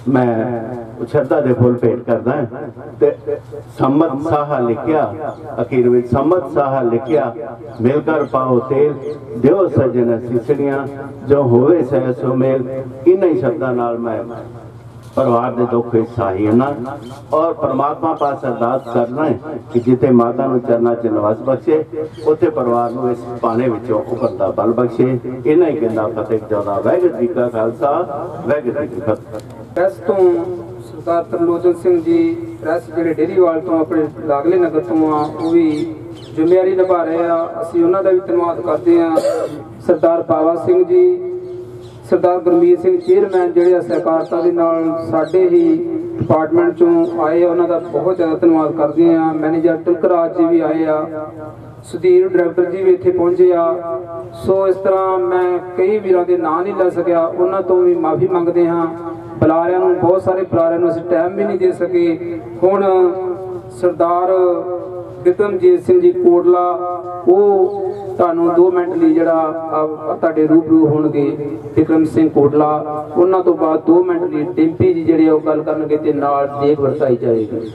ਮੈਂ ਸ਼ਰਧਾ ਦੇ ਫੁੱਲ ਭੇਟ ਕਰਦਾ। ਤੇ ਸੰਮਤ ਸਾਹਾ ਲਿਖਿਆ, ਅਖੀਰ ਵਿੱਚ ਸੰਮਤ ਸਾਹਾ ਲਿਖਿਆ, ਮਿਲ ਕਰ ਪਾਓ ਤੇਲ, ਦਿਓ ਸੱਜਣ ਸਿਸੜੀਆਂ, ਜੋ ਹੋਵੇ ਸਹਿ ਸੋ ਮੇਲ। ਇਹਨਾਂ ਹੀ ਸ਼ਬਦਾਂ ਨਾਲ ਮੈਂ ਪਰਿਵਾਰ ਦੇ ਦੁੱਖ ਵਿੱਚ ਸਾਹੀ ਨਾ ਔਰ ਪਰਮਾਤਮਾ ਪਾਸ ਅਰਦਾਸ ਕਰਨਾ ਹੈ ਕਿ ਜਿੱਥੇ ਮਾਤਾ ਨੂੰ ਚਰਨਾਂ 'ਚ ਨਿਵਾਸ ਬਖਸ਼ੇ, ਉੱਥੇ ਪਰਿਵਾਰ ਨੂੰ ਇਸ ਪਾਣੇ ਵਿੱਚੋਂ ਉੱਭਰਨ ਦਾ ਬਲ ਬਖਸ਼ੇ। ਇਹਨਾਂ ਹੀ ਕਹਿੰਦਾ ਫਤਿਹ ਚਾਹੁੰਦਾ। ਵਾਹਿਗੁਰੂ ਜੀ ਕਾ ਖਾਲਸਾ, ਵਾਹਿਗੁਰੂ ਜੀ ਕੀ ਫਤਿਹ। ਪ੍ਰੈਸ ਤੋਂ ਸਰਦਾਰ ਤਰਲੋਚਨ ਸਿੰਘ ਜੀ ਪ੍ਰੈਸ ਜਿਹੜੇ ਡੇਰੀਵਾਲ ਤੋਂ ਆਪਣੇ ਲਾਗਲੇ ਨਗਰ ਤੋਂ ਆ, ਉਹ ਵੀ ਜ਼ਿੰਮੇਵਾਰੀ ਨਿਭਾ ਰਹੇ ਆ। ਅਸੀਂ ਉਹਨਾਂ ਦਾ ਵੀ ਧੰਨਵਾਦ ਕਰਦੇ ਹਾਂ। ਸਰਦਾਰ ਪਾਵਾ ਸਿੰਘ ਜੀ, ਸਰਦਾਰ ਗੁਰਮੀਤ ਸਿੰਘ ਚੇਅਰਮੈਨ ਜਿਹੜੇ ਸਹਿਕਾਰਤਾ ਦੇ ਨਾਲ ਸਾਡੇ ਹੀ ਡਿਪਾਰਟਮੈਂਟ ਚੋਂ ਆਏ, ਉਹਨਾਂ ਦਾ ਬਹੁਤ ਜ਼ਿਆਦਾ ਧੰਨਵਾਦ ਕਰਦੇ ਆ। ਮੈਨੇਜਰ ਤਿਲਕਰਾਜ ਜੀ ਵੀ ਆਏ ਆ, ਸੁਧੀਰ ਡਾਇਰੈਕਟਰ ਜੀ ਵੀ ਇੱਥੇ ਪਹੁੰਚੇ ਆ। ਸੋ ਇਸ ਤਰ੍ਹਾਂ ਮੈਂ ਕਈ ਵੀਰਾਂ ਦੇ ਨਾਂ ਨਹੀਂ ਲੈ ਸਕਿਆ, ਉਹਨਾਂ ਤੋਂ ਵੀ ਮਾਫੀ ਮੰਗਦੇ ਹਾਂ। ਬੁਲਾਰਿਆਂ ਨੂੰ, ਬਹੁਤ ਸਾਰੇ ਬੁਲਾਰਿਆਂ ਨੂੰ ਅਸੀਂ ਟਾਈਮ ਵੀ ਨਹੀਂ ਦੇ ਸਕੇ। ਹੁਣ ਸਰਦਾਰ ਬਿਕਰਮਜੀਤ ਸਿੰਘ ਜੀ ਕੋਟਲਾ, ਉਹ ਤੁਹਾਨੂੰ 2 ਮਿੰਟ ਲਈ ਜਿਹੜਾ ਤੁਹਾਡੇ ਰੂਬਰੂ ਹੋਣਗੇ, ਬਿਕਰਮ ਸਿੰਘ ਕੋਟਲਾ। ਉਹਨਾਂ ਤੋਂ ਬਾਅਦ 2 ਮਿੰਟ ਲਈ ਡਿੰਪੀ ਜੀ ਜਿਹੜੇ ਉਹ ਗੱਲ ਕਰਨਗੇ ਤੇ ਨਾਲ ਦੇਖ ਵਰਤਾਈ ਜਾਏਗੀ।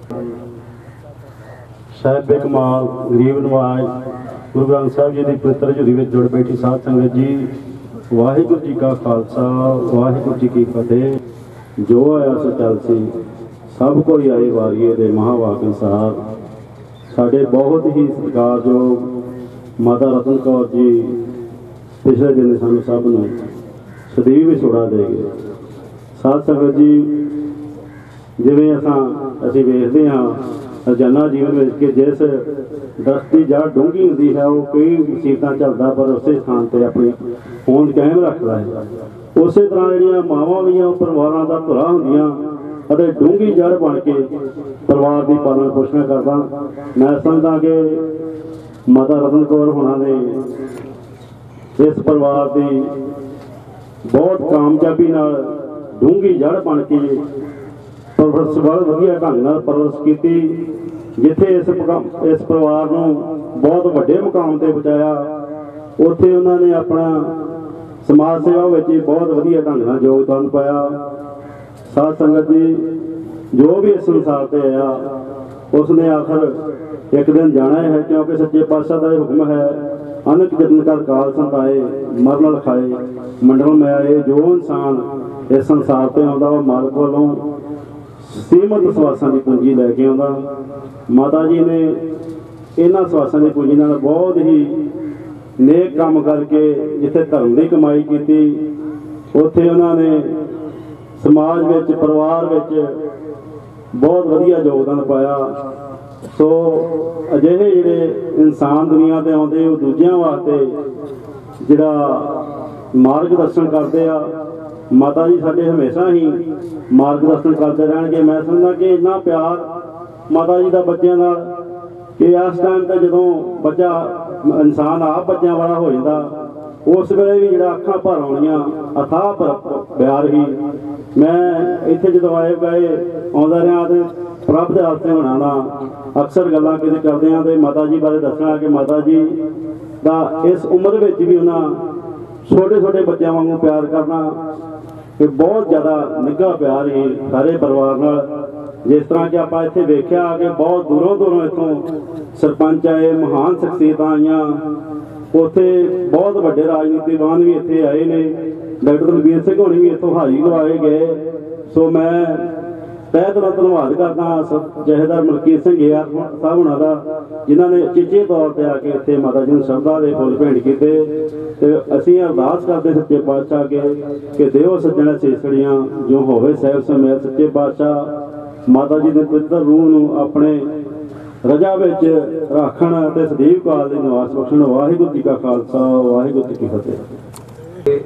ਸਾਹਿਬ ਕਮਾਲ ਗਰੀਬ ਨਵਾਜ਼ ਗੁਰੂ ਗ੍ਰੰਥ ਸਾਹਿਬ ਜੀ ਦੀ ਪਵਿੱਤਰ ਹਜ਼ੂਰੀ ਵਿੱਚ ਜੁੜ ਬੈਠੀ ਸਾਧ ਸੰਗਤ ਜੀ, ਵਾਹਿਗੁਰੂ ਜੀ ਕਾ ਖਾਲਸਾ ਵਾਹਿਗੁਰੂ ਜੀ ਕੀ ਫਤਿਹ। ਜੋ ਆਇਆ ਸੋ ਚੱਲ ਸੀ, ਸਭ ਕੋਈ ਆਏ ਵਾਰੀਏ ਦੇ ਮਹਾਵਾਕ ਅਨੁਸਾਰ ਸਾਡੇ ਬਹੁਤ ਹੀ ਸਤਿਕਾਰਯੋਗ ਮਾਤਾ ਰਤਨ ਕੌਰ ਜੀ ਪਿਛਲੇ ਦਿਨ ਸਾਨੂੰ ਸਭ ਨੂੰ ਸਦੀਵ ਵਿਛੋੜਾ ਦੇ ਗਏ। ਸਾਧ ਸੰਗਤ ਜੀ, ਜਿਵੇਂ ਅਸੀਂ ਵੇਖਦੇ ਹਾਂ ਰੋਜ਼ਾਨਾ ਜੀਵਨ ਵਿੱਚ ਕਿ ਜਿਸ ਦਰਖਤ ਦੀ ਜੜ ਡੂੰਘੀ ਹੁੰਦੀ ਹੈ ਉਹ ਕਈ ਮੁਸੀਬਤਾਂ ਝੱਲਦਾ ਪਰ ਉਸੇ ਸਥਾਨ ਤੇ ਆਪਣੀ ਹੋਂਦ ਕਾਇਮ ਰੱਖਦਾ ਹੈ। ਉਸੇ ਤਰ੍ਹਾਂ ਜਿਹੜੀਆਂ ਮਾਵਾਂ ਵੀ ਪਰਿਵਾਰਾਂ ਦਾ ਧੁਰਾ ਹੁੰਦੀਆਂ ਅਤੇ ਡੂੰਘੀ ਜੜ ਬਣ ਕੇ ਪਰਿਵਾਰ ਦੀ ਪਾਲਣ ਪੋਸ਼ਣ ਕਰਦਾ। ਮੈਂ ਸਮਝਦਾ ਕਿ ਮਾਤਾ ਰਤਨ ਕੌਰ ਹੋਣਾ ਨੇ ਇਸ ਪਰਿਵਾਰ ਦੀ ਬਹੁਤ ਕਾਮਯਾਬੀ ਨਾਲ ਡੂੰਘੀ ਜੜ ਬਣ ਕੇ ਪਰਵਰਿਸ਼ ਬਹੁਤ ਵਧੀਆ ਢੰਗ ਨਾਲ ਪਰਵਰਿਸ਼ ਕੀਤੀ, ਜਿੱਥੇ ਇਸ ਪਰਿਵਾਰ ਨੂੰ ਬਹੁਤ ਵੱਡੇ ਮੁਕਾਮ ਤੇ ਪਹੁੰਚਾਇਆ। ਉੱਥੇ ਉਹਨਾਂ ਨੇ ਆਪਣਾ ਸਮਾਜ ਸੇਵਾ ਵਿੱਚ ਬਹੁਤ ਵਧੀਆ ਢੰਗ ਨਾਲ ਯੋਗਦਾਨ ਪਾਇਆ। ਸਾਧ ਸੰਗਤ ਜੀ, ਜੋ ਵੀ ਇਸ ਸੰਸਾਰ ਤੇ ਆਇਆ ਉਸਨੇ ਆਖਰ ਇੱਕ ਦਿਨ ਜਾਣਾ ਹੈ, ਕਿਉਂਕਿ ਸੱਚੇ ਪਾਤਸ਼ਾਹ ਦਾ ਇਹ ਹੁਕਮ ਹੈ, ਅਨਕ ਜਤਨ ਕਰ ਕਾਲ ਸੰਤਾਏ ਮਰਨ ਲਖਾਏ ਮੰਡਲ ਮੈਂ ਆਏ। ਜੋ ਇਨਸਾਨ ਇਸ ਸੰਸਾਰ ਤੇ ਆਉਂਦਾ ਉਹ ਮਾਲਕ ਵੱਲੋਂ ਸੀਮਤ ਸਵਾਸਾਂ ਦੀ ਪੂੰਜੀ ਲੈ ਕੇ ਆਉਂਦਾ। ਮਾਤਾ ਜੀ ਨੇ ਇਹਨਾਂ ਸਵਾਸਾਂ ਦੀ ਪੂੰਜੀ ਨਾਲ ਬਹੁਤ ਹੀ ਨੇਕ ਕੰਮ ਕਰਕੇ ਜਿੱਥੇ ਧਰਮ ਦੀ ਕਮਾਈ ਕੀਤੀ, ਉੱਥੇ ਉਹਨਾਂ ਨੇ ਸਮਾਜ ਵਿੱਚ ਪਰਿਵਾਰ ਵਿੱਚ ਬਹੁਤ ਵਧੀਆ ਯੋਗਦਾਨ ਪਾਇਆ। ਸੋ ਅਜਿਹੇ ਜਿਹੜੇ ਇਨਸਾਨ ਦੁਨੀਆ ਤੇ ਆਉਂਦੇ ਉਹ ਦੂਜਿਆਂ ਵਾਸਤੇ ਜਿਹੜਾ ਮਾਰਗ ਦਰਸ਼ਨ ਕਰਦੇ ਆ। ਮਾਤਾ ਜੀ ਸਾਡੇ ਹਮੇਸ਼ਾ ਹੀ ਮਾਰਗ ਦਰਸ਼ਨ ਕਰਦੇ ਰਹਿਣਗੇ। ਮੈਂ ਸਮਝਦਾ ਕਿ ਇੰਨਾ ਪਿਆਰ ਮਾਤਾ ਜੀ ਦਾ ਬੱਚਿਆਂ ਨਾਲ ਕਿ ਇਸ ਟਾਈਮ ਤੇ ਜਦੋਂ ਬੱਚਾ ਇਨਸਾਨ ਆਪ ਬੱਚਿਆਂ ਵਾਲਾ ਹੋ ਜਾਂਦਾ, ਉਸ ਵੇਲੇ ਵੀ ਜਿਹੜਾ ਅੱਖਾਂ ਭਰ ਆਉਣੀਆਂ ਅਥਾਹ ਪਿਆਰ ਹੀ। ਮੈਂ ਇੱਥੇ ਜਦੋਂ ਆਏ ਗਏ ਆਉਂਦਾ ਰਿਹਾ ਤੇ ਪ੍ਰਭ ਦੇ ਹੱਥ ਹੋਣਾ ਦਾ ਅਕਸਰ ਗੱਲਾਂ ਕਿਤੇ ਕਰਦੇ ਹਾਂ ਤੇ ਮਾਤਾ ਜੀ ਬਾਰੇ ਦੱਸਣਾ ਕਿ ਮਾਤਾ ਜੀ ਦਾ ਇਸ ਉਮਰ ਵਿੱਚ ਵੀ ਉਹਨਾਂ ਛੋਟੇ ਛੋਟੇ ਬੱਚਿਆਂ ਵਾਂਗੂ ਪਿਆਰ ਕਰਨਾ ਕਿ ਬਹੁਤ ਜ਼ਿਆਦਾ ਨਿੱਘਾ ਪਿਆਰ ਹੀ ਸਾਰੇ ਪਰਿਵਾਰ ਨਾਲ। ਜਿਸ ਤਰ੍ਹਾਂ ਕਿ ਆਪਾਂ ਇੱਥੇ ਵੇਖਿਆ ਕਿ ਬਹੁਤ ਦੂਰੋਂ ਇੱਥੋਂ ਸਰਪੰਚ ਆਏ, ਮਹਾਨ ਸ਼ਖਸੀਅਤਾਂ ਆਈਆਂ, ਉੱਥੇ ਬਹੁਤ ਵੱਡੇ ਰਾਜਨੀਤੀਵਾਨ ਵੀ ਇੱਥੇ ਆਏ ਨੇ। ਡਾਕਟਰ ਬਲਬੀਰ ਸਿੰਘ ਹੋਣੀ ਵੀ ਇੱਥੋਂ ਹਾਜ਼ਰੀ ਲਵਾਏ ਗਏ। ਸੋ ਮੈਂ ਤਹਿ ਦਿਲੋਂ ਧੰਨਵਾਦ ਕਰਦਾ ਜਥੇਦਾਰ ਮਲਕੀਤ ਸਿੰਘ ਸਾਹਿਬ ਹੋਣਾ ਦਾ, ਜਿਨ੍ਹਾਂ ਨੇ ਚੇਚੇ ਤੌਰ ਤੇ ਆ ਕੇ ਇੱਥੇ ਮਾਤਾ ਜੀ ਨੂੰ ਸ਼ਰਧਾ ਦੇ ਫੁੱਲ ਭੇਂਟ ਕੀਤੇ। ਤੇ ਅਸੀਂ ਅਰਦਾਸ ਕਰਦੇ ਸੱਚੇ ਪਾਤਸ਼ਾਹ ਅੱਗੇ ਕਿ ਦਿਓ ਸੱਜਣਾ ਸੇਸੜੀਆਂ ਜੋ ਹੋਵੇ ਸਾਹਿਬ ਸਮੇਤ। ਸੱਚੇ ਪਾਤਸ਼ਾਹ ਮਾਤਾ ਜੀ ਦੇ ਪਵਿੱਤਰ ਰੂਹ ਨੂੰ ਆਪਣੇ ਰਜਾ ਵਿੱਚ ਰੱਖਣ ਅਤੇ ਸਦੀਵ ਕਾਲ ਦੇ ਨਿਵਾਸ ਬਖਸ਼ਣ। ਵਾਹਿਗੁਰੂ ਜੀ ਕਾ ਖਾਲਸਾ ਵਾਹਿਗੁਰੂ ਜੀ ਕੀ ਫਤਿਹ।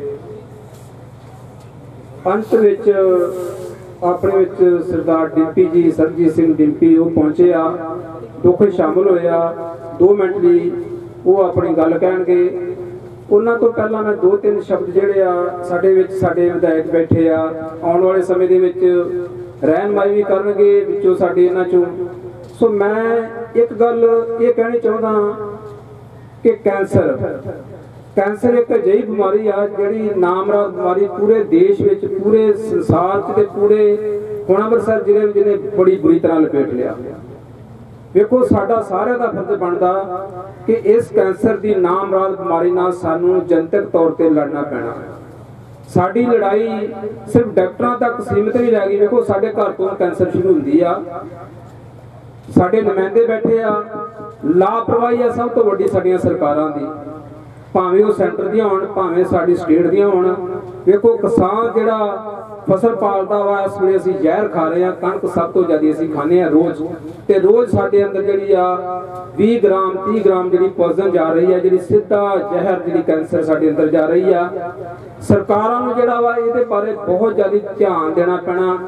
ਅੰਤ ਵਿੱਚ ਆਪਣੇ ਵਿੱਚ ਸਰਦਾਰ ਡਿੰਪੀ ਜੀ, ਸਰਜੀਤ ਸਿੰਘ ਡਿੰਪੀ, ਉਹ ਪਹੁੰਚੇ ਆ, ਦੁੱਖ ਸ਼ਾਮਲ ਹੋਏ ਆ। 2 ਮਿੰਟ ਲਈ ਉਹ ਆਪਣੀ ਗੱਲ ਕਹਿਣਗੇ। ਉਹਨਾਂ ਤੋਂ ਪਹਿਲਾਂ ਮੈਂ 2-3 ਸ਼ਬਦ ਜਿਹੜੇ ਆ ਸਾਡੇ ਵਿਧਾਇਕ ਬੈਠੇ ਆ, ਆਉਣ ਵਾਲੇ ਸਮੇਂ ਦੇ ਵਿੱਚ ਰਹਿਨਮਾਈ ਵੀ ਕਰਨਗੇ ਵਿੱਚੋਂ ਸਾਡੇ ਇਹਨਾਂ ਚੋਂ। ਸੋ ਮੈਂ ਇੱਕ ਗੱਲ ਇਹ ਕਹਿਣੀ ਚਾਹੁੰਦਾ ਕਿ ਕੈਂਸਰ ਇੱਕ ਅਜਿਹੀ ਬਿਮਾਰੀ ਆ ਜਿਹੜੀ ਨਾਮਰਾਦ ਬਿਮਾਰੀ ਪੂਰੇ ਦੇਸ਼ ਵਿੱਚ, ਪੂਰੇ ਸੰਸਾਰ 'ਚ ਤੇ ਪੂਰੇ ਹੁਣ ਅੰਮ੍ਰਿਤਸਰ ਜ਼ਿਲ੍ਹੇ ਵਿੱਚ ਜਿਹਨੇ ਬੜੀ ਬੁਰੀ ਤਰ੍ਹਾਂ ਲਪੇਟ ਲਿਆ। ਵੇਖੋ, ਸਾਡਾ ਸਾਰਿਆਂ ਦਾ ਫਰਜ਼ ਬਣਦਾ ਕਿ ਇਸ ਕੈਂਸਰ ਦੀ ਨਾਮਰਾਦ ਬਿਮਾਰੀ ਨਾਲ ਸਾਨੂੰ ਜਨਤਕ ਤੌਰ ਤੇ ਲੜਨਾ ਪੈਣਾ। ਸਾਡੀ ਲੜਾਈ ਸਿਰਫ ਡਾਕਟਰਾਂ ਤੱਕ ਸੀਮਿਤ ਨਹੀਂ ਰਹਿ ਗਈ। ਵੇਖੋ, ਸਾਡੇ ਘਰ ਤੋਂ ਕੈਂਸਰ ਸ਼ੁਰੂ ਹੁੰਦੀ ਆ, ਸਾਡੇ ਨੁਮਾਇੰਦੇ ਬੈਠੇ ਆ, ਲਾਪਰਵਾਹੀ ਆ ਸਭ ਤੋਂ ਵੱਡੀ ਸਾਡੀਆਂ ਸਰਕਾਰਾਂ ਦੀ, ਭਾਵੇਂ ਉਹ ਸੈਂਟਰ ਦੀਆਂ ਹੋਣ ਭਾਵੇਂ ਸਾਡੀ ਸਟੇਟ ਦੀਆਂ ਹੋਣ। ਵੇਖੋ, ਕਿਸਾਨ ਜਿਹੜਾ ਫਸਲ ਪਾਲਦਾ ਵਾ, ਇਸ ਵੇਲੇ ਅਸੀਂ ਜ਼ਹਿਰ ਖਾ ਰਹੇ ਹਾਂ। ਕਣਕ ਸਭ ਤੋਂ ਜ਼ਿਆਦਾ ਅਸੀਂ ਖਾਂਦੇ ਹਾਂ ਰੋਜ਼, ਤੇ ਰੋਜ਼ ਸਾਡੇ ਅੰਦਰ ਜਿਹੜੀ ਆ 20 ਗ੍ਰਾਮ 30 ਗ੍ਰਾਮ ਜਿਹੜੀ ਪੋਇਜ਼ਨ ਜਾ ਰਹੀ ਹੈ, ਜਿਹੜੀ ਸਿੱਧਾ ਜ਼ਹਿਰ ਜਿਹੜੀ ਕੈਂਸਰ ਸਾਡੇ ਅੰਦਰ ਜਾ ਰਹੀ ਆ। ਸਰਕਾਰਾਂ ਨੂੰ ਜਿਹੜਾ ਵਾ ਇਹਦੇ ਬਾਰੇ ਬਹੁਤ ਜ਼ਿਆਦਾ ਧਿਆਨ ਦੇਣਾ ਪੈਣਾ।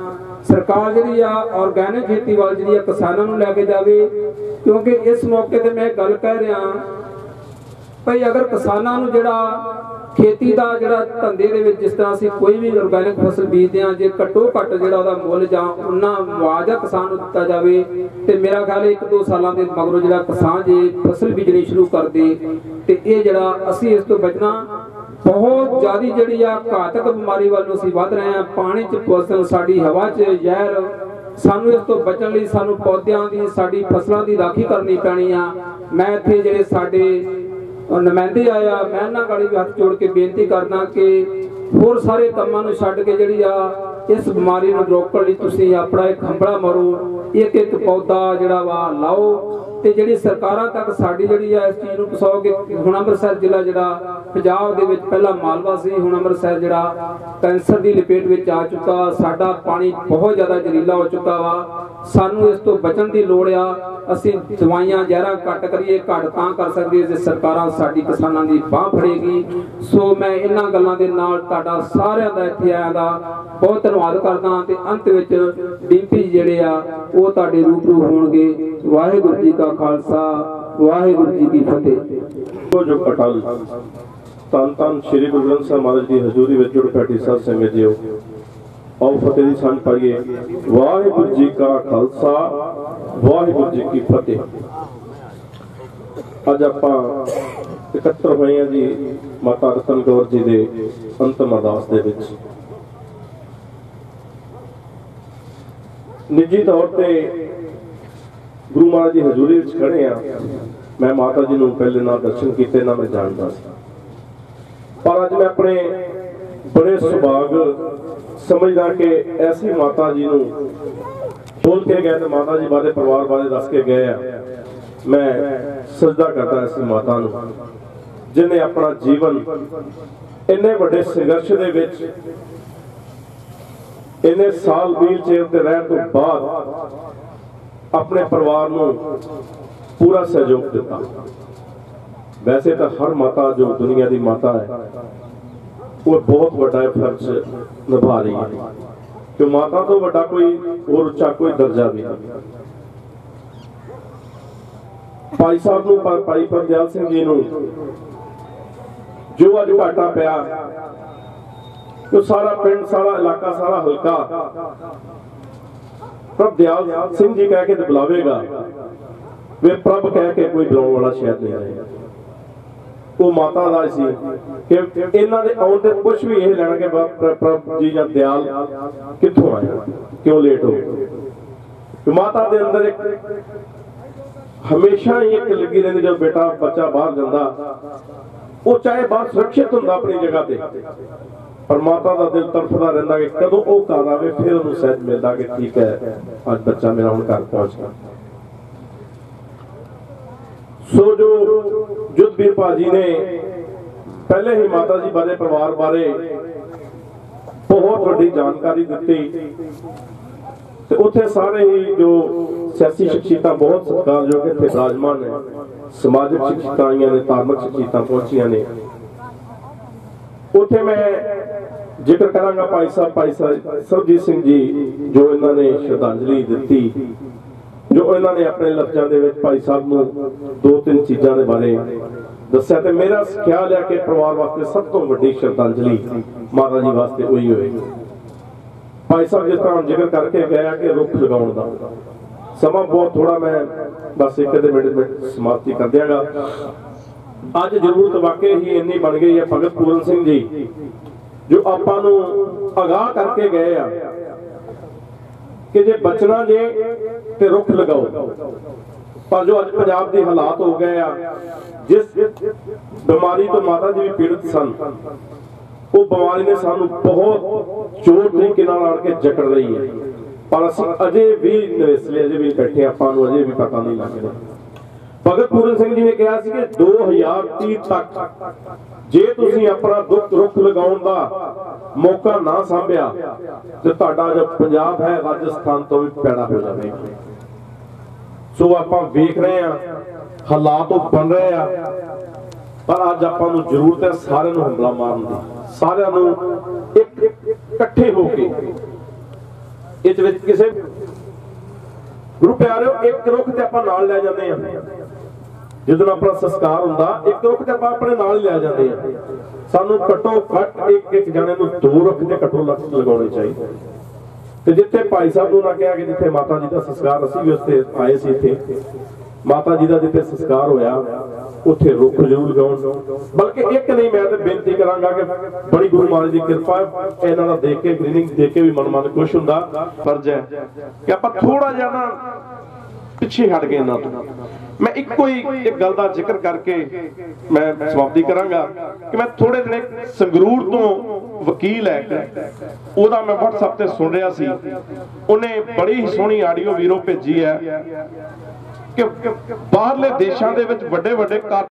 ਸਰਕਾਰ ਜਿਹੜੀ ਆ ਆਰਗੈਨਿਕ ਖੇਤੀ ਵੱਲ ਜਿਹੜੀ ਆ ਕਿਸਾਨਾਂ ਨੂੰ ਲੈ ਕੇ ਜਾਵੇ। ਕਿਉਂਕਿ ਇਸ ਮੌਕੇ ਤੇ ਮੈਂ ਗੱਲ ਕਹਿ ਰਿਹਾ ਭਈ ਅਗਰ ਕਿਸਾਨਾਂ ਨੂੰ ਜਿਹੜਾ ਖੇਤੀ ਦਾ ਜਿਹੜਾ ਧੰਦੇ ਦੇ ਵਿੱਚ ਜਿਸ ਤਰ੍ਹਾਂ ਅਸੀਂ ਕੋਈ ਵੀ ਆਰਗੈਨਿਕ ਫਸਲ ਬੀਜਦੇ ਹਾਂ, ਜੇ ਘੱਟੋ ਘੱਟ ਜਿਹੜਾ ਉਹਦਾ ਮੁੱਲ ਜਾਂ ਉਹਨਾਂ ਮੁਆਵਜ਼ਾ ਕਿਸਾਨ ਨੂੰ ਦਿੱਤਾ ਜਾਵੇ ਤੇ ਮੇਰਾ ਖਿਆਲ 1-2 ਸਾਲਾਂ ਦੇ ਮਗਰੋਂ ਜਿਹੜਾ ਕਿਸਾਨ ਜੇ ਫਸਲ ਬੀਜਣੀ ਸ਼ੁਰੂ ਕਰਦੇ ਤੇ ਇਹ ਜਿਹੜਾ ਅਸੀਂ ਇਸ ਤੋਂ ਬਚਣਾ ਬਹੁਤ ਜ਼ਿਆਦਾ ਜਿਹੜੀ ਆ ਘਾਤਕ ਬਿਮਾਰੀ ਵੱਲ ਨੂੰ ਅਸੀਂ ਵੱਧ ਰਹੇ ਹਾਂ। ਪਾਣੀ 'ਚ ਪੋਲੂਸ਼ਨ, ਸਾਡੀ ਹਵਾ 'ਚ ਜ਼ਹਿਰ, ਸਾਨੂੰ ਇਸ ਤੋਂ ਬਚਣ ਲਈ ਸਾਨੂੰ ਪੌਦਿਆਂ ਦੀ ਸਾਡੀ ਫਸਲਾਂ ਦੀ ਰਾਖੀ ਕਰਨੀ ਪੈਣੀ ਆ। ਮੈਂ ਇੱਥੇ ਜਿਹੜੇ ਸਾਡੇ ਨੁਮਾਇੰਦੇ ਆਇਆ ਮੈਂ ਇਹਨਾਂ ਗਾੜੀ ਵੀ ਹੱਥ ਜੋੜ ਕੇ ਬੇਨਤੀ ਕਰਦਾ ਕਿ ਹੋਰ ਸਾਰੇ ਕੰਮਾਂ ਨੂੰ ਛੱਡ ਕੇ ਜਿਹੜੀ ਆ ਇਸ ਬਿਮਾਰੀ ਨੂੰ ਰੋਕਣ ਲਈ ਤੁਸੀਂ ਆਪਣਾ ਇੱਕ ਹੰਬੜਾ ਮਾਰੋ, ਇੱਕ ਪੌਦਾ ਜਿਹੜਾ ਵਾ ਲਾਓ ਤੇ ਜਿਹੜੀ ਸਰਕਾਰਾਂ ਤੱਕ ਸਾਡੀ ਜਿਹੜੀ ਆ ਇਸ ਚੀਜ਼ ਨੂੰ ਪਹੁੰਚਾਓਗੇ। ਹੁਣ ਅੰਮ੍ਰਿਤਸਰ ਜ਼ਿਲ੍ਹਾ ਜਿਹੜਾ ਪੰਜਾਬ ਦੇ ਵਿੱਚ ਪਹਿਲਾਂ ਮਾਲਵਾ ਸੀ, ਹੁਣ ਅੰਮ੍ਰਿਤਸਰ ਜਿਹੜਾ ਕੈਂਸਰ ਦੀ ਲਪੇਟ ਵਿੱਚ ਆ ਚੁੱਕਾ। ਸਾਡਾ ਪਾਣੀ ਬਹੁਤ ਜ਼ਿਆਦਾ ਜ਼ਹਿਰੀਲਾ ਹੋ ਚੁੱਕਾ ਵਾ। ਸਾਨੂੰ ਇਸ ਤੋਂ ਬਚਣ ਦੀ ਲੋੜ ਆ। ਅਸੀਂ ਦਵਾਈਆਂ ਜ਼ਹਿਰਾਂ ਘੱਟ ਕਰੀਏ, ਘੱਟ ਤਾਂ ਕਰ ਸਕਦੇ ਜੇ ਸਰਕਾਰਾਂ ਸਾਡੀ ਕਿਸਾਨਾਂ ਦੀ ਬਾਹ ਫੜੇਗੀ। ਸੋ ਮੈਂ ਇਹਨਾਂ ਗੱਲਾਂ ਦੇ ਨਾਲ ਤੁਹਾਡਾ ਸਾਰਿਆਂ ਦਾ ਇੱਥੇ ਆਇਆ ਦਾ ਬਹੁਤ ਧੰਨਵਾਦ ਕਰਦਾ ਤੇ ਅੰਤ ਵਿੱਚ ਡੀਪੀ ਜਿਹੜੇ ਆ ਉਹ ਤੁਹਾਡੇ ਰੂਬਰੂ ਹੋਣਗੇ। ਵਾਹਿਗੁਰੂ ਜੀ ਕਾ ਖਾਲਸਾ, ਵਾਹਿਗੁਰੂ ਜੀ ਕੀ ਫਤਿਹ। ਜੋ ਅਟਲ ਧੰਨ ਧੰਨ ਸ਼੍ਰੀ ਗੁਰੂ ਗ੍ਰੰਥ ਸਾਹਿਬ ਮਹਾਰਾਜ ਦੀ ਹਜ਼ੂਰੀ ਵਿੱਚ ਜੁੜ ਬੈਠੀ ਸਾਧ ਸੰਗਤ ਜੀਓ, ਆਓ ਫਤਿਹ ਦੀ ਸਾਂਝ ਪਾਈਏ। ਵਾਹਿਗੁਰੂ ਜੀ ਕਾ ਖਾਲਸਾ, ਵਾਹਿਗੁਰੂ ਜੀ ਕੀ ਫਤਿਹ। ਅੱਜ ਆਪਾਂ ਇਕੱਤਰ ਹੋਏ ਹਾਂ ਜੀ ਮਾਤਾ ਰਤਨ ਕੌਰ ਜੀ ਦੇ ਅੰਤਮ ਅਰਦਾਸ ਦੇ ਵਿੱਚ। ਨਿੱਜੀ ਤੌਰ ਤੇ ਗੁਰੂ ਮਹਾਰਾਜ ਦੀ ਹਜ਼ੂਰੀ ਵਿੱਚ ਖੜੇ ਆ। ਮੈਂ ਮਾਤਾ ਜੀ ਨੂੰ ਪਹਿਲੇ ਨਾ ਦਰਸ਼ਨ ਕੀਤੇ ਨਾ ਮੈਂ ਜਾਣਦਾ ਸੀ, ਪਰ ਅੱਜ ਮੈਂ ਆਪਣੇ ਬੜੇ ਸੁਭਾਗ ਸਮਝਦਾ ਕਿ ਐਸੀ ਮਾਤਾ ਜੀ ਨੂੰ ਬੋਲ ਕੇ ਗਏ ਤੇ ਮਾਤਾ ਜੀ ਬਾਰੇ ਪਰਿਵਾਰ ਬਾਰੇ ਦੱਸ ਕੇ ਗਏ ਆ। ਮੈਂ ਸਜਦਾ ਕਰਦਾ ਐਸੀ ਮਾਤਾ ਨੂੰ ਜਿਹਨੇ ਆਪਣਾ ਜੀਵਨ ਇੰਨੇ ਵੱਡੇ ਸੰਘਰਸ਼ ਦੇ ਵਿੱਚ ਇੰਨੇ ਸਾਲ ਵੀਲ ਚੇਅਰ ਤੇ ਰਹਿਣ ਤੋਂ ਬਾਅਦ ਆਪਣੇ ਪਰਿਵਾਰ ਨੂੰ ਪੂਰਾ ਸਹਿਯੋਗ ਦਿੱਤਾ। ਵੈਸੇ ਤਾਂ ਹਰ ਮਾਤਾ ਜੋ ਦੁਨੀਆ ਦੀ ਮਾਤਾ ਹੈ ਉਹ ਬਹੁਤ ਵੱਡਾ ਫਰਜ਼ ਨਿਭਾ ਰਹੀ ਹੈ, ਕਿ ਮਾਤਾ ਤੋਂ ਵੱਡਾ ਕੋਈ ਹੋਰ ਉੱਚਾ ਕੋਈ ਦਰਜਾ ਨਹੀਂ। ਭਾਈ ਸਾਹਿਬ ਨੂੰ, ਭਾਈ ਪ੍ਰਭਦਿਆਲ ਸਿੰਘ ਜੀ ਨੂੰ ਜੋ ਅੱਜ ਘਾਟਾ ਪਿਆ, ਕਿ ਸਾਰਾ ਪਿੰਡ, ਸਾਰਾ ਇਲਾਕਾ, ਸਾਰਾ ਹਲਕਾ ਪ੍ਰਭਦਿਆਲ ਸਿੰਘ ਜੀ ਕਹਿ ਕੇ ਤੇ ਬੁਲਾਵੇਗਾ, ਵੇ ਪ੍ਰਭ ਕਹਿ ਕੇ ਕੋਈ ਬੁਲਾਉਣ ਵਾਲਾ ਸ਼ਾਇਦ ਨਹੀਂ ਆਏਗਾ। ਉਹ ਮਾਤਾ ਦਾ ਸੀ ਕਿ ਇਹਨਾਂ ਦੇ ਆਉਣ ਤੇ ਕੁਝ ਵੀ ਇਹ ਲੈਣਾ ਕਿ ਪ੍ਰਭ ਜੀ ਜਾਂ ਦਿਆਲ ਕਿੱਥੋਂ ਆਇਆ, ਕਿਉਂ ਲੇਟ ਹੋ ਗਏ। ਮਾਤਾ ਦੇ ਅੰਦਰ ਇੱਕ ਹਮੇਸ਼ਾ ਹੀ ਇੱਕ ਲੱਗੀ ਰਹਿੰਦੀ, ਜਦੋਂ ਬੇਟਾ ਬੱਚਾ ਬਾਹਰ ਜਾਂਦਾ ਉਹ ਚਾਹੇ ਬਾਹਰ ਸੁਰੱਖਿਅਤ ਹੁੰਦਾ ਆਪਣੀ ਜਗ੍ਹਾ ਤੇ, ਪਰ ਮਾਤਾ ਦਾ ਦਿਲ ਤੜਫਦਾ ਰਹਿੰਦਾ ਕਿ ਕਦੋਂ ਉਹ ਘਰ ਆਵੇ। ਫਿਰ ਉਹਨੂੰ ਸਹਿਜ ਮਿਲਦਾ ਕਿ ਠੀਕ ਹੈ ਅੱਜ ਬੱਚਾ ਮੇਰਾ ਹੁਣ ਘਰ ਪਹੁੰਚ ਗਿਆ। ਸੋ ਜੋ ਜੁੱਧਵੀਰ ਭਾਜੀ ਨੇ ਪਹਿਲੇ ਹੀ ਮਾਤਾ ਜੀ ਬਾਰੇ, ਪਰਿਵਾਰ ਬਾਰੇ ਬਹੁਤ ਵੱਡੀ ਜਾਣਕਾਰੀ ਦਿੱਤੀ ਤੇ ਉੱਥੇ ਸਾਰੇ ਹੀ ਜੋ ਸਿਆਸੀ ਸ਼ਖਸੀਅਤਾਂ ਬਹੁਤ ਸਤਿਕਾਰਯੋਗ ਇੱਥੇ ਵਿਰਾਜਮਾਨ ਨੇ, ਸਮਾਜਿਕ ਸ਼ਖਸੀਅਤਾਂ ਆਈਆਂ ਨੇ, ਧਾਰਮਿਕ ਸ਼ਖਸੀਅਤਾਂ ਪਹੁੰਚੀਆਂ ਨੇ। ਉੱਥੇ ਮੈਂ ਜ਼ਿਕਰ ਕਰਾਂਗਾ ਭਾਈ ਸਰਬਜੀਤ ਸਿੰਘ ਜੀ, ਜੋ ਇਹਨਾਂ ਨੇ ਸ਼ਰਧਾਂਜਲੀ ਦਿੱਤੀ, ਜੋ ਇਹਨਾਂ ਨੇ ਆਪਣੇ ਲਫ਼ਜ਼ਾਂ ਦੇ ਵਿੱਚ ਭਾਈ ਸਾਹਿਬ ਨੂੰ 2-3 ਚੀਜ਼ਾਂ ਦੇ ਬਾਰੇ ਦੱਸਿਆ। ਤੇ ਮੇਰਾ ਖਿਆਲ ਹੈ ਕਿ ਪਰਿਵਾਰ ਵਾਸਤੇ ਸਭ ਤੋਂ ਵੱਡੀ ਸ਼ਰਧਾਂਜਲੀ ਮਾਤਾ ਜੀ ਵਾਸਤੇ ਉਹੀ ਹੋਏਗੀ। ਭਾਈ ਸਾਹਿਬ ਜਿਸ ਤਰ੍ਹਾਂ ਜ਼ਿਕਰ ਕਰਕੇ ਗਿਆ ਕਿ ਰੁੱਖ ਲਗਾਉਣ ਦਾ ਸਮਾਂ ਬਹੁਤ ਥੋੜਾ, ਮੈਂ ਬਸ 1-2 ਮਿੰਟ ਸਮਾਪਤੀ ਕਰ ਦਿਆਂਗਾ। ਅੱਜ ਜ਼ਰੂਰਤ ਵਾਕਈ ਹੀ ਇੰਨੀ ਬਣ ਗਈ ਹੈ। ਭਗਤ ਪੂਰਨ ਸਿੰਘ ਜੀ ਜੋ ਆਪਾਂ ਨੂੰ ਅਗਾਹ ਕਰਕੇ ਗਏ ਆ ਕਿ ਜੇ ਬਚਣਾ ਜੇ ਤੇ ਰੁੱਖ ਲਗਾਓ, ਪਰ ਜੋ ਅੱਜ ਪੰਜਾਬ ਦੇ ਹਾਲਾਤ ਹੋ ਗਏ ਆ, ਜਿਸ ਬਿਮਾਰੀ ਤੋਂ ਮਾਤਾ ਜੀ ਵੀ ਪੀੜਤ ਸਨ, ਉਹ ਬਿਮਾਰੀ ਨੇ ਸਾਨੂੰ ਬਹੁਤ ਜ਼ੋਰ ਤਰੀਕੇ ਨਾਲ ਆਣ ਕੇ ਜਕੜ ਰਹੀ ਹੈ। ਪਰ ਅਸੀਂ ਅਜੇ ਵੀ ਨਵੇਸਲੇ, ਅਜੇ ਵੀ ਬੈਠੇ, ਆਪਾਂ ਨੂੰ ਅਜੇ ਵੀ ਪਤਾ ਨਹੀਂ ਲੱਗ ਰਿਹਾ। ਭਗਤ ਪੂਰਨ ਸਿੰਘ ਜੀ ਨੇ ਕਿਹਾ ਸੀ ਕਿ 2030 ਤੱਕ ਜੇ ਤੁਸੀਂ ਆਪਣਾ ਰੁੱਖ ਲਗਾਉਣ ਦਾ ਮੌਕਾ ਨਾ ਸਾਂਭਿਆ ਤੇ ਤੁਹਾਡਾ ਜੋ ਪੰਜਾਬ ਹੈ ਰਾਜਸਥਾਨ ਤੋਂ ਵੀ ਪੈੜਾ ਹੋ ਜਾਵੇਗਾ। ਸੋ ਆਪਾਂ ਵੇਖ ਰਹੇ ਹਾਂ ਹਾਲਾਤ ਉਹ ਬਣ ਰਹੇ ਆ, ਪਰ ਅੱਜ ਆਪਾਂ ਨੂੰ ਜ਼ਰੂਰਤ ਹੈ ਸਾਰਿਆਂ ਨੂੰ ਹੰਬਲਾ ਮਾਰਨ ਦੀ, ਸਾਰਿਆਂ ਨੂੰ ਇੱਕ ਇਕੱਠੇ ਹੋ ਕੇ ਇਸ ਵਿੱਚ ਕਿਸੇ ਗੁਰੂ ਪਿਆਰਿਓ ਇੱਕ ਰੁੱਖ ਤੇ ਆਪਾਂ ਨਾਲ ਲੈ ਜਾਂਦੇ ਆ ਜਦੋਂ ਆਪਣਾ ਸੰਸਕਾਰ ਹੁੰਦਾ ਇੱਕ ਰੁੱਖ ਤੇ ਆਪਾਂ ਆਪਣੇ ਨਾਲ ਹੀ ਲੈ ਜਾਂਦੇ ਆ ਸਾਨੂੰ ਘੱਟੋ ਘੱਟ ਇੱਕ ਜਣੇ ਨੂੰ 2 ਰੁੱਖ ਤੇ ਘੱਟੋ ਘੱਟ ਲਗਾਉਣੇ ਚਾਹੀਦੇ ਤੇ ਜਿੱਥੇ ਭਾਈ ਸਾਹਿਬ ਨੂੰ ਨਾ ਕਿਹਾ ਕਿ ਜਿੱਥੇ ਮਾਤਾ ਜੀ ਦਾ ਸੰਸਕਾਰ ਅਸੀਂ ਵੀ ਉੱਥੇ ਆਏ ਸੀ ਇੱਥੇ ਮਾਤਾ ਜੀ ਦਾ ਜਿੱਥੇ ਸੰਸਕਾਰ ਹੋਇਆ ਉੱਥੇ ਰੁੱਖ ਜ਼ਰੂਰ ਲਗਾਉਣ ਬਲਕਿ ਇੱਕ ਨਹੀਂ ਮੈਂ ਤੇ ਬੇਨਤੀ ਕਰਾਂਗਾ ਕਿ ਬੜੀ ਗੁਰੂ ਮਹਾਰਾਜ ਦੀ ਕਿਰਪਾ ਇਹਨਾਂ ਦਾ ਦੇਖ ਕੇ ਗ੍ਰੀਨਿੰਗ ਦੇਖ ਕੇ ਵੀ ਮਨ ਖੁਸ਼ ਹੁੰਦਾ ਫਰਜ਼ ਹੈ ਕਿ ਆਪਾਂ ਥੋੜਾ ਜਿਹਾ ਨਾ ਪਿੱਛੇ ਹਟ ਗਏ ਇਹਨਾਂ ਤੋਂ ਮੈਂ ਇੱਕੋ ਹੀ ਇੱਕ ਗੱਲ ਦਾ ਜ਼ਿਕਰ ਕਰਕੇ ਮੈਂ ਸਮਾਪਤੀ ਕਰਾਂਗਾ ਕਿ ਮੈਂ ਥੋੜੇ ਦਿਨ ਸੰਗਰੂਰ ਤੋਂ ਵਕੀਲ ਹੈ ਉਹਦਾ ਮੈਂ WhatsApp ਤੇ ਸੁਣ ਰਿਹਾ ਸੀ ਉਹਨੇ ਬੜੀ ਹੀ ਸੋਹਣੀ ਆਡੀਓ ਵੀਰੋ ਭੇਜੀ ਹੈ ਕਿ ਬਾਹਰਲੇ ਦੇਸ਼ਾਂ ਦੇ ਵਿੱਚ ਵੱਡੇ